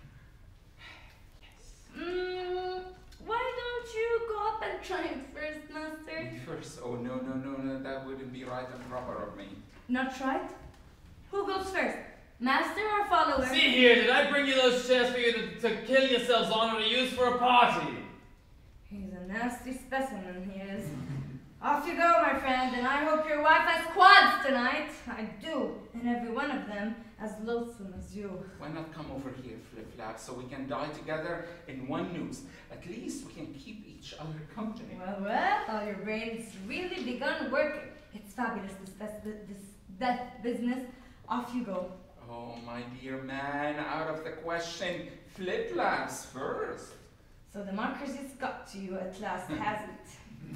Mm, why don't you go up and try it first, Master? Me first? Oh no, no, no, no, that wouldn't be right and proper of me. Not right? Who goes first? Master or follower? See here, did I bring you those chairs for you to, to kill yourselves on or to use for a party? He's a nasty specimen, he is. Off you go, my friend, and I hope your wife has quads tonight. I do, and every one of them as loathsome as you. Why not come over here, Flipflap, so we can die together in one noose? At least we can keep each other company. Well, well, all your brain's really begun working. It's fabulous, this, this, this death business. Off you go. Oh, my dear man, out of the question. Flipflaps first. So democracy's got to you at last, hasn't it?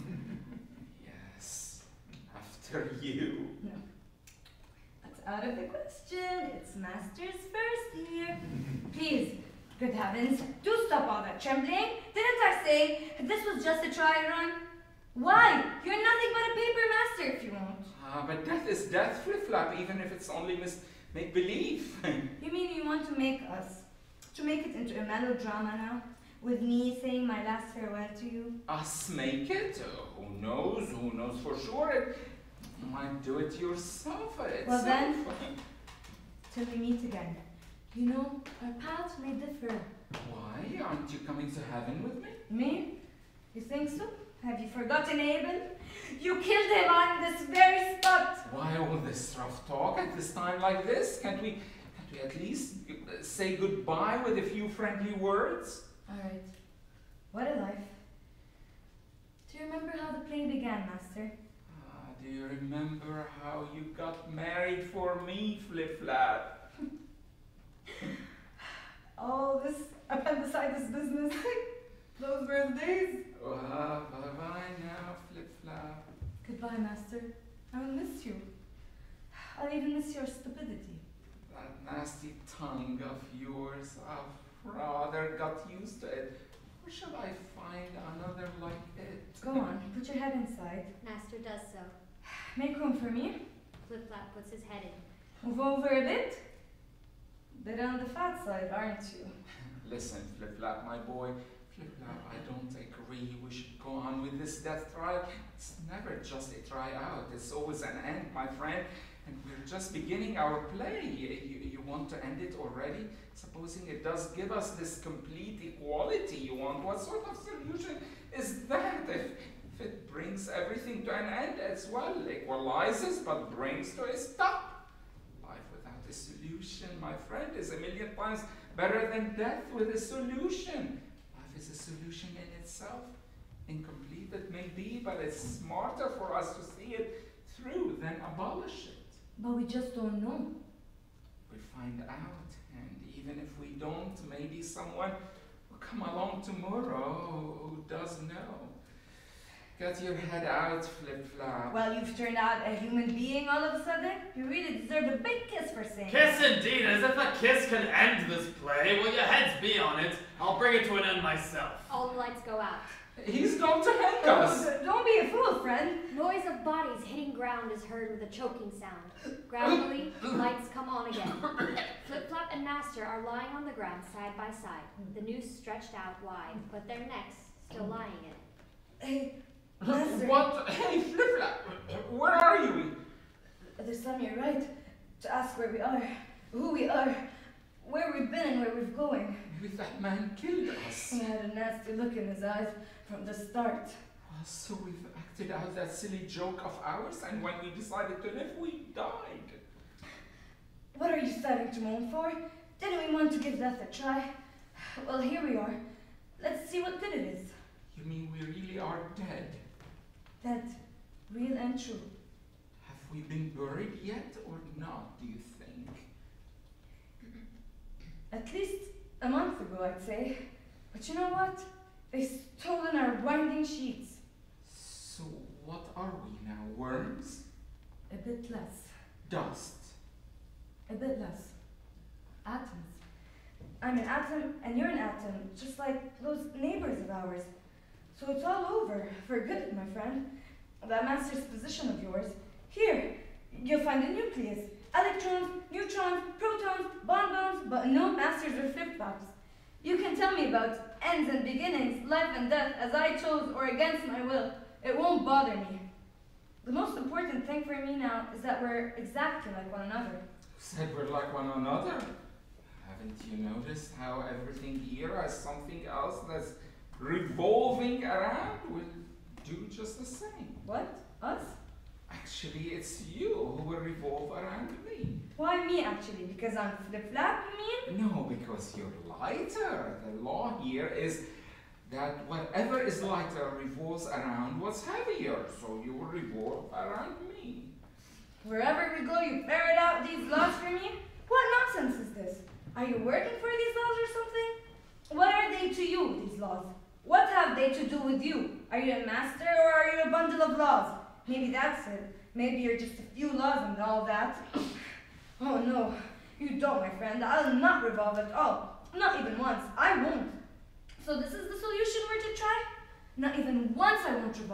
Yes, after you. No. That's out of the question. It's Master's first year. Please, good heavens, do stop all that trembling. Didn't I say this was just a try run? Why? You're nothing but a paper master if you won't. Ah, but death is death, Flipflap, even if it's only mis make-believe. You mean you want to make us To make it into a melodrama now, with me saying my last farewell to you. Us make it? Uh, who knows? Who knows for sure? It, you might do it yourself. It's Well so then, fun. till we meet again. You know, our paths may differ. Why? Aren't you coming to heaven with me? Me? You think so? Have you forgotten Abel? You killed him on this very spot. Why all this rough talk at this time like this? Can't we, can't we at least say goodbye with a few friendly words? All right. What a life. Do you remember how the play began, Master? Ah, do you remember how you got married for me, Flipflap? All this appendicitis business. Those were the days. Well, bye-bye now, Flipflap. Goodbye, Master. I will miss you. I'll even miss your stupidity. That nasty tongue of yours, I've rather got used to it. Where shall I find another like it? Go on, put your head inside. Master does so. Make room for me. Flipflap puts his head in. Move over a bit. Bit on the fat side, aren't you? Listen, Flipflap, my boy. Flipflap, I don't agree we should go on with this death trial. It's never just a tryout. It's always an end, my friend. And we're just beginning our play. You, you want to end it already? Supposing it does give us this complete equality you want, what sort of solution is that? If, if it brings everything to an end as well, equalizes but brings to a stop. Life without a solution, my friend, is a million times better than death with a solution. Life is a solution in itself. Incomplete it may be, but it's smarter for us to see it through than abolish it. But we just don't know. We find out, and even if we don't, maybe someone will come along tomorrow who does know. Get your head out, Flipflap. Well, you've turned out a human being all of a sudden. You really deserve a big kiss for saying Kiss indeed, as if a kiss can end this play. Will your heads be on it? I'll bring it to an end myself. All the lights go out. He's going to hang us. Oh, don't be a fool, friend. Noise of bodies hitting ground is heard with a choking sound. Gradually, lights come on again. Flipflap and Master are lying on the ground side by side, the noose stretched out wide, but their necks still lying in it. Hey, Master. What? Hey, Flipflap, where are you? There's some you're right to ask where we are, who we are, where we've been and where we're going. Maybe that man killed us. He had a nasty look in his eyes from the start. Oh, so we've acted out that silly joke of ours, and when we decided to live, we died. What are you starting to moan for? Didn't we want to give death a try? Well, here we are. Let's see what good it is. You mean we really are dead? Dead. Real and true. Have we been buried yet or not, do you think? At least a month ago, I'd say. But you know what? They've stolen our winding sheets. So what are we now, worms? A bit less. Dust. A bit less. Atoms. I'm an atom and you're an atom, just like those neighbors of ours. So it's all over, for good, my friend. That master's position of yours. Here, you'll find a nucleus. Electrons, neutrons, protons, bonbons, but no masters or flip-flops. You can tell me about ends and beginnings, life and death, as I chose or against my will. It won't bother me. The most important thing for me now is that we're exactly like one another. Said we're like one another. Haven't you noticed how everything here has something else that's revolving around? Will do just the same. What? Us? Actually, it's you who will revolve around me. Why me, actually? Because I'm Flipflap, you mean? No, because you're lighter. The law here is that whatever is lighter revolves around what's heavier, so you will revolve around me. Wherever we go, you ferret out these laws for me? What nonsense is this? Are you working for these laws or something? What are they to you, these laws? What have they to do with you? Are you a master or are you a bundle of laws? Maybe that's it. Maybe you're just a few laws and all that. Oh no, you don't, my friend. I'll not revolve at all. Not even once. I won't. So this is the solution we're to try? Not even once I won't revolve.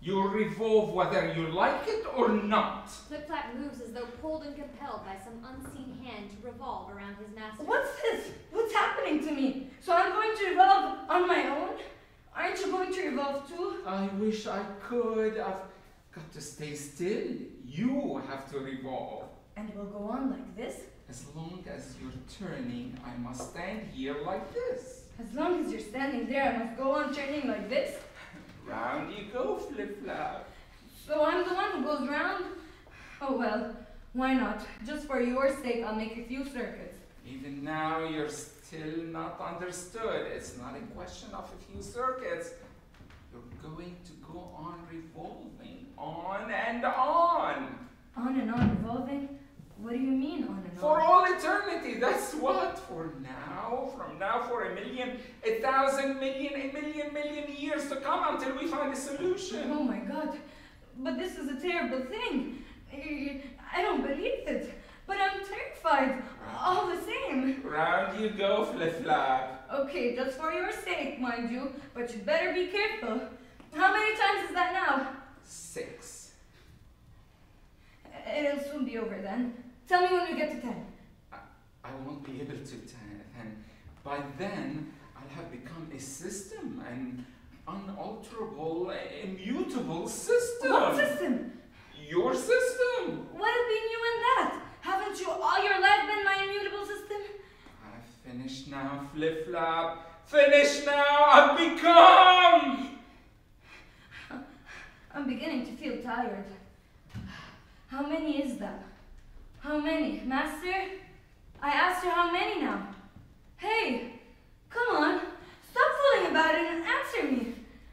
You revolve whether you like it or not. Flipflap moves as though pulled and compelled by some unseen hand to revolve around his master. What's this? What's happening to me? So I'm going to revolve on my own? Aren't you going to revolve too? I wish I could. I've got to stay still. You have to revolve. And we'll go on like this? As long as you're turning, I must stand here like this. As long as you're standing there, I must go on turning like this? Round you go, Flipflap. So I'm the one who goes round? Oh well, why not? Just for your sake, I'll make a few circuits. Even now, you're still not understood. It's not a question of a few circuits. You're going to go on revolving, on and on. On and on revolving? What do you mean on and on? For all eternity, that's what? For now, from now for a million, a thousand million, a million, million years to come until we find a solution. Oh my God, but this is a terrible thing. I don't believe it, but I'm terrified, all the same. Round you go, Flipflap. Okay, just for your sake, mind you, but you better be careful. How many times is that now? Six. It'll soon be over then. Tell me when we get to ten. I, I won't be able to ten. ten. By then, I'll have become a system, an unalterable, immutable system. What system? Your system. What have been you in that? Haven't you all your life been my immutable system? I've finished now, Flipflap. Finished now. I've become. I'm beginning to feel tired. How many is that? How many? Master? I asked you how many now. Hey, come on. Stop fooling about it and answer me.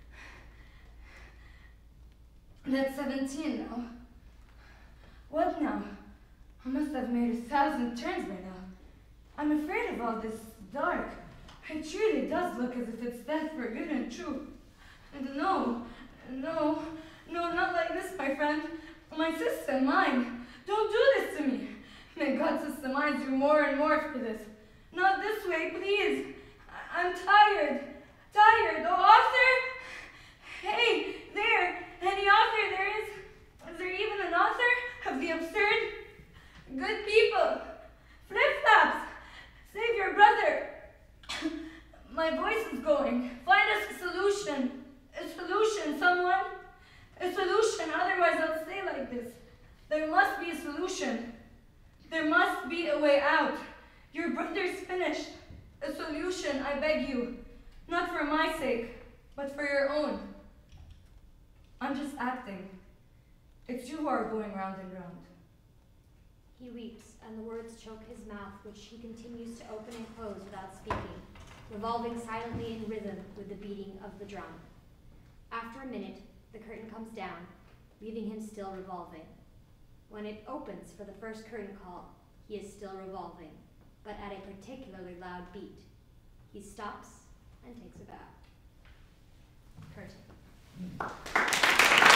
That's seventeen now. What now? I must have made a thousand turns by now. I'm afraid of all this dark. It truly does look as if it's death for good and true. And no, no, no, not like this, my friend. My system, mine. Don't do this to me. May God systemize you more and more for this. Not this way, please. I I'm tired. Tired. Oh, author? Hey, there. Any author there is? Is there even an author of the absurd? Good people. Flipflaps. Save your brother. My voice is going. Find us a solution. A solution, someone. A solution, otherwise I'll stay like this. There must be a solution. There must be a way out. Your brother's finished. A solution, I beg you. Not for my sake, but for your own. I'm just acting. It's you who are going round and round. He weeps, and the words choke his mouth, which he continues to open and close without speaking, revolving silently in rhythm with the beating of the drum. After a minute, the curtain comes down, leaving him still revolving. When it opens for the first curtain call, he is still revolving, but at a particularly loud beat. He stops and takes a bow. Curtain.